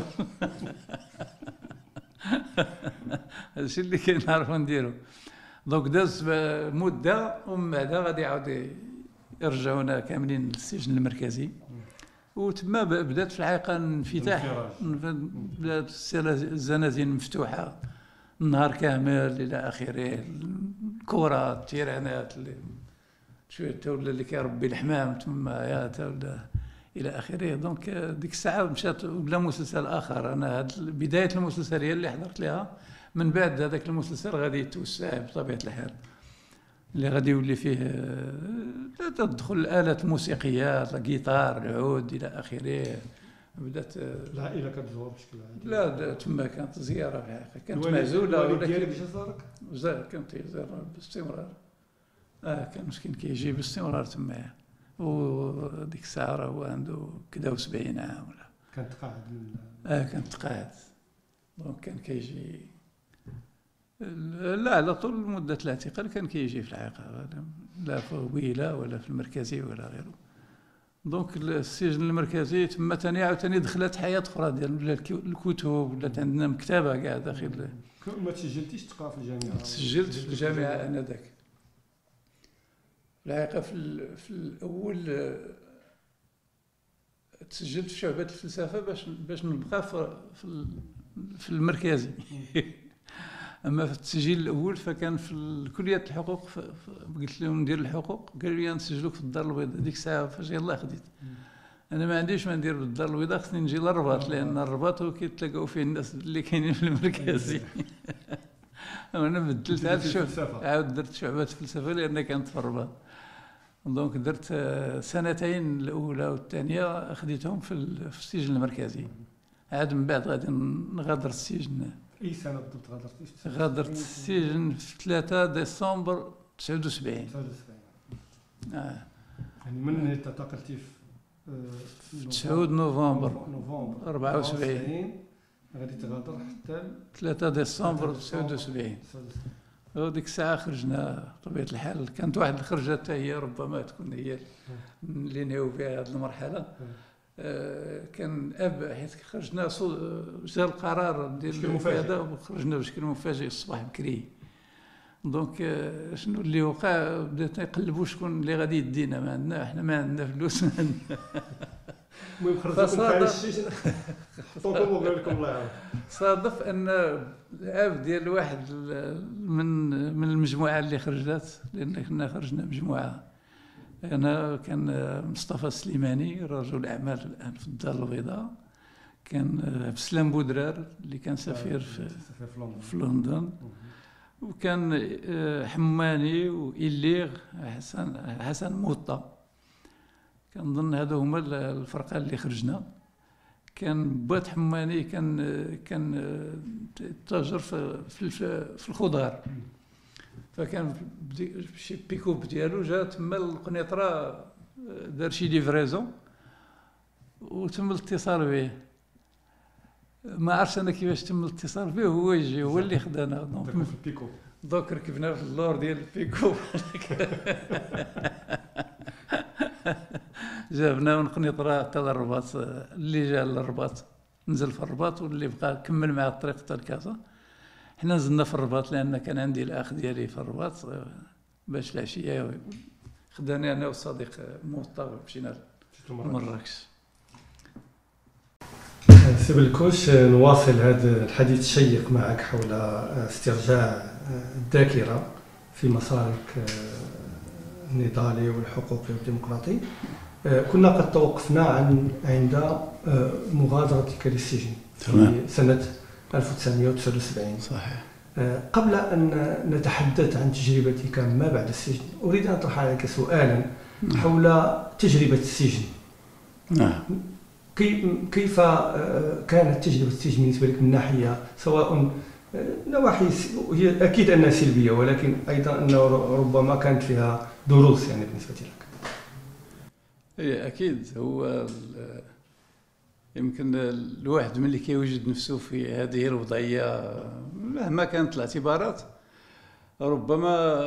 هادشي اللي كنعرفوا نديروا. دونك داز مده ومن بعد غادي يعاود يرجعونا كاملين للسجن المركزي، وتما بدات في الحقيقه انفتاح. بدات الزنازين مفتوحه النهار كامل الى اخره. الكره التيرانات اللي شويه تا ولا اللي كيربي الحمام تما يا تا ولا الى اخره. دونك ديك الساعه مشات ولا مسلسل اخر. انا هاد بدايه المسلسل هي اللي حضرت لها، من بعد هذاك المسلسل غادي يتوسع بطبيعه الحال، اللي غادي يولي فيه تدخل الالات الموسيقيه، الجيتار، العود الى اخره. بدات العائله كتزور بشكل عادي؟ لا تما كانت زياره في الحقيقه، كانت الوالد معزوله. الوالد ديالك جا زارك؟ زار، كان تيزور باستمرار. اه كان مسكين كيجي باستمرار تما، وديك الساعه راه هو عنده كدا وسبعين عام ولا. كان تقاعد من اه كان تقاعد. دونك كان كيجي، لا على طول مده الاعتقال كان كيجي في الحقيقه، لا في ويله ولا في المركزي ولا غيره. دونك السجن المركزي تما ثاني عاوتاني دخلت حياه اخرى ديال الكتب، ولات عندنا مكتبه كاع داخل. ما تسجلتيش تقرا في الجامعه؟ تسجلت في الجامعه انا ذاك. الحقيقه في, في الاول تسجلت في شعبه الفلسفه باش باش نبقى في في المركزي. اما في التسجيل الاول فكان في كليه الحقوق، قلت لهم ندير الحقوق، قالوا لي نسجلوك في الدار البيضاء. ديك الساعه فاش يلاه خديت، انا ما عنديش ما ندير بالدار البيضاء، خصني نجي للرباط، لان الرباط هو كيتلاقاو فيه الناس اللي كاينين في المركزي. انا بدلت عاد الشعبه، عاود درت شعبه الفلسفه لان كانت في الرباط. دونك درت سنتين الاولى والثانيه خديتهم في السجن المركزي. عاد من بعد غادي نغادر السجن. اي سنه بالضبط غادرتي؟ غادرت السجن في ثلاثة ديسمبر تسعة وسبعين. تسعة وسبعين. اه يعني من اعتقلتي في تسعة نوفمبر نوفمبر أربعة وسبعين، غادي تغادر حتى ثلاثة ديسمبر تسعة وسبعين. وديك الساعه خرجنا بطبيعه الحال. كانت واحد الخرجه حتى هي ربما تكون هي اللي نهاو فيها هذه المرحله. آه كان اب حيت خرجنا جا القرار ديال هذا، وخرجنا بشكل مفاجئ الصباح بكري. دونك آه شنو اللي وقع؟ بدات نقلبوا شكون اللي غادي يدينا. ما عندنا حنا، ما عندنا فلوس. المهم خرجتوا من السجن، حطوكم وقالوا لكم الله يعاون. صادف ان الاب ديال واحد من من المجموعه اللي خرجت، لان كنا خرجنا مجموعه. انا كان مصطفى السليماني رجل اعمال الان في الدار البيضاء، كان بسلام بودرار اللي كان سفير في, في لندن، وكان حماني وإليغ حسن حسن موطا. كنظن هذو هما الفرقه اللي خرجنا. كان بوات حماني كان كان تاجر في في, في الخضار، فكان شي بيكوب ديالو جا تما القنيطره، دار شي ليفريزون وتم الاتصال به. ما عرفتش انا كيفاش تم الاتصال به، هو يجي هو اللي خدانا. دونك في البيكوب، دوك ركبنا في اللور ديال البيكوب. جابنا من قنيطره حتى للرباط. اللي جا للرباط نزل في الرباط، واللي بقى كمل مع الطريق حتى لكازا. حنا نزلنا في الرباط لان كان عندي الاخ ديالي في الرباط، باش العشيه خداني انا والصديق موطا مشينا لمراكش. سي بالكوش، نواصل هذا الحديث الشيق معك حول استرجاع الذاكره في مسارك النضالي والحقوقي والديمقراطي. كنا قد توقفنا عن عند مغادرتك للسجن في سنة ألف وتسعمائة وتسعة وسبعين. صحيح. قبل أن نتحدث عن تجربتك ما بعد السجن، أريد أن أطرح عليك سؤالا حول تجربة السجن. نعم. كيف كانت تجربة السجن بالنسبة لك من ناحية، سواء نواحي هي أكيد أنها سلبية، ولكن أيضا أنه ربما كانت فيها دروس يعني بالنسبة لك؟ إيه أكيد. هو يمكن الواحد ملي كيوجد نفسه في هذه الوضعية مهما كانت الاعتبارات، ربما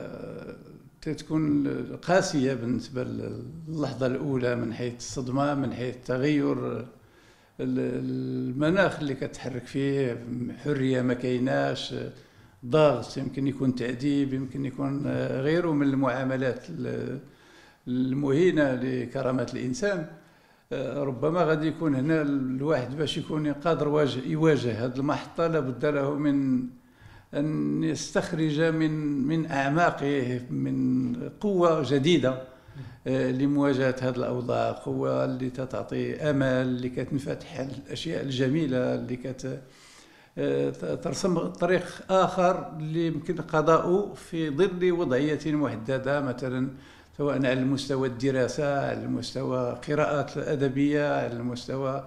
تكون قاسية بالنسبة للحظة الأولى، من حيث الصدمة، من حيث تغير المناخ اللي كتحرك فيه، حرية ما كايناش، ضغط، يمكن يكون تعذيب، يمكن يكون غيره من المعاملات المهينة لكرامة الإنسان. ربما غادي يكون هنا الواحد باش يكون قادر يواجه هذه المحطة لابد له من أن يستخرج من من أعماقه من قوة جديدة لمواجهة هذه الأوضاع، قوة اللي تعطي أمل، اللي كتنفتح الأشياء الجميلة، اللي كت ترسم طريق آخر اللي يمكن قضاؤه في ظل وضعية محددة، مثلا سواء على المستوى الدراسة، على المستوى قراءات أدبية، على المستوى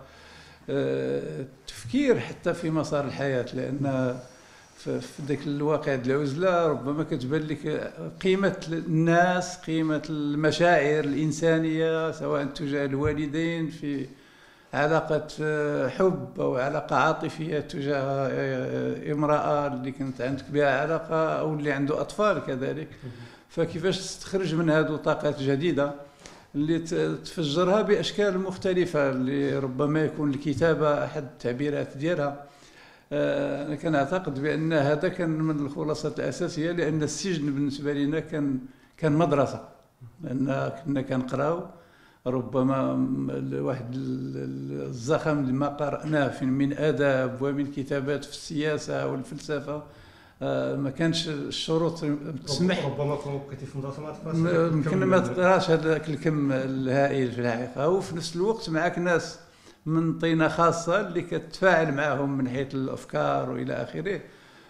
التفكير حتى في مسار الحياة. لأن في ذاك الواقع ديال العزلة ربما كتبان لك قيمة الناس، قيمة المشاعر الإنسانية سواء تجاه الوالدين في علاقة حب أو علاقة عاطفية تجاه امرأة اللي كنت عندك بها علاقة أو اللي عنده أطفال كذلك. فكيفاش تستخرج من هذه طاقات جديدة اللي تفجرها بأشكال مختلفة، اللي ربما يكون الكتابة أحد التعبيرات ديالها. أنا كنعتقد بأن هذا كان من الخلاصات الأساسية، لأن السجن بالنسبة لنا كان كان مدرسة، لأن كنا كنقراو ربما واحد الزخم لما قرأناه من آداب ومن كتابات في السياسة والفلسفة، ما كانش الشروط تسمح. ربما كنتي في المدرسة ما تقراش، يمكن ما تقراش هذاك الكم الهائل في الحقيقة. وفي نفس الوقت معك ناس من طينة خاصة اللي كتفاعل معهم من حيث الأفكار وإلى آخره.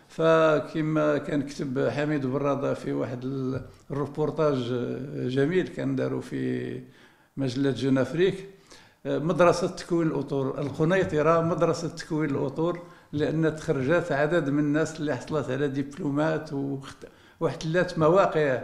فكما كان كتب حميد برادة في واحد الروبورتاج جميل كان داروا في مجلة جون أفريك، مدرسة تكوين الأطور الخنيطرة، مدرسة تكوين الأطور، لأن تخرجت عدد من الناس اللي حصلت على دبلومات واحتلت مواقع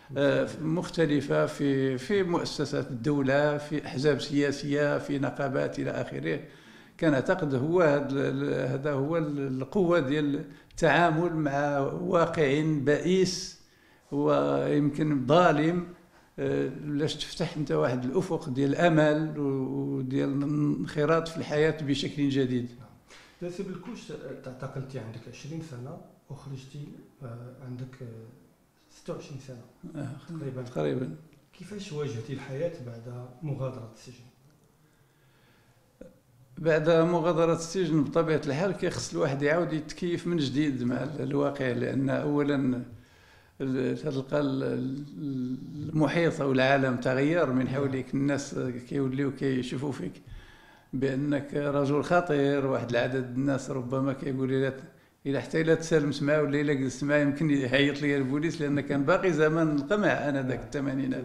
مختلفة في في مؤسسات الدولة، في أحزاب سياسية، في نقابات إلى آخره. كان أعتقد هو هذا هو القوة ديال التعامل مع واقع بئيس ويمكن ظالم، لاش تفتح انت واحد الافق ديال الامل وديال الانخراط في الحياه بشكل جديد. سي بالكوش تعتقلتي عندك عشرين سنه وخرجتي عندك ستة وعشرين سنه تقريبا تقريبا كيفاش واجهتي الحياه بعد مغادره السجن؟ بعد مغادرة السجن بطبيعة الحال كيخص الواحد يعاود يتكيف من جديد مع الواقع، لأن أولا تلقى المحيط أو العالم تغير من حولك، الناس كيوليو كيشوفوا فيك بأنك رجل خطير. واحد العدد الناس ربما كيقول لك إلا حتى إلا تسالمت معاه ولا إلا جلست معاه يمكن يحيط لي البوليس، لأن كان باقي زمان القمع أنا ذاك الثمانينات.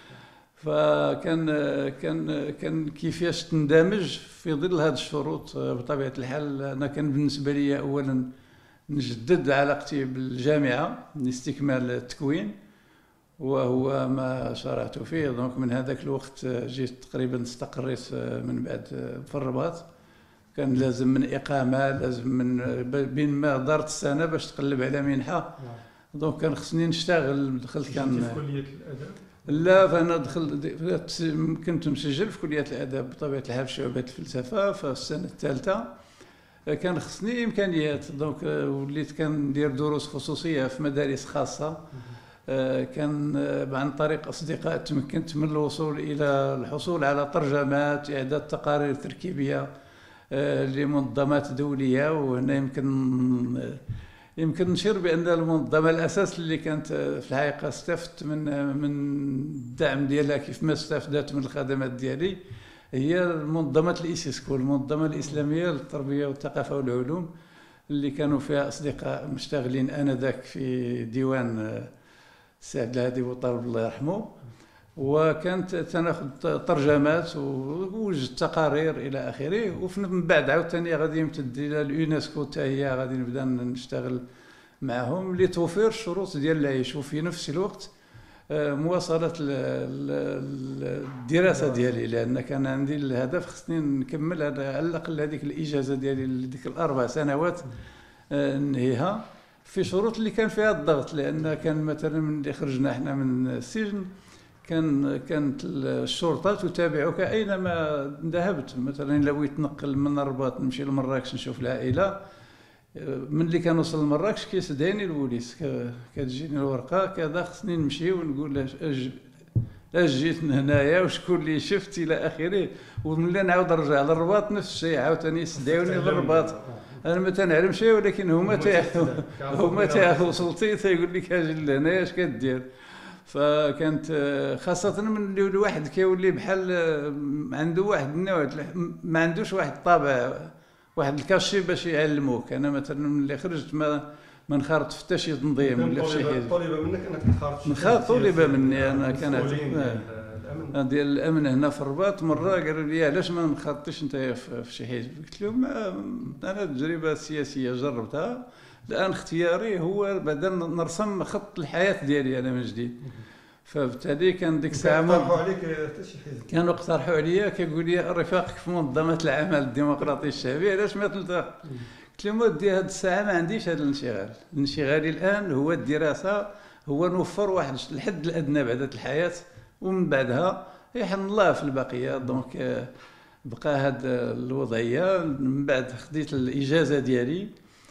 فكان كان كان كيفاش تندمج في ظل هذه الشروط. بطبيعة الحال أنا كان بالنسبة لي أولا نجدد علاقتي بالجامعة لاستكمال التكوين، وهو ما شرعت فيه. دونك من هذاك الوقت جيت تقريبا استقريت من بعد في الرباط. كان لازم من إقامة، لازم من بين ما دارت السنة باش تقلب على منحة. دونك كان خصني نشتغل. دخلت كان في كلية الأدب؟ لا، فأنا دخلت كنت مسجل في كلية الأدب بطبيعة الحال في شعبة الفلسفة في السنة الثالثة. كان خصني إمكانيات، دونك وليت كندير دروس خصوصية في مدارس خاصة. كان عن طريق أصدقاء تمكنت من الوصول إلى الحصول على ترجمات، إعداد تقارير تركيبية لمنظمات دولية. وهنا يمكن يمكن نشير بأن المنظمة الأساس اللي كانت في الحقيقة استفدت من من الدعم ديالها كيف ما استفدت من الخدمات ديالي هي منظمة الإيسيسكو، المنظمة الإسلامية للتربية والثقافة والعلوم، اللي كانوا فيها أصدقاء مشتغلين آنذاك في ديوان السي عبد الهادي بوطالب الله يرحمه. وكانت تناخذ ترجمات ووجد تقارير الى اخره. ومن بعد عاوتاني غادي يمتد الى اليونسكو حتى هي غادي نبدا نشتغل معهم لتوفير الشروط ديال العيش، وفي نفس الوقت مواصله الدراسه ديالي، لان كان عندي الهدف خصني نكمل على الاقل هذيك الاجازه ديالي ديك الاربع سنوات ننهيها في شروط اللي كان فيها الضغط. لان كان مثلا من اللي خرجنا احنا من السجن كان كانت الشرطه تتابعك اينما ذهبت. مثلا الا بغيت نتنقل من الرباط نمشي لمراكش نشوف العائله، من اللي كنوصل لمراكش كيسداني البوليس، كتجيني الورقه كذا خصني نمشي ونقول له اش جيت هنايا وشكون اللي شفت الى اخره. وملي نعاود نرجع للرباط نفس الشيء عاوتاني يسداوني للرباط. انا ما تنعلم شيء ولكن هما تا هما تا وصلتي تيقول لك اجي لهنايا اش كدير. فكانت خاصة من اللي الواحد كيولي بحال عنده واحد النوع ما عندوش واحد الطابع واحد الكاشي باش يعلموك. انا مثلا ملي خرجت ما ما انخرطت في حتى شي تنظيم ولا في شي حزب. طالبه منك انك تخرج نخرط طالبه مني انا كانت ديال الامن هنا في الرباط. مره قالوا لي علاش ما نخرطيش انت في شي حزب؟ قلت لهم انا التجربه السياسيه جربتها، الان اختياري هو بعدا نرسم خط الحياه ديالي انا من جديد. فبالتالي كان ديك الساعه اقترحوا عليك حتى شي حزب؟ كانوا اقترحوا عليا كيقول لي رفاقك في منظمه العمل الديمقراطي الشعبي علاش ما تلتحق؟ قلت لهم ودي هذه الساعه ما عنديش هذا الانشغال، انشغالي الان هو الدراسه، هو نوفر واحد الحد الادنى بعد الحياه ومن بعدها يحن الله في البقيه. دونك بقى هاد الوضعيه. من بعد خديت الاجازه ديالي،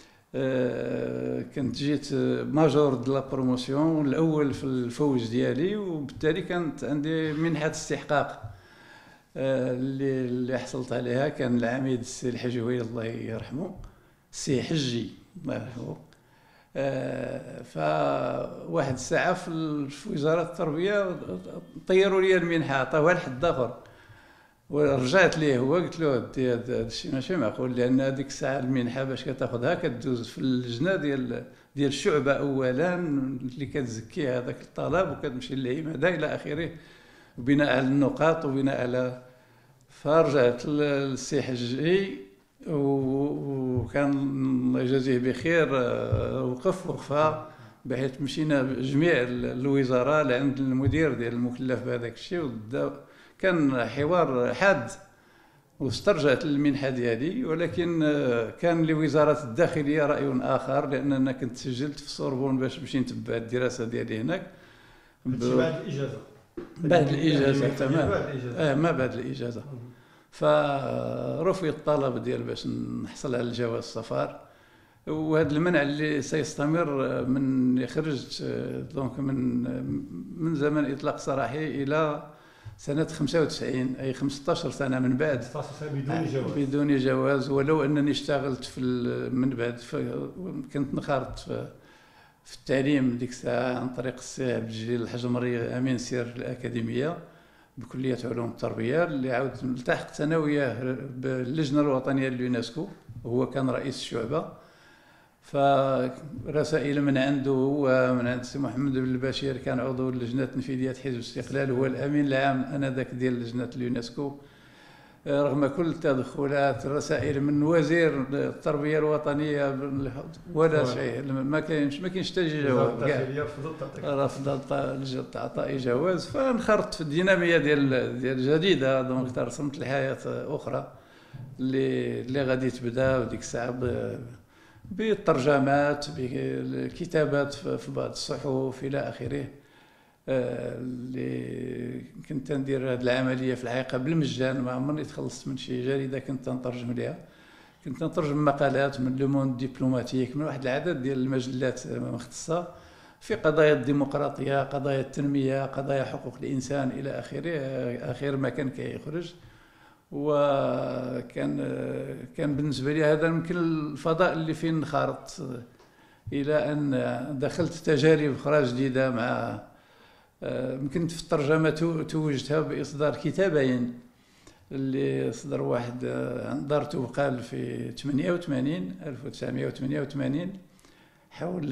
أه كنت جيت ماجور د لا بروموسيون الاول في الفوج ديالي، وبالتالي كانت عندي منحه استحقاق أه اللي اللي حصلت عليها. كان العميد السي الحجوي الله يرحمه، السي حجي الله يرحمه، أه فواحد الساعه في وزاره التربيه طيروا لي المنحه، عطاوها لحد اخر، ورجعت ليه هو قلت له ودي هذا الشيء ماشي معقول، لان هذيك الساعه المنحه باش كتاخذها كدوز في اللجنه ديال ديال الشعبه اولا اللي كتزكي هذاك الطلب وكتمشي للعماده الى اخره، وبناء على النقاط وبناء على. فرجعت للسي حجي وكان الله يجازيه بخير وقف وقفه بحيث مشينا جميع الوزراء لعند المدير ديال المكلف بهذاك الشيء، كان حوار حاد واسترجعت المنحه ديالي. ولكن كان لوزاره الداخليه راي اخر، لاننا كنت سجلت في سوربون باش نمشي نتبع الدراسه ديالي هناك ب... بعد الاجازه. بعد الاجازه تمام. اه ما بعد الاجازه. فرفض الطلب ديال باش نحصل على الجواز السفر، وهذا المنع اللي سيستمر من خرجت دونك من من زمن اطلاق سراحي الى سنة خمسة وتسعين، أي خمسطاش سنة من بعد بدون جواز. بدون جواز، ولو أنني اشتغلت في من بعد كنت نخرط في, في التعليم ديك الساعة عن طريق السي عبد الجليل الحجمري أمين سير الأكاديمية بكلية علوم التربية، اللي عاود التحقت أنا وياه باللجنة الوطنية لليونسكو، وهو كان رئيس الشعبة. فرسائل من عنده هو من عند السي محمد بن البشير كان عضو لجنه تنفيذيه حزب الاستقلال، هو الامين العام انذاك ديال لجنه اليونسكو. رغم كل التدخلات، الرسائل من وزير التربيه الوطنيه ولا شيء، ما كاينش ما كاينش حتى جواب كاع، رفضت اعطاء جواز. فانخرطت في الديناميه ديال ديال جديده، دونك ترسمت لحياه اخرى اللي اللي غادي تبدا وديك الساعه بالترجمات، بالكتابات في بعض الصحف الى اخره. اللي كنت ندير هذه العمليه في الحقيقه بالمجان، ما عمرني تخلصت من شي جريده كنت نترجم ليها. كنت نترجم مقالات من لو موند ديبلوماتيك، من واحد العدد ديال المجلات مختصه في قضايا الديمقراطيه، قضايا التنميه، قضايا حقوق الانسان الى اخره، اخر ما كان كيخرج. وكان كان بالنسبه لي هذا يمكن الفضاء اللي فيه انخرط، الى ان دخلت تجارب اخرى جديده مع يمكن في الترجمه توجتها باصدار كتابين اللي صدر واحد عن دار توقال في ثمانية وثمانين ألف وتسعمائة وثمانية وثمانين حول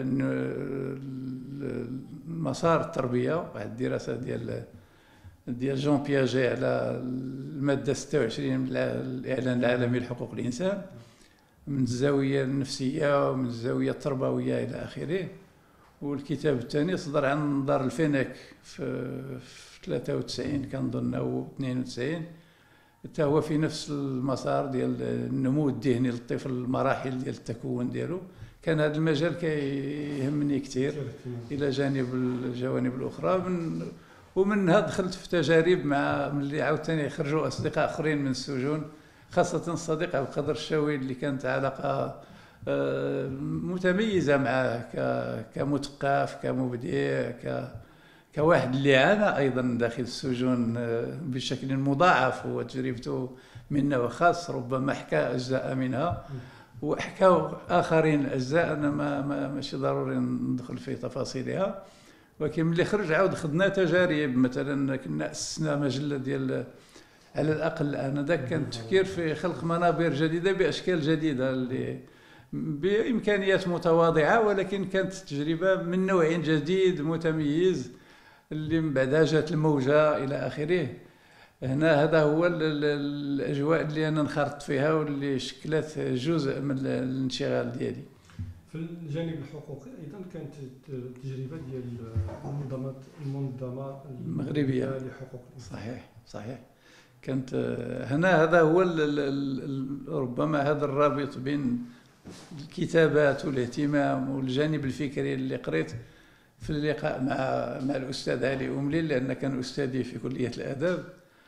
مسار التربيه، واحد الدراسه ديال ديال جون بياجي على الماده ستة وعشرين من الاعلان العالمي لحقوق الانسان، من الزاويه النفسيه ومن الزاويه التربويه الى اخره. والكتاب الثاني صدر عن دار الفينيك في ثلاثة وتسعين كنظن او اثنين وتسعين، حتى هو في نفس المسار ديال النمو الذهني للطفل، المراحل ديال التكون ديالو. كان هذا المجال كيهمني كثير الى جانب الجوانب الاخرى. من ومنها دخلت في تجارب مع اللي عاوتاني خرجوا اصدقاء اخرين من السجون، خاصه الصديق عبد القادر الشاوي اللي كانت علاقه متميزه معه كمثقف كمبدع كواحد اللي عانى ايضا داخل السجون بشكل مضاعف، وتجربته من نوع خاص، ربما حكى اجزاء منها وحكاوا اخرين اجزاء انا ما ماشي ضروري ندخل في تفاصيلها. ولكن ملي خرج عاود خدنا تجارب، مثلا كنا اسسنا مجله ديال على الاقل انذاك كان التفكير في خلق منابر جديده باشكال جديده اللي بامكانيات متواضعه، ولكن كانت تجربه من نوع جديد متميز اللي من بعدها جات الموجه الى اخره. هنا هذا هو الاجواء اللي انا انخرطت فيها واللي شكلت جزء من الانشغال ديالي. في الجانب الحقوقي ايضا كانت التجربه ديال المنظمات المنظمه المغربيه لحقوق الانسان. صحيح صحيح. كانت هنا هذا هو ال ال ربما هذا الرابط بين الكتابات والاهتمام والجانب الفكري اللي قريت في اللقاء مع مع الاستاذ علي أملي، لان كان استاذي في كليه الاداب.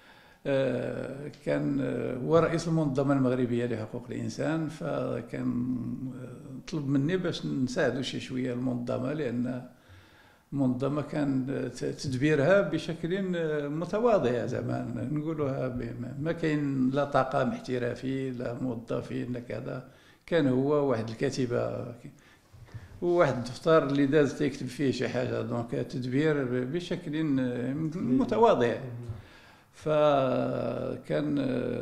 كان هو رئيس المنظمه المغربيه لحقوق الانسان، فكان طلب مني باش نساعدوا شي شويه المنظمه، لان المنظمه كان تدبيرها بشكل متواضع زعما نقولوها، ما كاين لا طاقم احترافي لا موظفين لا كذا، كان هو واحد الكاتبه وواحد الدفتر اللي داز تكتب فيه شي حاجه، دونك تدبير بشكل متواضع. فكان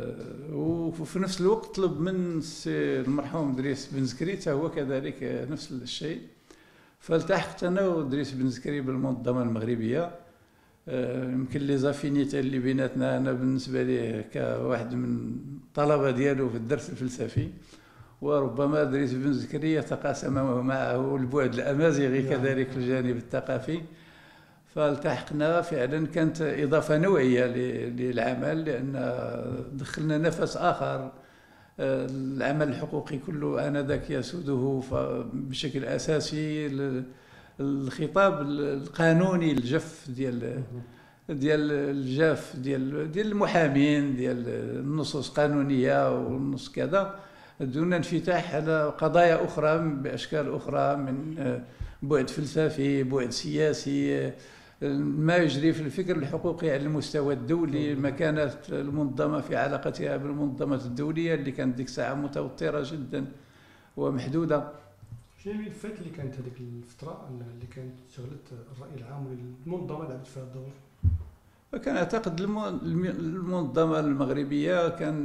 وفي نفس الوقت طلب من المرحوم ادريس بن زكري حتى هو كذلك نفس الشيء. فالتحقت انا وادريس بن زكري بالمنظمه المغربيه. يمكن لي زافينيتي اللي بيناتنا، انا بالنسبه ليه كواحد من الطلبه ديالو في الدرس الفلسفي، وربما ادريس بن زكري يتقاسم معه البعد الامازيغي كذلك في الجانب الثقافي. فالتحقنا فعلا، كانت اضافه نوعيه للعمل، لان دخلنا نفس اخر. العمل الحقوقي كله انذاك يسوده بشكل اساسي الخطاب القانوني الجف ديال ديال الجاف ديال ديال المحامين، ديال النصوص قانونيه والنص كذا، دون انفتاح على قضايا اخرى باشكال اخرى، من بعد فلسفي، بعد سياسي، ما يجري في الفكر الحقوقي على المستوى الدولي، مكانة المنظمة في علاقتها بالمنظمات الدولية اللي كانت ديك الساعة متوترة جدا ومحدودة. شنو الملفات اللي كانت هذيك الفترة اللي كانت شغلت الرأي العام والمنظمة لعبت فيها الدور؟ فكان أعتقد المنظمة المغربية كان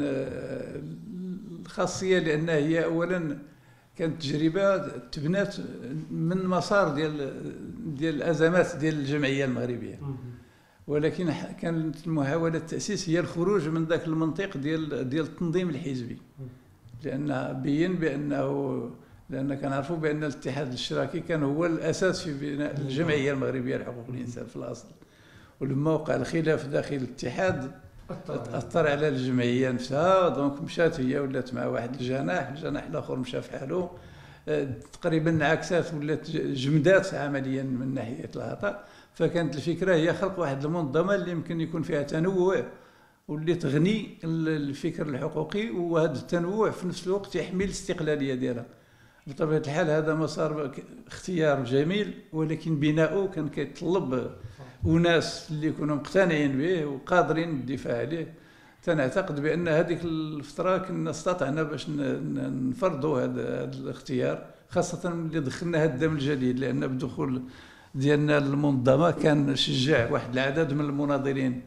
الخاصية لأنها هي أولا كانت تجربه تبنات من مسار ديال ديال الازمات ديال الجمعيه المغربيه، ولكن كانت محاوله التاسيس هي الخروج من ذاك المنطق ديال ديال التنظيم الحزبي، لان بين بانه لان كنعرفوا بان الاتحاد الاشتراكي كان هو الاساس في بناء الجمعيه المغربيه لحقوق الانسان في الاصل، ولما وقع الخلاف داخل الاتحاد اثر على الجمعيه نفسها، دونك مشات هي ولات مع واحد الجناح، الجناح الاخر مشى في حاله، تقريبا انعكسات ولات جمدات عمليا من ناحيه العطاء. فكانت الفكره هي خلق واحد المنظمه اللي يمكن يكون فيها تنوع واللي تغني الفكر الحقوقي، وهذا التنوع في نفس الوقت يحمي الاستقلاليه ديالها. بطبيعه الحال هذا مسار اختيار جميل، ولكن بناؤه كان كيتطلب وناس اللي يكونوا مقتنعين به وقادرين الدفاع عليه. تنعتقد بان هذيك الفتره كنا استطعنا باش نفرضوا هذا الاختيار، خاصه ملي دخلنا هذا الدم الجديد، لان بدخول ديالنا للمنظمه كان شجع واحد العدد من المناضلين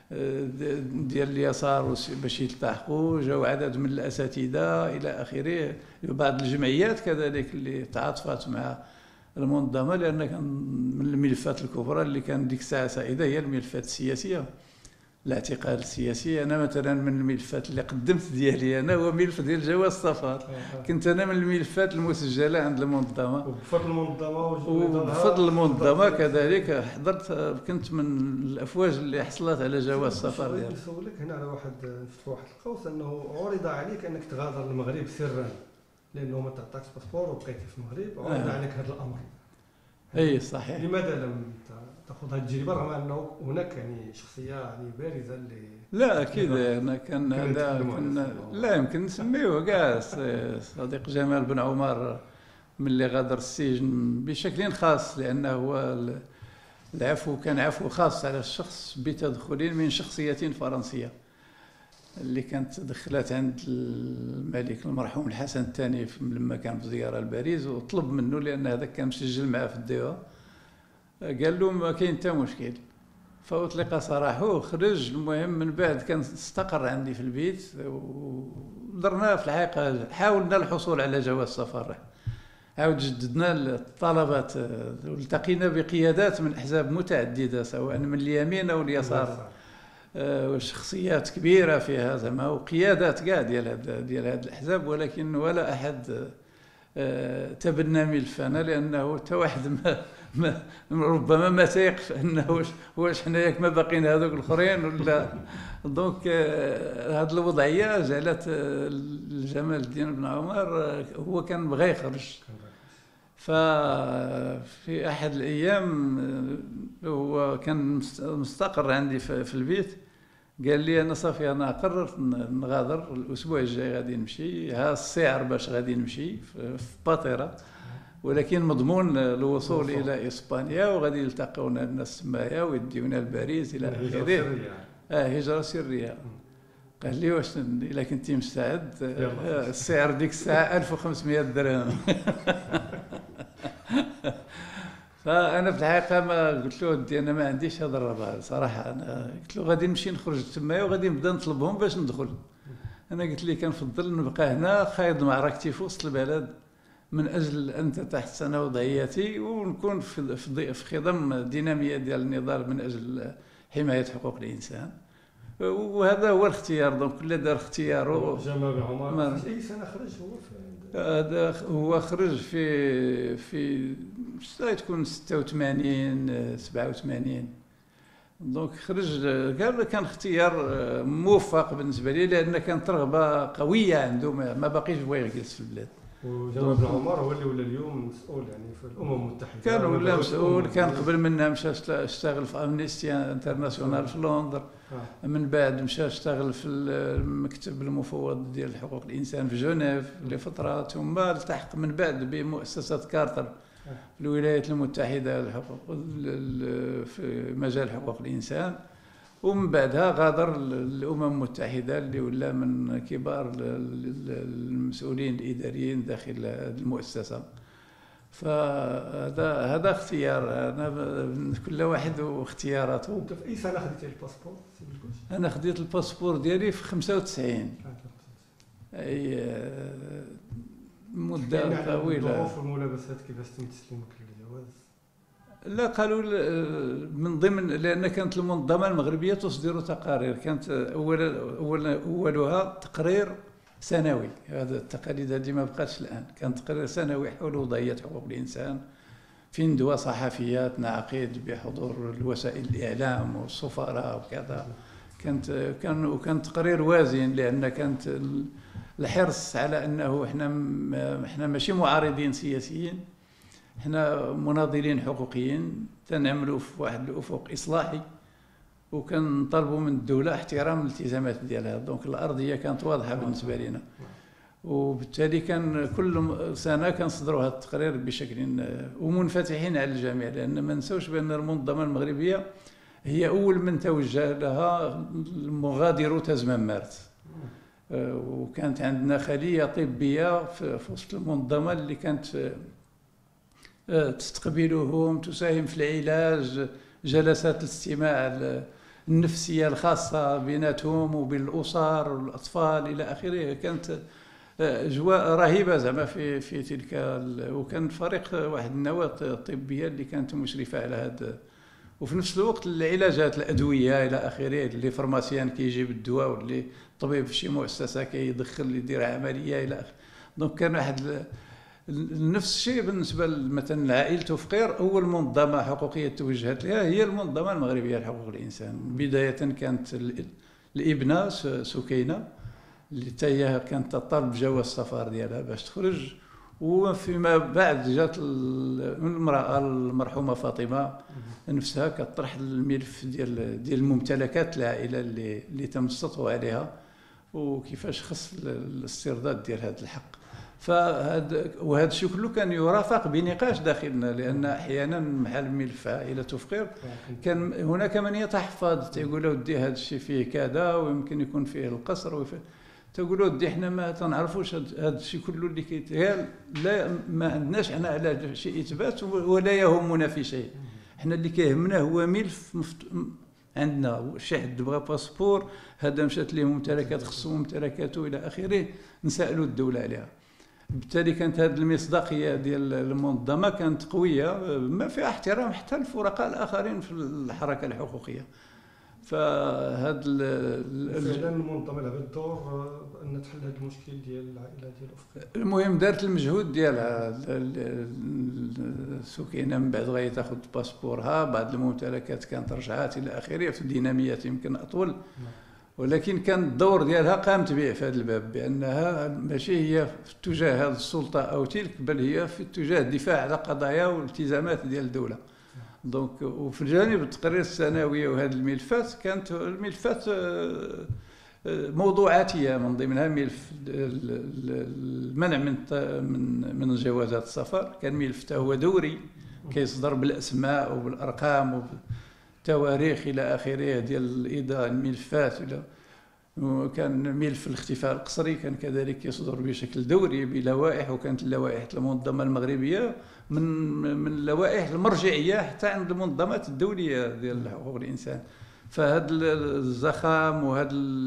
ديال اليسار باش يلتحقوا، جاوا عدد من الاساتذه الى اخره، بعض الجمعيات كذلك اللي تعاطفت مع المنظمه، لان كان من الملفات الكبرى اللي كان ديك الساعه سائده هي الملفات السياسيه، الاعتقال السياسي. انا مثلا من الملفات اللي قدمت ديالي انا هو ملف ديال جواز السفر، كنت انا من الملفات المسجله عند المنظمه، وبفضل المنظمه وبفضل المنظمه كذلك حضرت، كنت من الافواج اللي حصلت على جواز السفر ديالي. نسولك هنا على واحد نفتح واحد القوس، انه عرض عليك انك تغادر المغرب سرا لانه ما تعطاكش باسبور وبقيتي في المغرب، عرض آه. عليك هذا الامر. اي صحيح. لماذا لم تاخذ هذه التجربه رغم انه هناك يعني شخصيه يعني بارزه اللي لا اكيد انا كان هذا كنا لا يمكن نسميه كاع صديق جمال بن عمر من اللي غادر السجن بشكل خاص، لانه هو العفو كان عفو خاص على الشخص بتدخل من شخصيه فرنسيه اللي كانت دخلت عند الملك المرحوم الحسن الثاني لما كان في زياره لباريس، وطلب منه لان هذا كان مسجل معه في الديوان، قال له ما كاين حتى مشكل. فاطلق سراحه وخرج. المهم من بعد كان استقر عندي في البيت ودرنا في الحقيقه حاولنا الحصول على جواز سفر. عاود جددنا الطلبات والتقينا بقيادات من احزاب متعدده سواء من اليمين او اليسار، وشخصيات كبيره فيها زعما وقيادات كاع ديال هاد ديال هاد الاحزاب، ولكن ولا احد تبنى ملفنا لانه حتى واحد ما, ما ربما ما تيقف انه واش حنا ياك ما باقيين هذوك الاخرين ولا. دونك هذه الوضعيه جعلت جمال الدين بن عمر هو كان بغى يخرج. ففي احد الايام هو كان مستقر عندي في البيت، قال لي انا صافي انا قررت نغادر الاسبوع الجاي غادي نمشي، ها السعر باش غادي نمشي في باطره، ولكن مضمون الوصول الى اسبانيا وغادي يلتقونا الناس تمايا ويديونا لباريس الى اخره. اه هجره سريه. قال لي واش الا كنتي مستعد السعر ديك الساعه ألف وخمسمائة درهم. فانا في الحقيقه ما قلت له ودي انا ما عنديش هذا الربع صراحه. انا قلت له غادي نمشي نخرج تمايا وغادي نبدا نطلبهم باش ندخل. انا قلت لي كنفضل نبقى هنا خايض معركتي في وسط البلد من اجل ان تتحسن وضعيتي ونكون في في خضم الديناميه ديال النضال من اجل حمايه حقوق الانسان. وهذا هو الاختيار. دونك كل دار اختياره. جمال بن عمر في اي سنه خرج هو؟ هذا هو خرج في في تكون ستة وثمانين سبعة وثمانين. دونك خرج قال كان اختيار موفق بالنسبه لي لان كانت رغبه قويه عنده ما باقيش بغى يجلس في البلاد. وجمال بن عمر هو اللي ولا اليوم مسؤول يعني في الامم المتحده. كان ولا مسؤول. كان قبل منها مشى اشتغل في امنيستي انترناسيونال في لندن. آه. من بعد مشى اشتغل في المكتب المفوض ديال حقوق الانسان في جنيف لفتره، ثم التحق من بعد بمؤسسه كارتر في الولايات المتحده الحقوق في مجال حقوق الانسان، ومن بعدها غادر الامم المتحده اللي ولا من كبار المسؤولين الاداريين داخل المؤسسه. فهذا هذا اختيار. انا كل واحد واختياراته. انت في اي سنه خديتي الباسبور؟ انا خديت الباسبور ديالي في خمسة وتسعين. اي مده يعني طويله. الظروف والملابسات كيفاش تم تسليمك للجواز؟ لا قالوا من ضمن، لان كانت المنظمه المغربيه تصدر تقارير. كانت اولا اولا اولها تقرير سنوي. هذا التقاليد هذه ما بقاتش الان. كان تقرير سنوي حول وضعيه حقوق الانسان في ندوه صحفيه تنعقد بحضور الوسائل الاعلام والسفراء وكذا. كانت كان وكان تقرير وازن لان كانت الحرص على انه احنا احنا ماشي معارضين سياسيين، احنا مناضلين حقوقيين تنعملوا في واحد الافق اصلاحي، وكنطالبوا من الدوله احترام الالتزامات ديالها. دونك الارضيه كانت واضحه بالنسبه لنا، وبالتالي كان كل سنه كنصدروا هذا التقرير بشكل ومنفتحين على الجميع، لان ما نساوش بان المنظمه المغربيه هي اول من توجه لها مغادرو تزمن مارس. وكانت عندنا خليه طبيه في وسط المنظمه اللي كانت تستقبلهم، تساهم في العلاج، جلسات الاستماع النفسيه الخاصه بيناتهم وبين الاسر والاطفال الى اخره. كانت اجواء رهيبه زعما في في تلك. وكان فريق واحد النواه الطبيه اللي كانت مشرفه على هذا، وفي نفس الوقت العلاجات الادويه الى اخره، اللي فرماسيان كيجيب الدواء واللي طبيب في شي مؤسسه كيدخل يدير عمليه الى اخره. دونك كان واحد نفس الشيء بالنسبه مثلا عائله فقير. اول منظمه حقوقيه توجهت لها هي المنظمه المغربيه لحقوق الانسان. بدايه كانت الابنه سكينه اللي حتى هي كانت تطالب بجواز السفر ديالها باش تخرج، وفيما بعد جات المراه المرحومه فاطمه نفسها كطرح الملف ديال ديال الممتلكات العائله اللي اللي تم السطو عليها وكيفاش خص الاسترداد ديال هذا الحق. فهذا وهذا الشيء كله كان يرافق بنقاش داخلنا، لان احيانا محل ملف عائله فقير كان هناك من يتحفظ تيقول ودي هذا الشيء فيه كذا ويمكن يكون فيه القصر وفيه، تقولوا ودي احنا ما تنعرفوش هذا الشيء كله اللي كيتقال. لا ما عندناش احنا على شيء اثبات ولا يهمنا في شيء. حنا اللي كيهمنا هو ملف مفت... عندنا شي حد بغى باسبور، هذا مشات ليه ممتلكات خصو ممتلكاته الى اخره، نسالوا الدوله عليها. بالتالي كانت هذه المصداقيه ديال المنظمه كانت قويه، ما فيها احترام حتى الفرقاء الاخرين في الحركه الحقوقيه. فهذا فعلا المنظمه لعبت دور ان تحل هذا المشكل ديال العائله ديال افق. المهم دارت المجهود ديالها. سكينه من بعد غادي تاخذ باسبورها، بعض الممتلكات كانت رجعات الى اخره في ديناميات يمكن اطول، ولكن كان الدور ديالها قامت به في هذا الباب، بانها ماشي هي في اتجاه هذه السلطه او تلك، بل هي في اتجاه الدفاع على قضايا والالتزامات ديال الدوله. دونك وفي الجانب التقرير السنوي وهذه الملفات كانت الملفات موضوعاتيه، من ضمنها ملف المنع من من من جوازات السفر، كان ملف هو دوري كيصدر بالاسماء وبالارقام وبالتواريخ الى اخره ديال الايضاح الملفات. وكان ملف الاختفاء القسري كان كذلك يصدر بشكل دوري بلوائح، وكانت اللوائح المنظمه المغربيه من من اللوائح المرجعيه حتى عند المنظمات الدوليه ديال حقوق الانسان. فهاد الزخم وهاد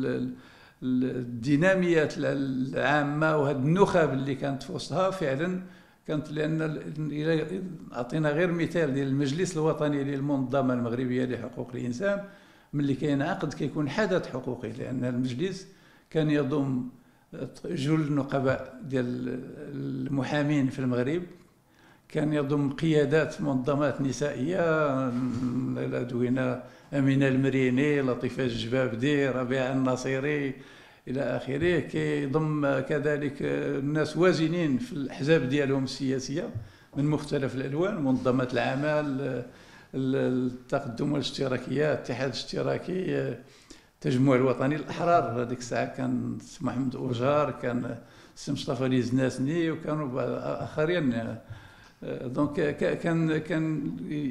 الديناميات العامه وهاد النخب اللي كانت في وسطها فعلا كانت، لان الى اعطينا غير مثال ديال المجلس الوطني للمنظمه المغربيه لحقوق الانسان، ملي كينعقد كيكون حدث حقوقي، لان المجلس كان يضم جل النقباء ديال المحامين في المغرب، كان يضم قيادات منظمات نسائيه، الادوينه امينه المريني، لطيفه الجبابدي، ربيعه النصيري الى اخره، كيضم كذلك الناس وازنين في الاحزاب ديالهم السياسيه من مختلف الالوان، منظمات العمل، التقدم والاشتراكيه، الاتحاد الاشتراكي، التجمع الوطني الاحرار، هذيك الساعه كان السي محمد اوجار، كان السي مصطفى ليزناسني، وكانوا اخرين. دونك كان كان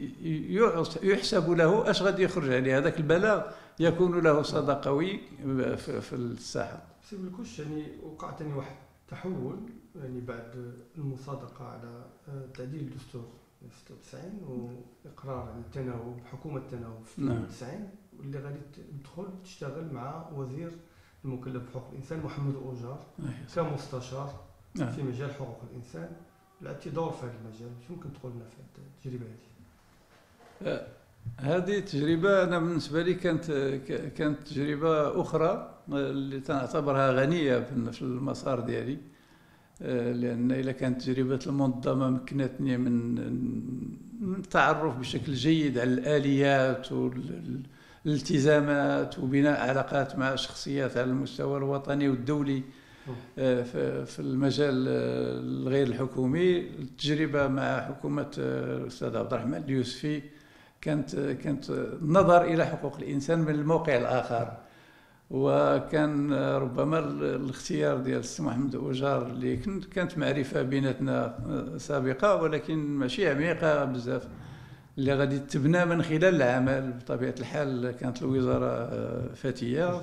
يحسب له اش غادي يخرج عليه، هذاك البلاغ يكون له صدى قوي في الساحه. سي بالكش يعني وقع ثاني واحد التحول يعني بعد المصادقه على تعديل الدستور في ستة وتسعين واقرار يعني التناوب، حكومه التناوب في اثنين وتسعين، واللي غادي تدخل تشتغل مع وزير المكلف بحقوق الانسان محمد اوجار كمستشار في مجال حقوق الانسان. لعبتي دور في هذا المجال، شو ممكن تقول لنا في التجربه هذه؟ هذه تجربه انا بالنسبه لي كانت كانت تجربه اخرى اللي تنعتبرها غنيه في المسار ديالي، لان الا كانت تجربه المنظمه مكنتني من التعرف بشكل جيد على الاليات والالتزامات وبناء علاقات مع شخصيات على المستوى الوطني والدولي في المجال الغير الحكومي. التجربه مع حكومه الاستاذ عبد الرحمن اليوسفي كانت كانت النظر الى حقوق الانسان من الموقع الاخر، وكان ربما الاختيار ديال السي محمد اوجار اللي كانت معرفه بيناتنا سابقه ولكن ماشي عميقه بزاف، اللي غادي تبنى من خلال العمل. بطبيعه الحال كانت الوزاره فتيه،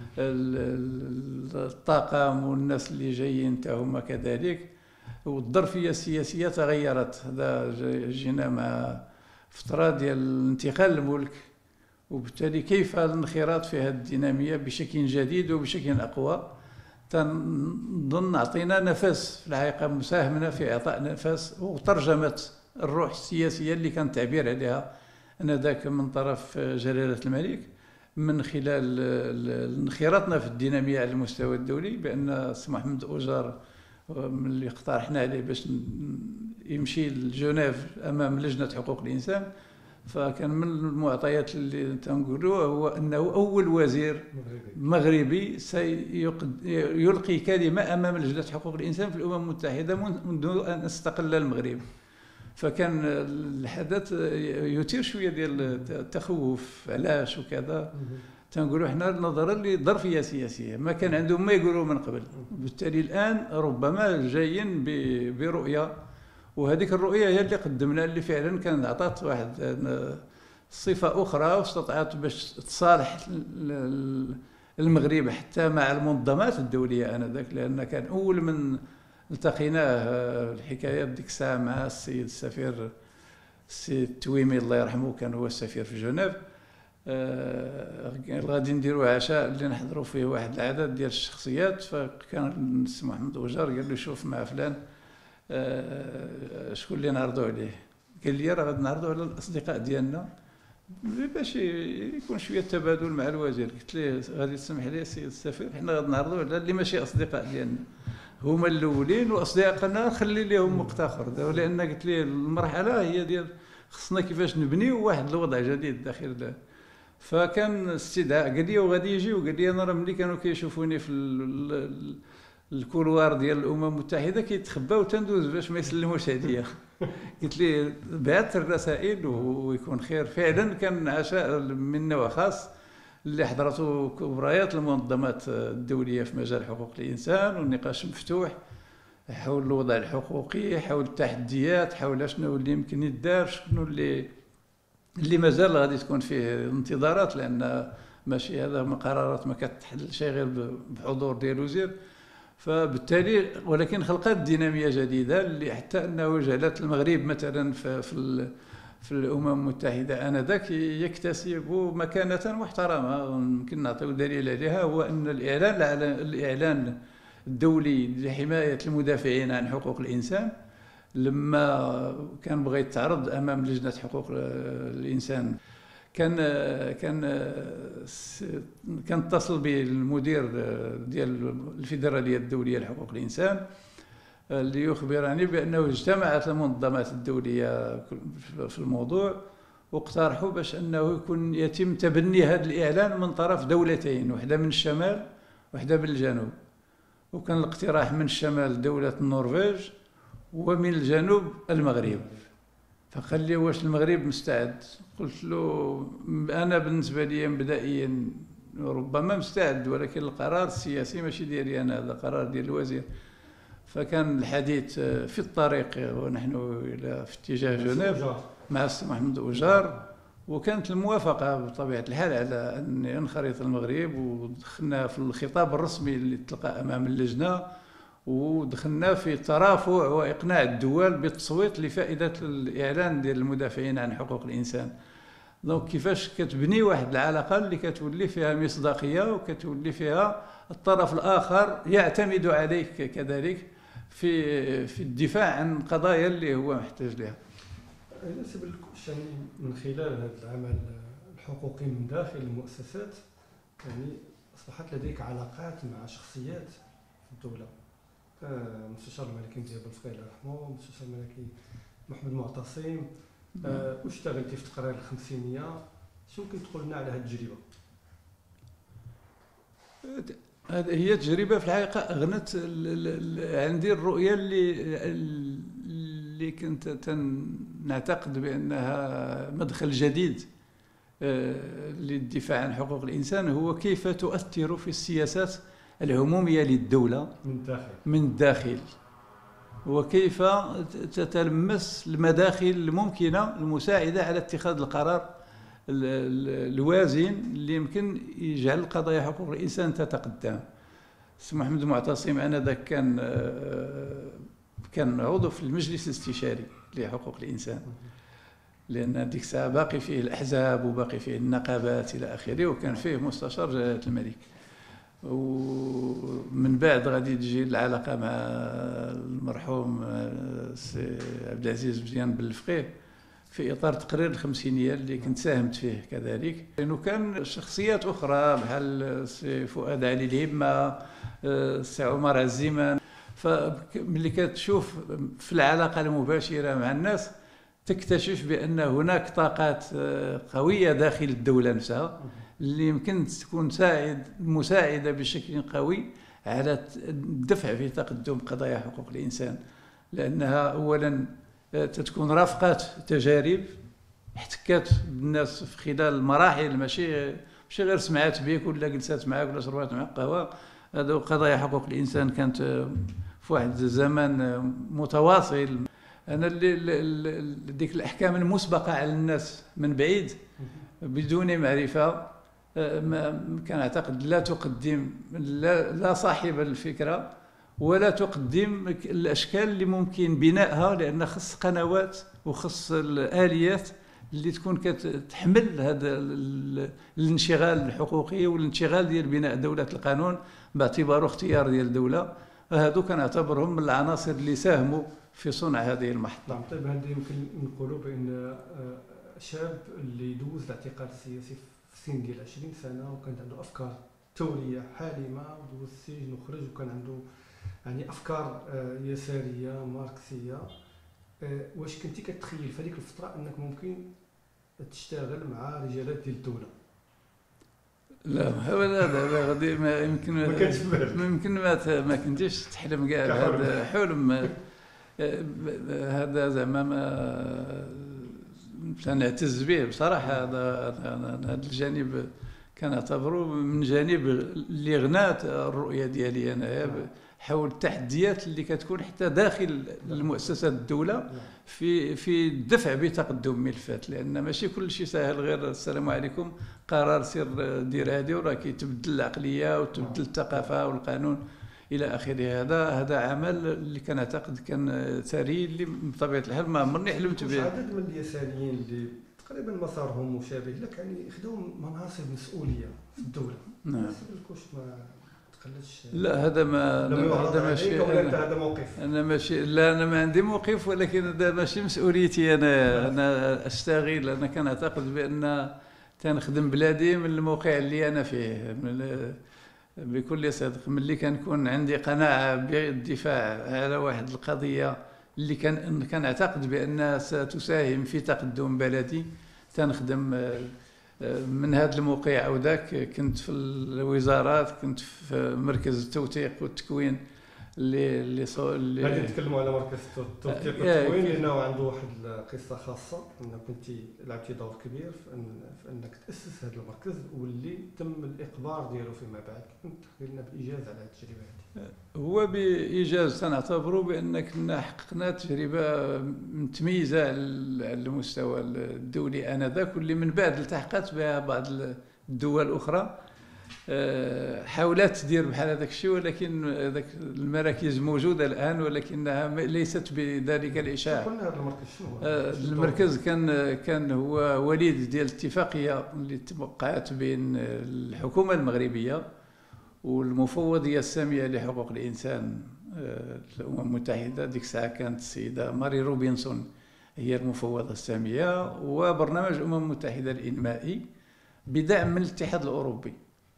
الطاقم والناس اللي جايين حتى هما كذلك، والظرفيه السياسيه تغيرت. هذا جينا مع فتره ديال انتقال الملك، وبالتالي كيف الانخراط في هذه الديناميه بشكل جديد وبشكل اقوى. تنظن عطينا نفس في الحقيقه، مساهمنا في اعطاء نفس وترجمه الروح السياسيه اللي كان التعبير عليها انذاك من طرف جلاله الملك، من خلال انخراطنا في الديناميه على المستوى الدولي، بان السي محمد اوجار من اللي اقترحنا عليه باش يمشي لجنيف امام لجنه حقوق الانسان، فكان من المعطيات اللي تنقولوا هو انه اول وزير مغربي سيلقي كلمه امام لجنه حقوق الانسان في الامم المتحده منذ ان استقل المغرب. فكان الحدث يثير شويه ديال التخوف، علاش وكذا. تنقولوا حنا نظرا لظرفيه سياسيه ما كان عندهم ما يقولوا من قبل، بالتالي الان ربما جايين برؤيه، وهذيك الرؤيه هي اللي قدمنا، اللي فعلا كانت عطات واحد صفه اخرى واستطاعت باش تصالح المغرب حتى مع المنظمات الدوليه انذاك، لان كان اول من التقيناه الحكايات ديك الساعه مع السيد السفير السي التويمي الله يرحمه كان هو السفير في جنيف. آه غادي نديروا عشاء اللي نحضروا فيه واحد العدد ديال الشخصيات، فكان السي محمد وجار قال له شوف مع فلان آه شكون اللي نعرضوا عليه؟ قال لي راه غادي نعرضوا على الاصدقاء ديالنا باش يكون شويه تبادل مع الوزير. قلت ليه غادي تسمح لي السيد السفير حنا غادي نعرضوا على اللي ماشي اصدقاء ديالنا هما الاولين، واصدقائنا خلي لهم وقت اخر، لان قلت ليه المرحله هي ديال خصنا كيفاش نبنيو واحد الوضع جديد داخل. فكان استدعاء قال لي وغادي يجي، وقال لي انا راه ملي كانوا كيشوفوني في الكولوار ديال الامم المتحده كيتخباو تندوز باش ما يسلموش عليا. قلت لي بعثت الرسائل ويكون خير. فعلا كان عشاء من نوع خاص اللي حضرته كبريات المنظمات الدوليه في مجال حقوق الانسان، والنقاش مفتوح حول الوضع الحقوقي، حول التحديات، حول شنو اللي يمكن يدار، شنو اللي اللي مازال غادي تكون فيه انتظارات، لان ماشي هذا قرارات ما كتحل شيء غير بحضور ديال الوزير. فبالتالي ولكن خلقت ديناميه جديده اللي حتى انه جعلت المغرب مثلا في في, في الامم المتحده انذاك يكتسب مكانه محترمه. يمكن نعطيو دليل عليها هو ان الاعلان الاعلان الدولي لحمايه المدافعين عن حقوق الانسان لما كان بغى يتعرض امام لجنه حقوق الانسان كان كان كان اتصل بالمدير ديال الفيدراليه الدوليه لحقوق الانسان ليخبرني بانه اجتمعت المنظمات الدوليه في الموضوع واقترحوا باش انه يكون يتم تبني هذا الاعلان من طرف دولتين، واحده من الشمال واحده من الجنوب. وكان الاقتراح من الشمال دوله النرويج ومن الجنوب المغرب. فقال لي واش المغرب مستعد؟ قلت له انا بالنسبه لي مبدئيا ربما مستعد، ولكن القرار السياسي ماشي ديالي انا، هذا قرار ديال الوزير. فكان الحديث في الطريق ونحن الى في اتجاه جنيف مع السي محمد وجار، وكانت الموافقه بطبيعه الحال على ان ينخرط المغرب، ودخلنا في الخطاب الرسمي اللي تلقى امام اللجنه، ودخلنا في ترافع واقناع الدول بالتصويت لفائده الاعلان ديال المدافعين عن حقوق الانسان. دونك كيفاش كتبني واحد العلاقه اللي كتولي فيها مصداقيه وكتولي فيها الطرف الاخر يعتمد عليك كذلك في في الدفاع عن قضايا اللي هو محتاج لها. يناسب الكلش يعني من خلال هذا العمل الحقوقي من داخل المؤسسات، يعني اصبحت لديك علاقات مع شخصيات في الدوله. المستشار الملكي مزيان بن الله يرحمه، المستشار الملكي محمد معتصم، أه واشتغلتي في تقرير الخمسينيه. شنو ممكن تقول لنا على هذه التجربه؟ هذه هي تجربه في الحقيقه اغنت عندي الرؤيه اللي اللي كنت نعتقد بانها مدخل جديد للدفاع عن حقوق الانسان، هو كيف تؤثر في السياسات العموميه للدوله من الداخل من الداخل وكيف تتلمس المداخل الممكنه المساعده على اتخاذ القرار الوازن اللي يمكن يجعل قضايا حقوق الانسان تتقدم. السي محمد معتصم انذاك كان كان عضو في المجلس الاستشاري لحقوق الانسان، لان ديك الساعه باقي فيه الاحزاب وباقي فيه النقابات الى اخره، وكان فيه مستشار جلاله الملك. ومن بعد غادي تجي العلاقه مع المرحوم السي عبد العزيز مزيان بن الفقيه في اطار تقرير الخمسينيه اللي كنت ساهمت فيه كذلك، لانه كان شخصيات اخرى بحال السي فؤاد علي الهمه، السي عمر عزيمان. فملي كتشوف في العلاقه المباشره مع الناس تكتشف بان هناك طاقات قويه داخل الدوله نفسها اللي يمكن تكون ساعد مساعده بشكل قوي على الدفع في تقدم قضايا حقوق الانسان، لانها اولا تتكون رافقات تجارب احتكات بالناس في خلال المراحل، ماشي ماشي غير سمعات بك ولا جلسات معك ولا شربات معك قهوه. هذا قضايا حقوق الانسان كانت في واحد الزمان متواصل. انا اللي ديك الاحكام المسبقه على الناس من بعيد بدون معرفه ما كان اعتقد لا تقدم لا, لا صاحب الفكره ولا تقدم الاشكال اللي ممكن بنائها، لان خص قنوات وخص الاليات اللي تكون كتحمل هذا الانشغال الحقوقي والانشغال ديال بناء دوله القانون باعتباره اختيار ديال الدوله. هادو كنعتبرهم من العناصر اللي ساهموا في صنع هذه المحطه. نعم. طيب هذا يمكن نقولوا بان شاب اللي دوز الاعتقال السياسي في سن ديال عشرين سنه وكانت عنده افكار ثوريه حالمه ودوز السجن وخرج وكان عنده يعني افكار يساريه ماركسيه، واش كنتي كتخيل في هذيك الفتره انك ممكن تشتغل مع رجالات ديال الدوله؟ لا هذا غادي ما يمكن ما كانش في بالك. يمكن ما ما كنتيش تحلم كاع هذا حلم. هذا زعما ما تنعتز به بصراحه. هذا هذا الجانب كنعتبره من جانب اللي غنات الرؤيه ديالي انايا حول التحديات اللي كتكون حتى داخل المؤسسات الدوله في في الدفع بتقدم ملفات، لان ماشي كل شيء سهل غير السلام عليكم قرار سير دير هذه وراه كيتبدل العقليه وتبدل الثقافه والقانون الى اخره. هذا هذا عمل اللي كنعتقد كان ثري اللي بطبيعه الحال ما عمرني حلمت به. عدد من اليساريين اللي تقريبا مسارهم مشابه لك يعني خداو مناصب مسؤوليه في الدوله. نعم. واش ما تقلدش؟ لا هذا ما هذا ماشي هذا موقف. انا ماشي لا انا ما عندي موقف، ولكن هذا ماشي مسؤوليتي انا. انا اشتغل. انا كنعتقد بان تنخدم بلادي من الموقع اللي انا فيه من بكل صدق. ملي كنكون عندي قناعه بالدفاع على واحد القضيه اللي كان كنعتقد بانها ستساهم في تقدم بلدي تنخدم من هذا الموقع او ذاك. كنت في الوزارات، كنت في مركز التوثيق والتكوين اللي اللي اللي غادي نتكلموا على مركز التوثيق والتكوين لانه عنده واحد القصه خاصه. انك كنتي لعبتي دور كبير في, أن في انك تاسس هذا المركز واللي تم الاقبار ديالو فيما بعد. كنت تحكي لنا بايجاز على هذه التجربه هذه. هو بايجاز تنعتبروا بان كنا حققنا تجربه متميزه على المستوى الدولي انذاك، واللي من بعد التحقت بها بعض الدول الاخرى حاولت تدير بحال هذاك الشيء، ولكن ذاك المراكز موجوده الان ولكنها ليست بذلك الاشاع. قلنا هذا المركز شنو؟ المركز كان كان هو وليد ديال الاتفاقيه اللي توقعت بين الحكومه المغربيه والمفوضيه الساميه لحقوق الانسان الامم المتحده. ديك الساعه كانت السيده ماري روبنسون هي المفوضه الساميه، وبرنامج الامم المتحده الانمائي بدعم من الاتحاد الاوروبي.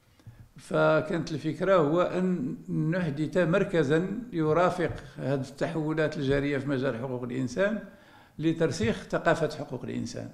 فكانت الفكره هو ان نحدث مركزا يرافق هذه التحولات الجاريه في مجال حقوق الانسان لترسيخ ثقافه حقوق الانسان.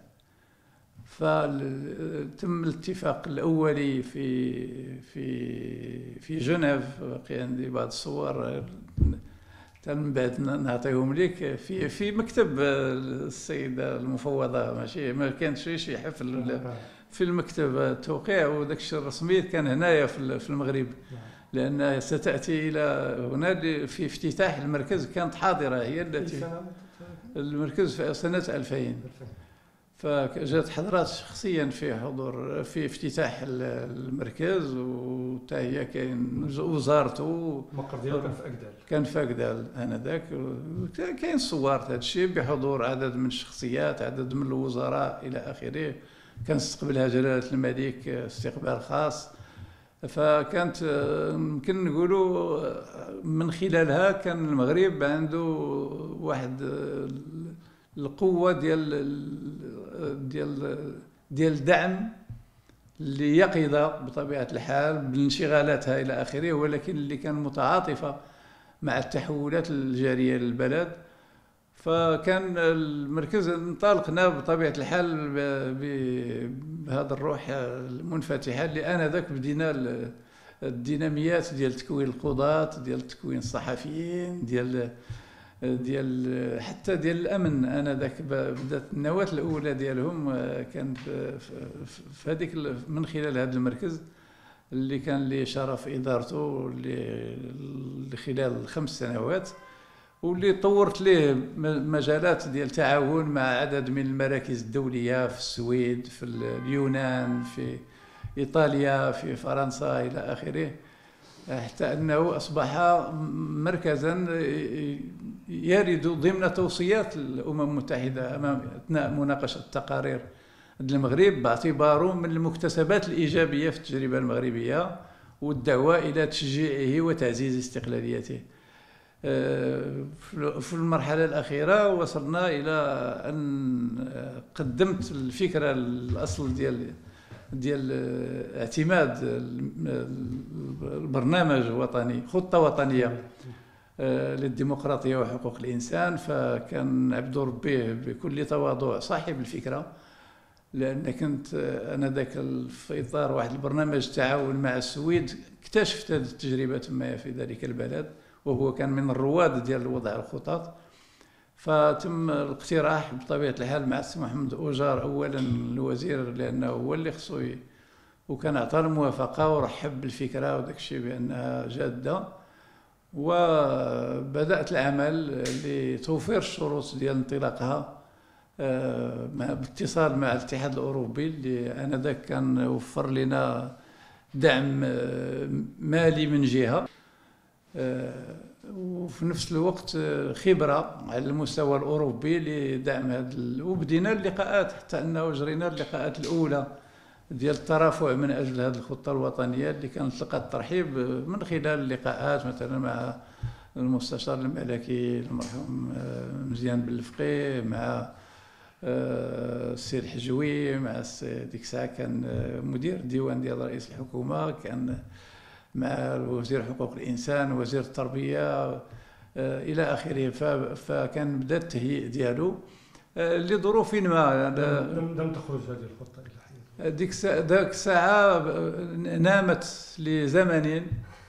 فتم الاتفاق الاولي في في في جنيف. باقي عندي بعض الصور من بعد نعطيهم لك في في مكتب السيده المفوضه، ماشي ما كانش شي حفل ولا في المكتب التوقيع، وداك الشيء الرسمي كان هنايا في المغرب، لان ستاتي الى هنا في افتتاح المركز. كانت حاضره هي التي المركز في سنه ألفين، فجات حضرات شخصيا في حضور في افتتاح المركز، وتا هي كاين وزارته. المقر ديالو كان في اكدال. كان في اكدال انذاك. كاين صور هذا الشيء بحضور عدد من الشخصيات، عدد من الوزراء الى اخره. كان استقبلها جلاله الملك استقبال خاص. فكانت يمكن نقولوا من خلالها كان المغرب عنده واحد القوه ديال ديال ديال الدعم اللي يقظه بطبيعه الحال بانشغالاتها الى اخره، ولكن اللي كان متعاطفه مع التحولات الجاريه للبلد. فكان المركز انطلقنا بطبيعه الحال بهذا الروح المنفتحه اللي انذاك بدينا الديناميات ديال تكوين القضاة، ديال تكوين الصحفيين، ديال ديال حتى ديال الامن. انا ذاك بدات النواه الاولى ديالهم كان في هذيك من خلال هذا المركز اللي كان لي شرف ادارته لخلال خمس سنوات، واللي طورت ليه مجالات ديال تعاون مع عدد من المراكز الدوليه في السويد، في اليونان، في ايطاليا، في فرنسا الى اخره. حتى أنه أصبح مركزا يرد ضمن توصيات الأمم المتحدة أمام أثناء مناقشة التقارير المغرب، باعتباره من المكتسبات الإيجابية في التجربة المغربية والدعوة إلى تشجيعه وتعزيز استقلاليته. في المرحلة الأخيرة وصلنا إلى أن قدمت الفكرة الأصل ديال ديال اعتماد البرنامج الوطني، خطة وطنية للديمقراطية وحقوق الإنسان. فكان عبد ربيه بكل تواضع صاحب الفكرة، لأن كنت أنا ذاك في إطار واحد البرنامج تعاون مع السويد اكتشفت هذه التجربة تما في ذلك البلد، وهو كان من الرواد ديال وضع الخطط. فتم الاقتراح بطبيعة الحال مع السي محمد أوجار أولا الوزير، لأنه هو اللي خصو، وكان عطى الموافقة ورحب بالفكرة وداك الشيء بأنها جادة. وبدأت العمل لتوفير الشروط ديال انطلاقها باتصال مع الاتحاد الأوروبي اللي آنذاك كان وفر لنا دعم مالي من جهة، وفي نفس الوقت خبرة على المستوى الأوروبي لدعم هذا. وبدينا اللقاءات حتى أنه جرينا اللقاءات الأولى ديال الترافع من أجل هذه الخطة الوطنية اللي كانت لقات الترحيب من خلال اللقاءات مثلا مع المستشار الملكي المرحوم مزيان بن الفقيه، مع السي الحجوي، مع ديك الساعة كان مدير الديوان ديال رئيس الحكومة، كان مع وزير حقوق الإنسان، وزير التربية إلى آخره. فكان بدا التهيئ ديالو لظروف ما. لم تخرج هذه الخطة إلى حين ديك ذاك الساعة نامت لزمن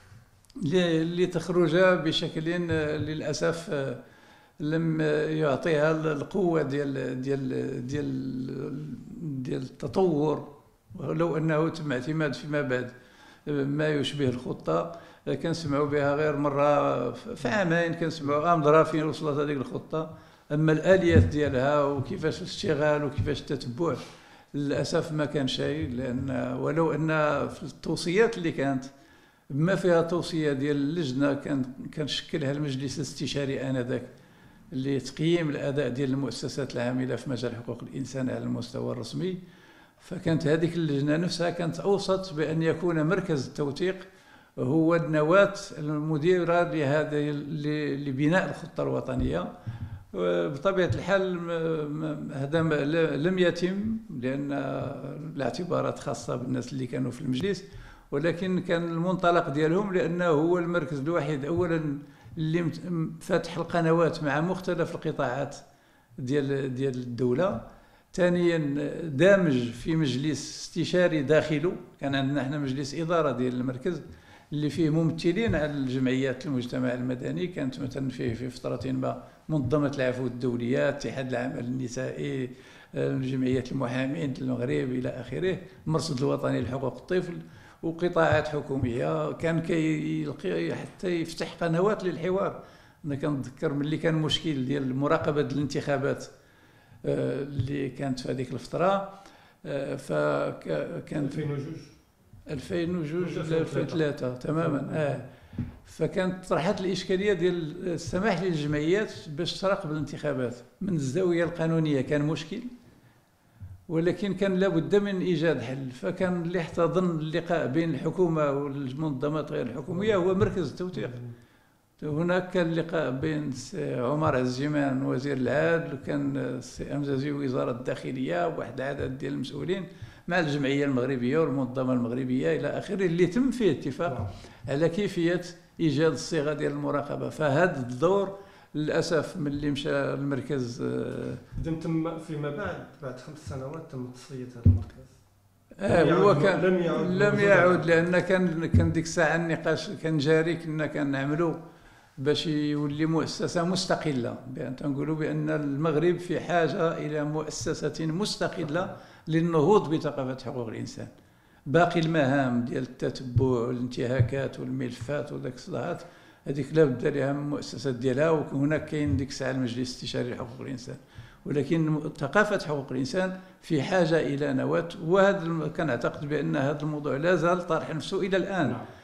لتخرج بشكل للأسف لم يعطيها القوة ديال ديال ديال ديال التطور، ولو أنه تم اعتماد فيما بعد ما يشبه الخطة. كنسمعوا بها غير مرة في عامين، كنسمعوا أمضرا فين وصلت هذيك الخطة، أما الآليات ديالها وكيفاش الاشتغال وكيفاش التتبع للأسف ما كان شيء. لأن ولو أن في التوصيات اللي كانت بما فيها توصية ديال اللجنة كان كان شكلها المجلس الاستشاري آنذاك لتقييم الأداء ديال المؤسسات العاملة في مجال حقوق الإنسان على المستوى الرسمي. فكانت هذيك اللجنة نفسها كانت أوصت بأن يكون مركز التوثيق هو النواة المديرة لهذا لبناء الخطة الوطنية. بطبيعة الحال هذا لم يتم لأن الاعتبارات خاصة بالناس اللي كانوا في المجلس، ولكن كان المنطلق ديالهم لأنه هو المركز الوحيد أولا اللي فاتح القنوات مع مختلف القطاعات ديال ديال الدولة. ثانيا دامج في مجلس استشاري داخله، كان عندنا احنا مجلس إدارة ديال المركز اللي فيه ممثلين على الجمعيات المجتمع المدني، كانت مثلا فيه في فترة ما منظمة العفو الدولية، اتحاد العمل النسائي، جمعية المحامين المغرب إلى آخره، المرصد الوطني لحقوق الطفل، وقطاعات حكومية. كان كي حتى يفتح قنوات للحوار. أنا كنتذكر ملي كان مشكل ديال مراقبة الانتخابات اللي كانت في هذيك الفترة، فكان ألفين وجوج ألفين وجوج ولا ألفين وثلاثة تماما. اه فكانت طرحت الإشكالية ديال السماح للجمعيات باش تراقب الانتخابات من الزاوية القانونية، كان مشكل، ولكن كان لابد من إيجاد حل. فكان اللي احتضن اللقاء بين الحكومة والمنظمات غير الحكومية هو مركز التوثيق. هناك كان لقاء بين عمر عزيمان وزير العدل، وكان السي أمزازي وزارة الداخلية وواحد العدد ديال المسؤولين مع الجمعية المغربية والمنظمة المغربية إلى آخره، اللي تم فيه اتفاق على كيفية إيجاد الصيغة ديال المراقبة. فهذا الدور للأسف ملي مشى المركز إذن تم فيما بعد بعد خمس سنوات تم تصفية هذا المركز. آه هو كان لم يعود, لم يعود لأن كان كان ديك الساعة النقاش كان جاري، كنا كنعملوا باش يولي مؤسسة مستقلة، بأن تنقولوا بأن المغرب في حاجة إلى مؤسسة مستقلة للنهوض بثقافة حقوق الإنسان. باقي المهام ديال التتبع والانتهاكات والملفات وداك الصداعات هذيك لابد لها من مؤسسات ديالها، وهناك كاين ديك الساعة المجلس الاستشاري لحقوق الإنسان، ولكن ثقافة حقوق الإنسان في حاجة إلى نواة. وهذا كان أعتقد بأن هذا الموضوع لا زال طارح نفسه إلى الآن،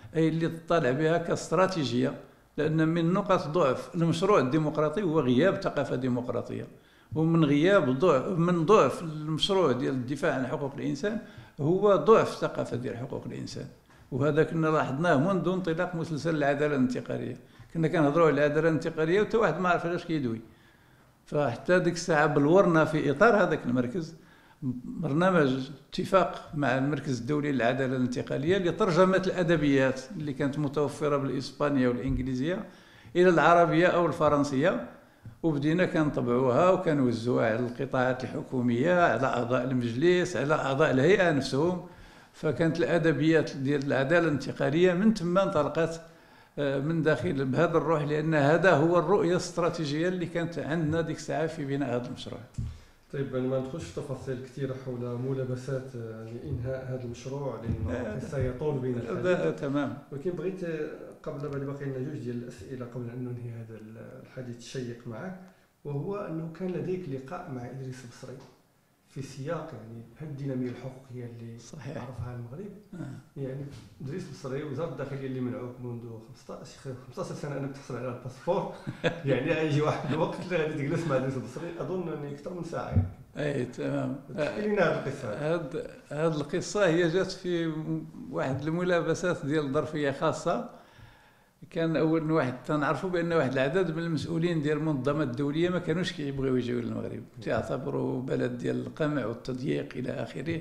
أي اللي تطالع بها كاستراتيجية، لأن من نقط ضعف المشروع الديمقراطي هو غياب ثقافة ديمقراطية، ومن غياب ضعف من ضعف المشروع ديال الدفاع عن حقوق الإنسان هو ضعف ثقافة ديال حقوق الإنسان. وهذا كنا لاحظناه منذ انطلاق مسلسل العدالة الانتقالية، كنا كنهضروا على العدالة الانتقالية وتا واحد ما عرف علاش كيدوي. فحتى ديك الساعة بلورنا في إطار هذاك المركز برنامج اتفاق مع المركز الدولي للعدالة الانتقالية لترجمة الأدبيات اللي كانت متوفرة بالإسبانية والإنجليزية إلى العربية أو الفرنسية، وبدينا كنطبعوها وكنوزعوها على القطاعات الحكومية، على أعضاء المجلس، على أعضاء الهيئة نفسهم. فكانت الأدبيات ديال العدالة الانتقالية من ثم انطلقت من داخل بهذا الروح، لأن هذا هو الرؤية الاستراتيجية اللي كانت عندنا ديك الساعة في بناء هذا المشروع. طيب أنا ما ندخلش في تفاصيل كثيرة حول ملابسات يعني إنهاء هذا المشروع لأنه سيطول بين الحديث. تمام. ولكن بغيت قبل ما باقي لنا جوج ديال الأسئلة قبل أن ننهي هذا الحديث الشيق معك، وهو أنه كان لديك لقاء مع إدريس البصري في سياق يعني هالدينامية الحقوقية اللي صحيح عرفها المغرب. آه. يعني إدريس البصري وزارة الداخلية اللي منعوك منذ خمسطاش سنة أنك تحصل على الباسبور يعني غيجي واحد الوقت اللي غادي تجلس مع إدريس البصري أظن أني أكثر من ساعة يعني. أي تمام. احكي لنا هذه القصة. هاد هاد القصة هي جات في واحد الملابسات ديال ظرفية خاصة. كان أول واحد تنعرفوا بأن واحد العدد من المسؤولين ديال المنظمات الدولية ما كانوش كيبغيو يجيو للمغرب، تعتبروا بلد ديال القمع والتضييق إلى آخره.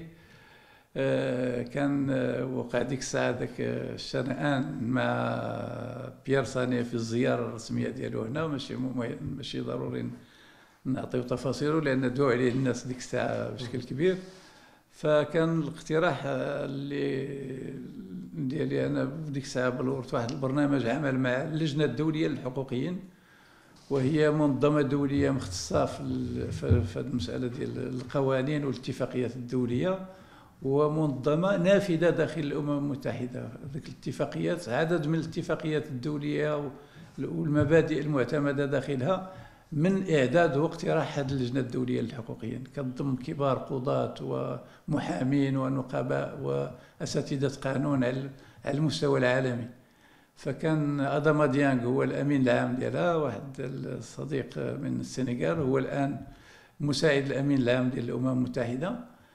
آه كان آه وقع ديك الساعة ذاك الشنآن مع بيير ساني في الزيارة الرسمية ديالو هنا، ماشي ماشي ضروري نعطيو تفاصيله لأن دعوا عليه الناس ديك الساعة بشكل كبير. فكان الاقتراح اللي ديالي انا بديك الساعه بلورت واحد البرنامج عمل مع اللجنه الدوليه للحقوقيين، وهي منظمه دوليه مختصه في في المساله ديال القوانين والاتفاقيات الدوليه، ومنظمه نافذه داخل الامم المتحده. هذيك الاتفاقيات عدد من الاتفاقيات الدوليه والمبادئ المعتمده داخلها من إعداد واقتراح هذه اللجنة الدولية للحقوقيين، كتضم كبار قضاة ومحامين ونقباء وأساتذة قانون على المستوى العالمي. فكان أداما ديانغ هو الأمين العام ديالها، واحد الصديق من السنغال هو الآن مساعد الأمين العام ديال الأمم المتحدة.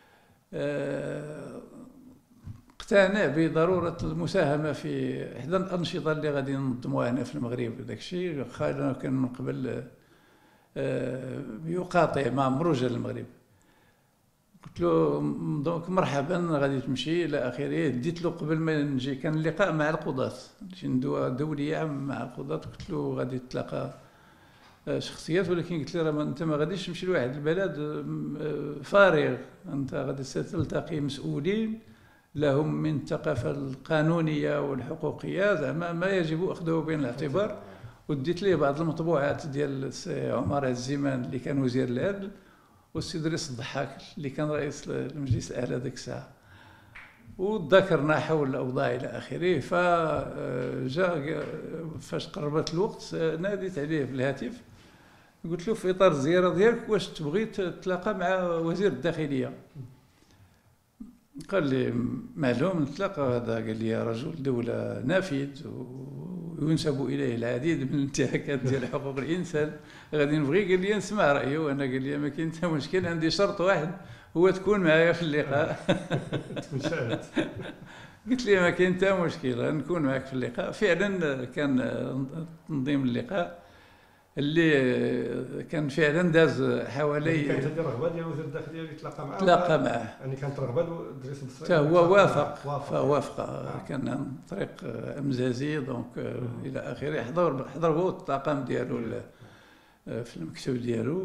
اقتنع بضرورة المساهمة في إحدى الأنشطة اللي غادي ننظموها هنا في المغرب. داك الشيء خالنا كان من قبل يقاطع ما عمرو جا للمغرب. قلت له دونك مرحبا غادي تمشي الى اخره. ديت له قبل ما نجي كان اللقاء مع القضاة، شي ندوه دوليه مع القضاة. قلت له غادي تلاقى شخصيات، ولكن قلت له راه انت ما غاديش تمشي لواحد البلد فارغ، انت غادي تلتقي مسؤولين لهم من الثقافه القانونيه والحقوقيه زعما ما يجب اخذه بعين الاعتبار. وديت ليه بعض المطبوعات ديال السي عمر الزمان اللي كان وزير العدل، والسي إدريس الضحاك اللي كان رئيس المجلس الاعلى ذاك الساعه، وذكرنا حول الاوضاع الى اخره. فجاء فاش قربت الوقت ناديت عليه في الهاتف، قلت له في اطار الزياره ديالك واش تبغي تتلاقى مع وزير الداخليه؟ قال لي معلوم نتلاقى. هذا قال لي رجل دوله نافذ وينسب اليه العديد من الانتهاكات ديال حقوق الانسان، غادي نبغي قال لي نسمع رايه. وانا قال لي ما كاين حتى مشكل، عندي شرط واحد هو تكون معايا في اللقاء. قلت لي ما كاين حتى مشكل نكون معك في اللقاء. فعلا كان تنظيم اللقاء اللي كان فعلا داز حوالي. كانت هذه الرغبه ديال وزير الداخليه اللي تلاقى معاه؟ تلاقى معاه يعني كانت رغبه ادريس البصري حتى هو وافق. فوافق. آه. كان عن طريق امزازي دونك آه. الى اخره. حضر حضر هو الطاقم ديالو آه. في المكتب ديالو.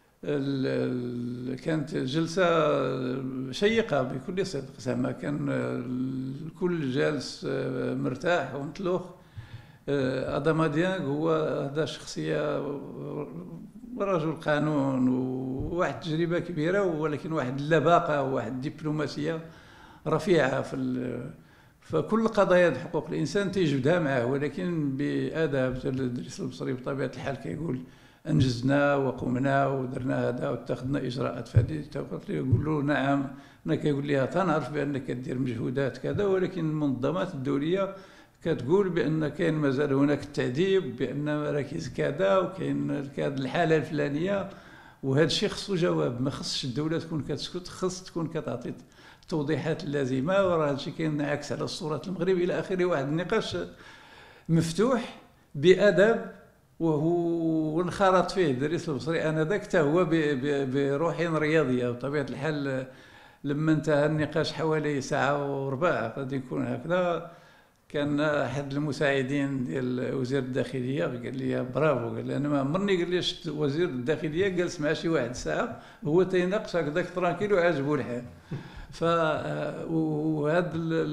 كانت جلسه شيقه بكل صدق، زعما كان الكل جالس مرتاح ومطلوخ. أداما ديانغ هو هذا شخصية رجل قانون وواحد تجربة كبيرة، ولكن واحد اللباقة وواحد الدبلوماسية رفيعة في فكل قضايا حقوق الإنسان تيجبدها معه، ولكن بآداب. إدريس البصري بطبيعة الحال كيقول أنجزنا وقمنا ودرنا هذا واتخذنا إجراءات في هذه التوقيت. يقول له نعم. أنا كيقول لها تنعرف بأنك كدير مجهودات كذا، ولكن المنظمات الدولية كتقول بان كاين مازال هناك التعذيب، بان مراكز كذا وكاين هذه الحاله الفلانيه، وهذا الشيء خصو جواب. ما خصش الدوله تكون كتسكت، خص تكون كتعطي التوضيحات اللازمه، وراه هذا الشيء كينعكس على صوره المغرب الى اخره. واحد النقاش مفتوح بادب، وهو انخرط فيه الدريس البصري انذاك حتى هو بروح رياضيه. بطبيعه الحال لما انتهى النقاش حوالي ساعه وربع غادي يكون هكذا، كان احد المساعدين ديال وزير الداخليه قال لي برافو، قال لي انا ما عمرني قال لي شفت وزير الداخليه جالس مع شي واحد ساعه هو تيناقش هكذاك ترانكيل وعاجبو الحال. ف وهذا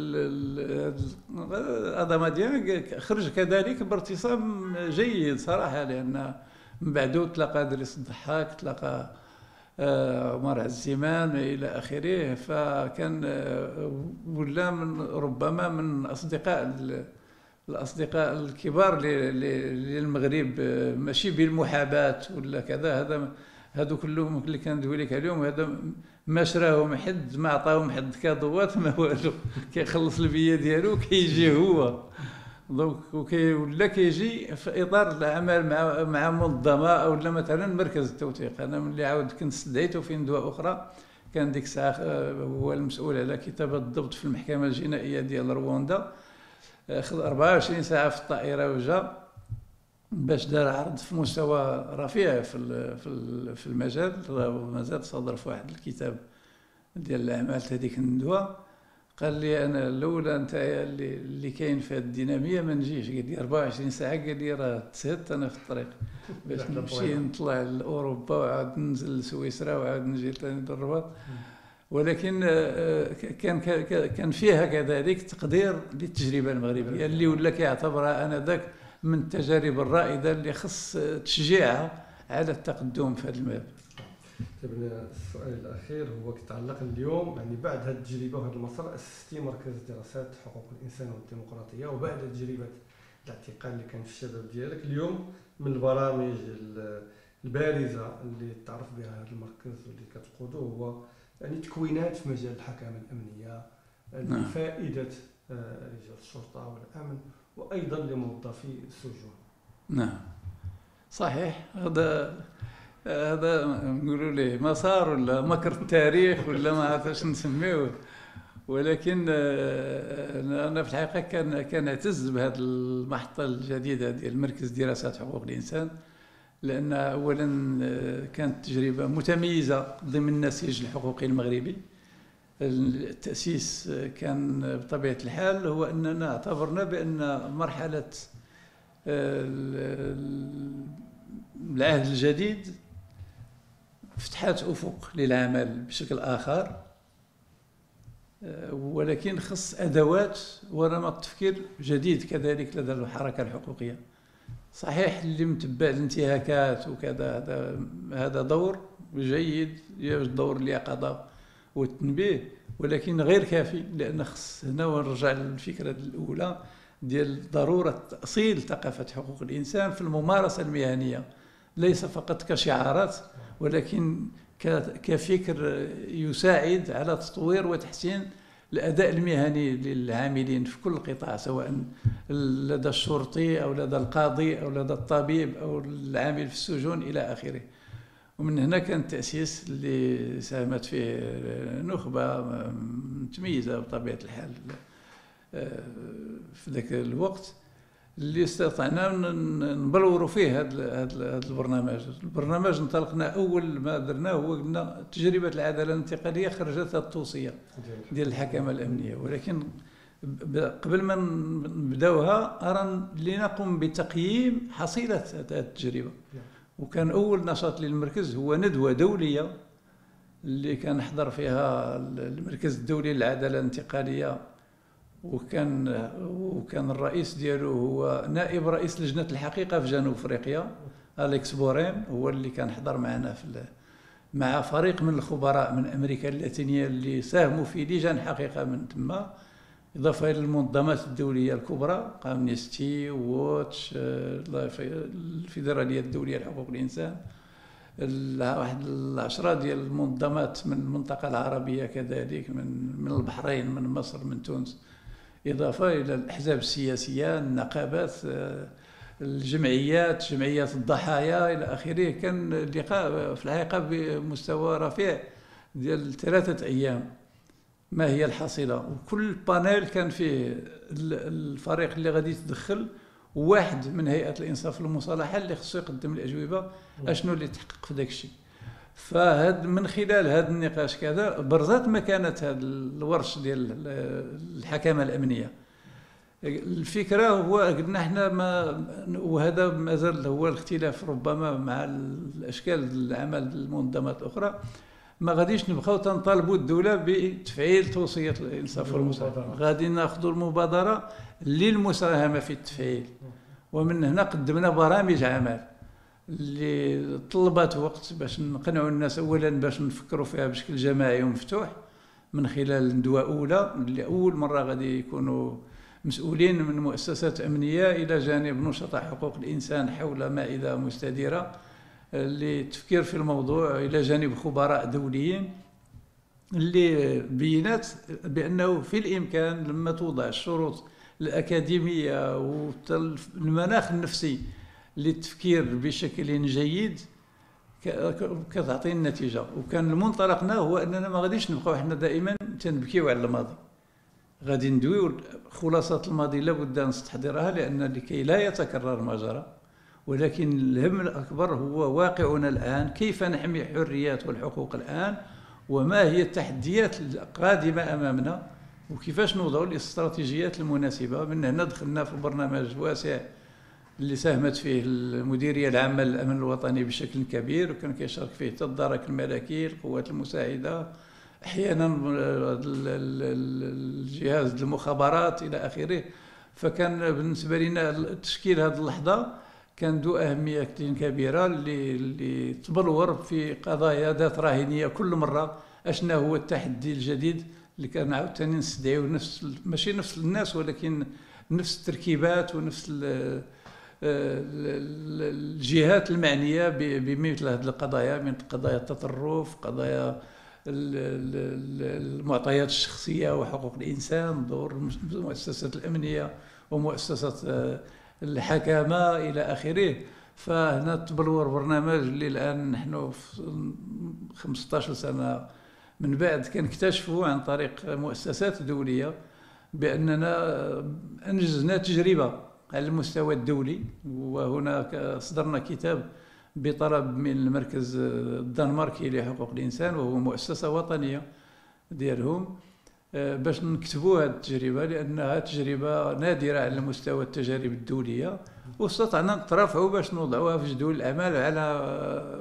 الأضماديان خرج كذلك بارتصام جيد صراحه، لان من بعده تلاقى دريس الضحاك، تلاقى عمر عزيمان الى اخره. فكان ولا من ربما من اصدقاء الاصدقاء الكبار للمغرب، ماشي بالمحاباه ولا كذا. هذا هادو كلهم اللي كندوي لك عليهم، هذا ما شراهم حد، ما عطاهم حد كادوات، ما والو، كيخلص البيه ديالو كيجي هو. دونك وكي ولا كيجي في اطار العمل مع مع منظمه او لا مثلا مركز التوثيق. انا ملي عاود كنت استدعيته في ندوه اخرى، كان ديك الساعه هو المسؤول على كتابه الضبط في المحكمه الجنائيه ديال رواندا، اخذ أربعة وعشرين ساعه في الطائره وجا باش دار عرض في مستوى رفيع في في المجال. مازال صدر في واحد الكتاب ديال الاعمال هذيك الندوه. قال لي انا لولا انت اللي, اللي كاين في هذه الديناميه ما نجيش. قال لي أربعة وعشرين ساعه، قال لي راه تسهدت انا في الطريق باش نمشي نطلع لاوروبا وعاد ننزل لسويسرا وعاد نجي ثاني للرباط. ولكن كان كان فيها كذلك تقدير للتجربه المغربيه اللي ولا كيعتبرها انا ذاك من التجارب الرائده اللي خص تشجيعها على التقدم في هذا المجال. السؤال الاخير هو كيتعلق اليوم، يعني بعد هذه التجربه وهذا المسار اسستي مركز دراسات حقوق الانسان والديمقراطيه، وبعد تجربه الاعتقال اللي كان في الشباب ديالك، اليوم من البرامج البارزه اللي تعرف بها هذا المركز واللي كتقودوه هو يعني تكوينات في مجال الحكامه الامنيه لفائده رجال الشرطه والامن وايضا لموظفي السجون. نعم صحيح، هذا هذا نقولوا ليه مسار ولا مكر التاريخ ولا ما عرفتش نسميه. ولكن انا في الحقيقه كان كان اعتز بهذه المحطه الجديده ديال مركز دراسات حقوق الانسان، لان اولا كانت تجربه متميزه ضمن النسيج الحقوقي المغربي. التاسيس كان بطبيعه الحال هو اننا اعتبرنا بان مرحله العهد الجديد فتحت افق للعمل بشكل اخر، ولكن خص ادوات ونمط تفكير جديد كذلك لدى الحركه الحقوقيه. صحيح اللي متبع الانتهاكات وكذا هذا هذا دور جيد، دور اليقظه والتنبيه، ولكن غير كافي، لان خص هنا ونرجع للفكره الاولى ديال ضروره تاصيل ثقافه حقوق الانسان في الممارسه المهنيه، ليس فقط كشعارات ولكن كفكر يساعد على تطوير وتحسين الاداء المهني للعاملين في كل قطاع، سواء لدى الشرطي او لدى القاضي او لدى الطبيب او العامل في السجون الى اخره. ومن هنا كان التاسيس اللي ساهمت فيه نخبه متميزه بطبيعه الحال في ذاك الوقت، اللي استطعنا نبلوروا فيه هذا هذا البرنامج. البرنامج انطلقنا اول ما درناه هو قلنا تجربه العداله الانتقاليه خرجت التوصيه ديال الحكامه الامنيه، ولكن قبل ما نبداوها ارى لنقوم بتقييم حصيله هذه التجربه. وكان اول نشاط للمركز هو ندوه دوليه اللي كان حضر فيها المركز الدولي للعداله الانتقاليه، وكان وكان الرئيس ديالو هو نائب رئيس لجنه الحقيقه في جنوب افريقيا أليكس بورين، هو اللي كان حضر معنا في مع فريق من الخبراء من امريكا اللاتينيه اللي ساهموا في لجان حقيقه من تما، اضافه الى المنظمات الدوليه الكبرى امنيستي ووتش، الفيدراليه الدوليه لحقوق الانسان، واحد العشرة ديال المنظمات من المنطقه العربيه كذلك، من من البحرين، من مصر، من تونس إضافة إلى الأحزاب السياسية، النقابات، الجمعيات، جمعيات الضحايا إلى آخره. كان اللقاء في الحقيقة بمستوى رفيع ديال ثلاثة أيام. ما هي الحصيلة؟ وكل بانيل كان فيه الفريق اللي غادي يتدخل، واحد من هيئة الإنصاف والمصالحة اللي خصو يقدم الأجوبة أشنو اللي تحقق في داك الشيء. فهاد من خلال هذا النقاش كذا برزت مكانة هذا الورش ديال الحكامة الأمنية. الفكرة هو قلنا احنا ما، وهذا مازال هو الاختلاف ربما مع الأشكال العمل المنظمات الأخرى، ما غاديش نبقاو تنطالبوا الدولة بتفعيل توصية الإنصاف والمصالحة، غادي ناخذوا المبادرة للمساهمة في التفعيل. ومن هنا قدمنا برامج عمل اللي طلبت وقت باش نقنعوا الناس، اولا باش نفكروا فيها بشكل جماعي ومفتوح من خلال ندوة اولى اللي اول مره غادي يكونوا مسؤولين من مؤسسات امنيه الى جانب نشطاء حقوق الانسان حول مائده مستديره للتفكير في الموضوع، الى جانب خبراء دوليين اللي بينات بانه في الامكان لما توضع الشروط الاكاديميه والمناخ النفسي للتفكير بشكل جيد كتعطي النتيجه. وكان المنطلقنا هو اننا ما غاديش نبقاو حنا دائما تنبكيو على الماضي، غادي ندويو خلاصه الماضي لابد نستحضرها لان لكي لا يتكرر ما جرى. ولكن الهم الاكبر هو واقعنا الان، كيف نحمي الحريات والحقوق الان، وما هي التحديات القادمه امامنا، وكيفاش نوضعوا الاستراتيجيات المناسبه. من هنا دخلنا في برنامج واسع اللي ساهمت فيه المديريه العامه للامن الوطني بشكل كبير، وكان كيشارك فيه حتى الدرك الملكي، القوات المساعده، احيانا الجهاز المخابرات الى اخره. فكان بالنسبه لنا تشكيل هذه اللحظه كان ذو اهميه كبيره اللي اللي تبلور في قضايا ذات راهنيه كل مره. اشنا هو التحدي الجديد اللي كان عاوتاني نستدعيو نفس، ماشي نفس الناس ولكن نفس التركيبات ونفس الجهات المعنيه بمثل هذه القضايا، من قضايا التطرف، قضايا المعطيات الشخصيه وحقوق الانسان، دور المؤسسات الامنيه ومؤسسات الحكامه الى اخره. فهنا تبلور برنامج اللي الان نحن في خمسة عشر سنه من بعد كنكتشفوا عن طريق مؤسسات دوليه باننا انجزنا تجربه على المستوى الدولي. وهناك صدرنا كتاب بطلب من المركز الدنماركي لحقوق الانسان، وهو مؤسسه وطنيه ديالهم، باش نكتبوا هذه التجربه لانها تجربه نادره على مستوى التجارب الدوليه، واستطعنا نترافعوا باش نوضعوها في جدول الاعمال على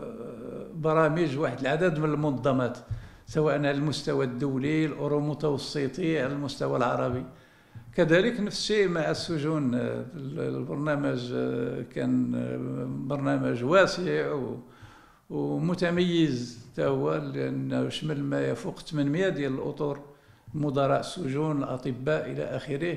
برامج واحد العدد من المنظمات، سواء على المستوى الدولي، الاورو متوسطي، على المستوى العربي. كذلك نفس الشيء مع السجون. البرنامج كان برنامج واسع ومتميز حتى هو، لانه شمل ما يفوق ثمانمائة ديال الاطر، مدراء السجون، الاطباء الى اخره.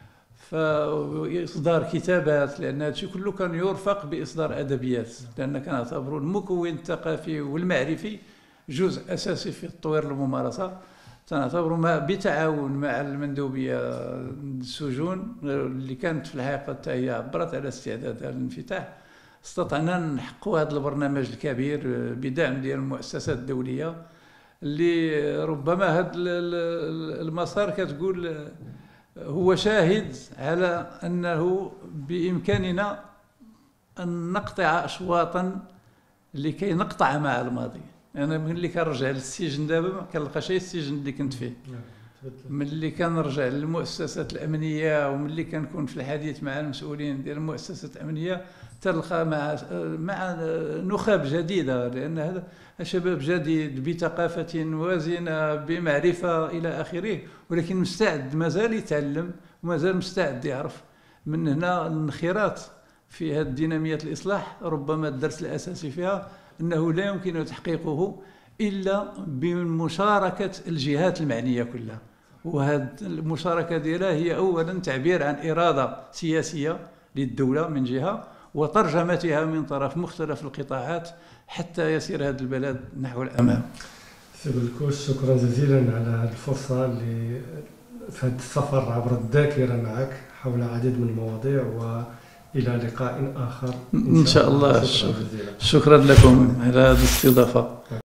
فاصدار كتابات، لان هذا الشيء كله كان يرفق باصدار ادبيات، لان كنعتبروا المكون الثقافي والمعرفي جزء اساسي في تطوير الممارسه. تنعتبروا ما بتعاون مع المندوبيه السجون اللي كانت في الحقيقه حتى هي عبرت على استعدادها للانفتاح. استطعنا نحققوا هذا البرنامج الكبير بدعم ديال المؤسسات الدوليه، اللي ربما هذا المسار كتقول هو شاهد على انه بامكاننا ان نقطع اشواطا لكي نقطع مع الماضي. انا ملي كنرجع للسجن دابا ما كنلقى شي السجن اللي كنت فيه، ملي كنرجع للمؤسسات الامنيه وملي كنكون في الحديث مع المسؤولين ديال المؤسسات الامنيه تلقى مع مع نخب جديده، لان هذا شباب جديد بثقافه وازنه بمعرفه الى اخره، ولكن مستعد مازال يتعلم ومازال مستعد يعرف. من هنا الانخراط في هذه ديناميه الاصلاح ربما الدرس الاساسي فيها انه لا يمكن تحقيقه الا بمشاركه الجهات المعنيه كلها. وهذه المشاركه ديالها هي اولا تعبير عن اراده سياسيه للدوله من جهه، وترجمتها من طرف مختلف القطاعات حتى يسير هذا البلد نحو الامام. سي بالكوش، شكرا جزيلا على هذه الفرصه اللي في هذا السفر عبر الذاكرة معك حول العديد من المواضيع، وإلى لقاء آخر إن شاء الله. شكرا لكم على هذه الاستضافة.